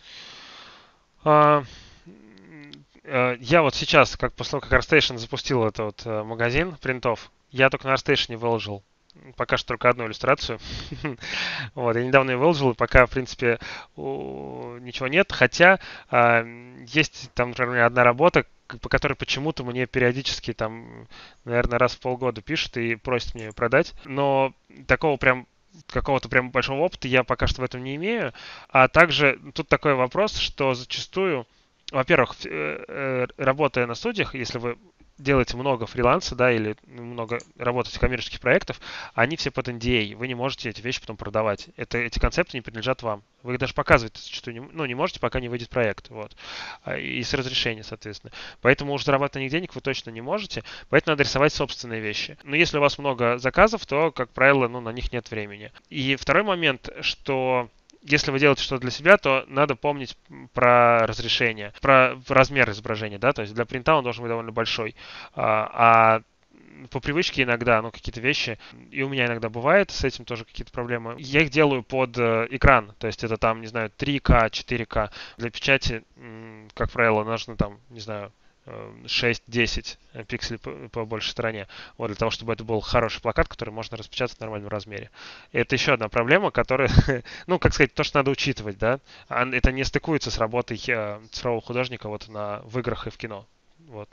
А, э, я вот сейчас, как после того, как ArtStation запустил этот вот э, магазин принтов, я только на ArtStation выложил пока что только одну иллюстрацию. Вот, я недавно ее выложил, и пока, в принципе, у- ничего нет. Хотя а, есть там, например, одна работа, к- по которой почему-то мне периодически там, наверное, раз в полгода пишут и просят мне ее продать. Но такого прям какого-то прям большого опыта я пока что в этом не имею. А также тут такой вопрос, что зачастую, во-первых, в- э, э, работая на студиях, если вы делаете много фриланса, да, или много работаете коммерческих проектов, они все под эн ди эй. Вы не можете эти вещи потом продавать. Это, эти концепты не принадлежат вам. Вы их даже показывать зачастую не, ну, не можете, пока не выйдет проект. Вот. А, И с разрешения, соответственно. Поэтому уж зарабатывать на них денег вы точно не можете. Поэтому надо рисовать собственные вещи. Но если у вас много заказов, то, как правило, ну, на них нет времени. И второй момент, что если вы делаете что-то для себя, то надо помнить про разрешение, про размер изображения, да, то есть для принта он должен быть довольно большой. А, а по привычке иногда, ну, какие-то вещи, и у меня иногда бывает с этим тоже какие-то проблемы. Я их делаю под э, экран, то есть это там, не знаю, три ка, четыре ка. Для печати, м, как правило, нужно там, не знаю, шесть-десять пикселей по, по большей стороне. Вот, для того, чтобы это был хороший плакат, который можно распечатать в нормальном размере. И это еще одна проблема, которая, ну, как сказать, то, что надо учитывать, да. А это не стыкуется с работой э, цифрового художника вот на, в играх и в кино. Вот.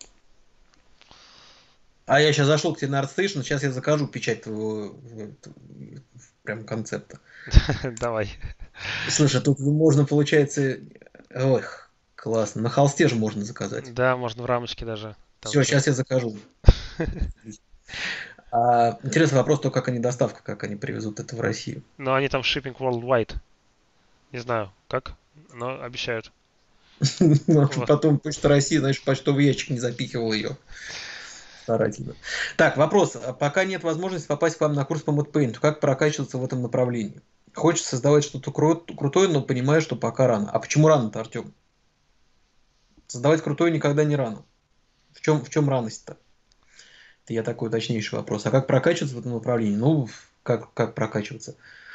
А я сейчас зашел к тебе на ArtStation, сейчас я закажу печать твоего в- в- прям концепта. Давай. Слушай, тут можно, получается... Ой, классно. На холсте же можно заказать. Да, можно в рамочке даже. Там Все, все. сейчас я закажу. А, интересный вопрос, то как они доставка, как они привезут это в Россию. Но они там shipping worldwide. Не знаю, как, но обещают. Вот. Потом Почта России, знаешь, почтовый ящик не запихивал ее старательно. Так, вопрос. А пока нет возможности попасть к вам на курс по ModPaint, как прокачиваться в этом направлении? Хочется создавать что-то кру- крутое, но понимаю, что пока рано. А почему рано-то, Артем? Создавать крутое никогда не рано. В чем, в чем раность-то? Это я такой уточнейший вопрос. А как прокачиваться в этом направлении? Ну, как, как прокачиваться?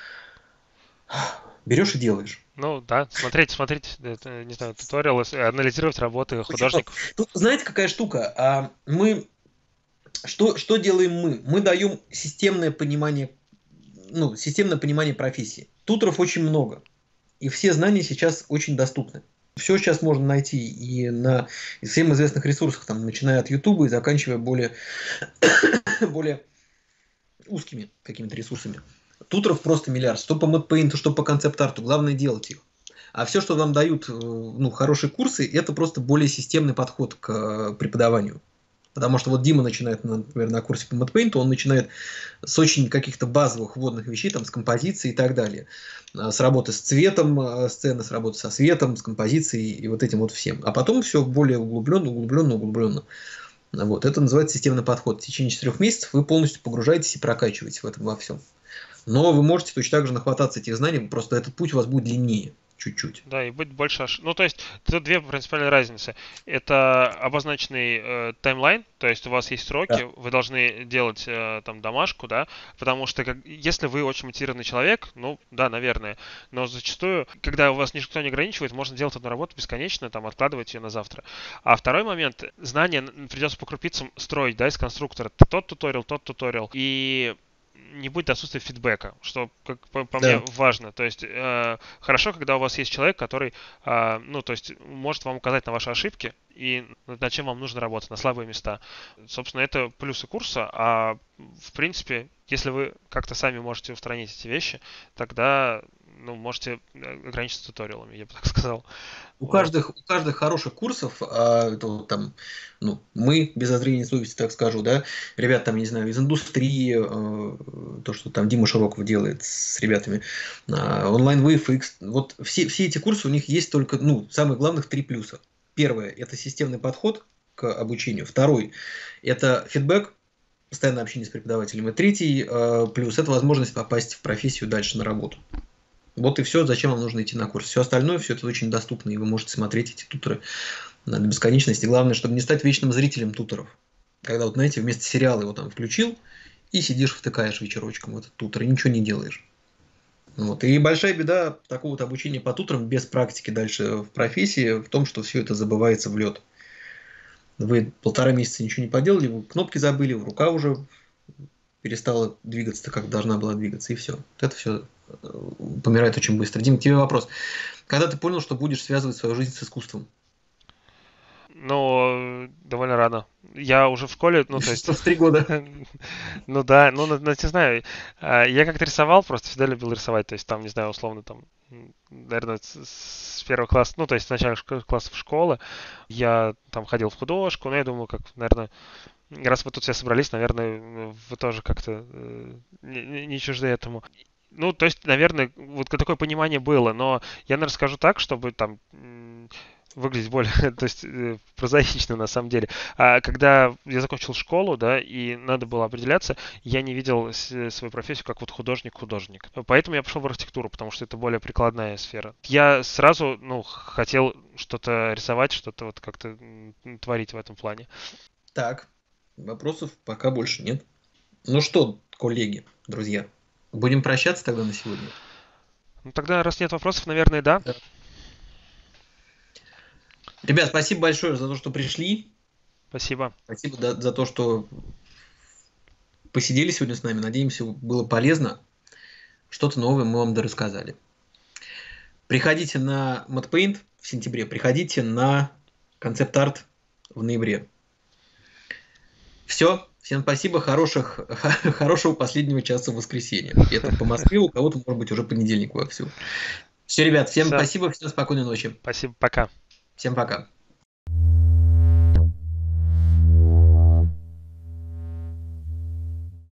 Берешь и делаешь. Ну да, смотреть, смотреть, это, не знаю, туториалы, с- анализировать работы Очень просто. художников. Тут, знаете, какая штука? А, мы что, что делаем мы? Мы даем системное понимание, ну, системное понимание профессии. Туторов очень много. И все знания сейчас очень доступны. Все сейчас можно найти и на всем известных ресурсах, там, начиная от Ютуба и заканчивая более, более узкими какими-то ресурсами. Туторов просто миллиард. Что по MadPaint, что по концепт-арту. Главное делать их. А все, что нам дают ну, хорошие курсы, это просто более системный подход к э, преподаванию. Потому что вот Дима начинает, например, на курсе по MadPaint, он начинает с очень каких-то базовых вводных вещей, там, с композицией и так далее. С работы с цветом э, сцены, с работы со светом, с композицией и вот этим вот всем. А потом все более углубленно, углубленно, углубленно. Вот. Это называется системный подход. В течение четырех месяцев вы полностью погружаетесь и прокачиваетесь в этом во всем. Но вы можете точно так же нахвататься этих знаний, просто этот путь у вас будет длиннее чуть-чуть. Да, и быть больше ошибок. Ну, то есть, тут две принципиальные разницы. Это обозначенный э, таймлайн, то есть у вас есть Да. сроки, вы должны делать э, там домашку, да, потому что как, если вы очень мотивированный человек, ну, да, наверное, но зачастую, когда у вас никто не ограничивает, можно делать одну работу бесконечно, там, откладывать ее на завтра. А второй момент, знания придется по крупицам строить, да, из конструктора. Тот туториал, тот туториал. И не будет отсутствия фидбэка, что, как по, по мне, Да. важно. То есть э, хорошо, когда у вас есть человек, который, э, ну, то есть может вам указать на ваши ошибки и над чем вам нужно работать, на слабые места. Собственно, это плюсы курса, а в принципе, если вы как-то сами можете устранить эти вещи, тогда ну, можете ограничиться туториалами, я бы так сказал. У Вот. каждых, у каждых хороших курсов, а, это вот там, ну, мы, без зазрения совести, так скажу, да, ребят там, не знаю, из индустрии, э, то, что там Дима Широков делает с ребятами, а, онлайн ви эф икс, вот все, все эти курсы, у них есть только, ну, самых главных три плюса. Первое – это системный подход к обучению. Второй – это фидбэк, постоянное общение с преподавателем. И третий э, плюс – это возможность попасть в профессию дальше на работу. Вот и все, зачем вам нужно идти на курс. Все остальное, все это очень доступно, и вы можете смотреть эти туторы до бесконечности. Главное, чтобы не стать вечным зрителем туторов. Когда, вот, знаете, вместо сериала его там включил, и сидишь, втыкаешь вечерочком в этот тутор, и ничего не делаешь. Вот. И большая беда такого вот обучения по туторам без практики дальше в профессии в том, что все это забывается в лед. Вы полтора месяца ничего не поделали, вы кнопки забыли, рука уже перестала двигаться, как должна была двигаться, и все. Вот это все помирает очень быстро. Дим, к тебе вопрос. Когда ты понял, что будешь связывать свою жизнь с искусством? Ну, довольно рано. Я уже в школе, ну, то есть... В три года. Ну да, ну, не знаю. Я как-то рисовал, просто всегда любил рисовать. То есть там, не знаю, условно, там, наверное, с первого класса, ну, то есть с начальных классов школы я там ходил в художку, но я думаю, как, наверное, раз вы тут все собрались, наверное, вы тоже как-то не, не чужды этому. Ну, то есть, наверное, вот такое понимание было, но я, наверное, скажу так, чтобы там выглядеть более, то есть, прозаично на самом деле. А когда я закончил школу, да, и надо было определяться, я не видел свою профессию как вот художник-художник. Поэтому я пошел в архитектуру, потому что это более прикладная сфера. Я сразу, ну, хотел что-то рисовать, что-то вот как-то творить в этом плане. Так, вопросов пока больше нет. Ну что, коллеги, друзья, будем прощаться тогда на сегодня? Ну тогда, раз нет вопросов, наверное, да. Да. Ребят, спасибо большое за то, что пришли. Спасибо. Спасибо за, за то, что посидели сегодня с нами. Надеемся, было полезно. Что-то новое мы вам дорассказали. Приходите на MatPaint в сентябре, приходите на концепт-арт в ноябре. Все. Всем спасибо. Хороших, хорошего последнего часа в воскресенье. Это по Москве, у кого-то, может быть, уже понедельник вовсю. Все, ребят, всем Все. спасибо. Всем спокойной ночи. Спасибо. Пока. Всем пока.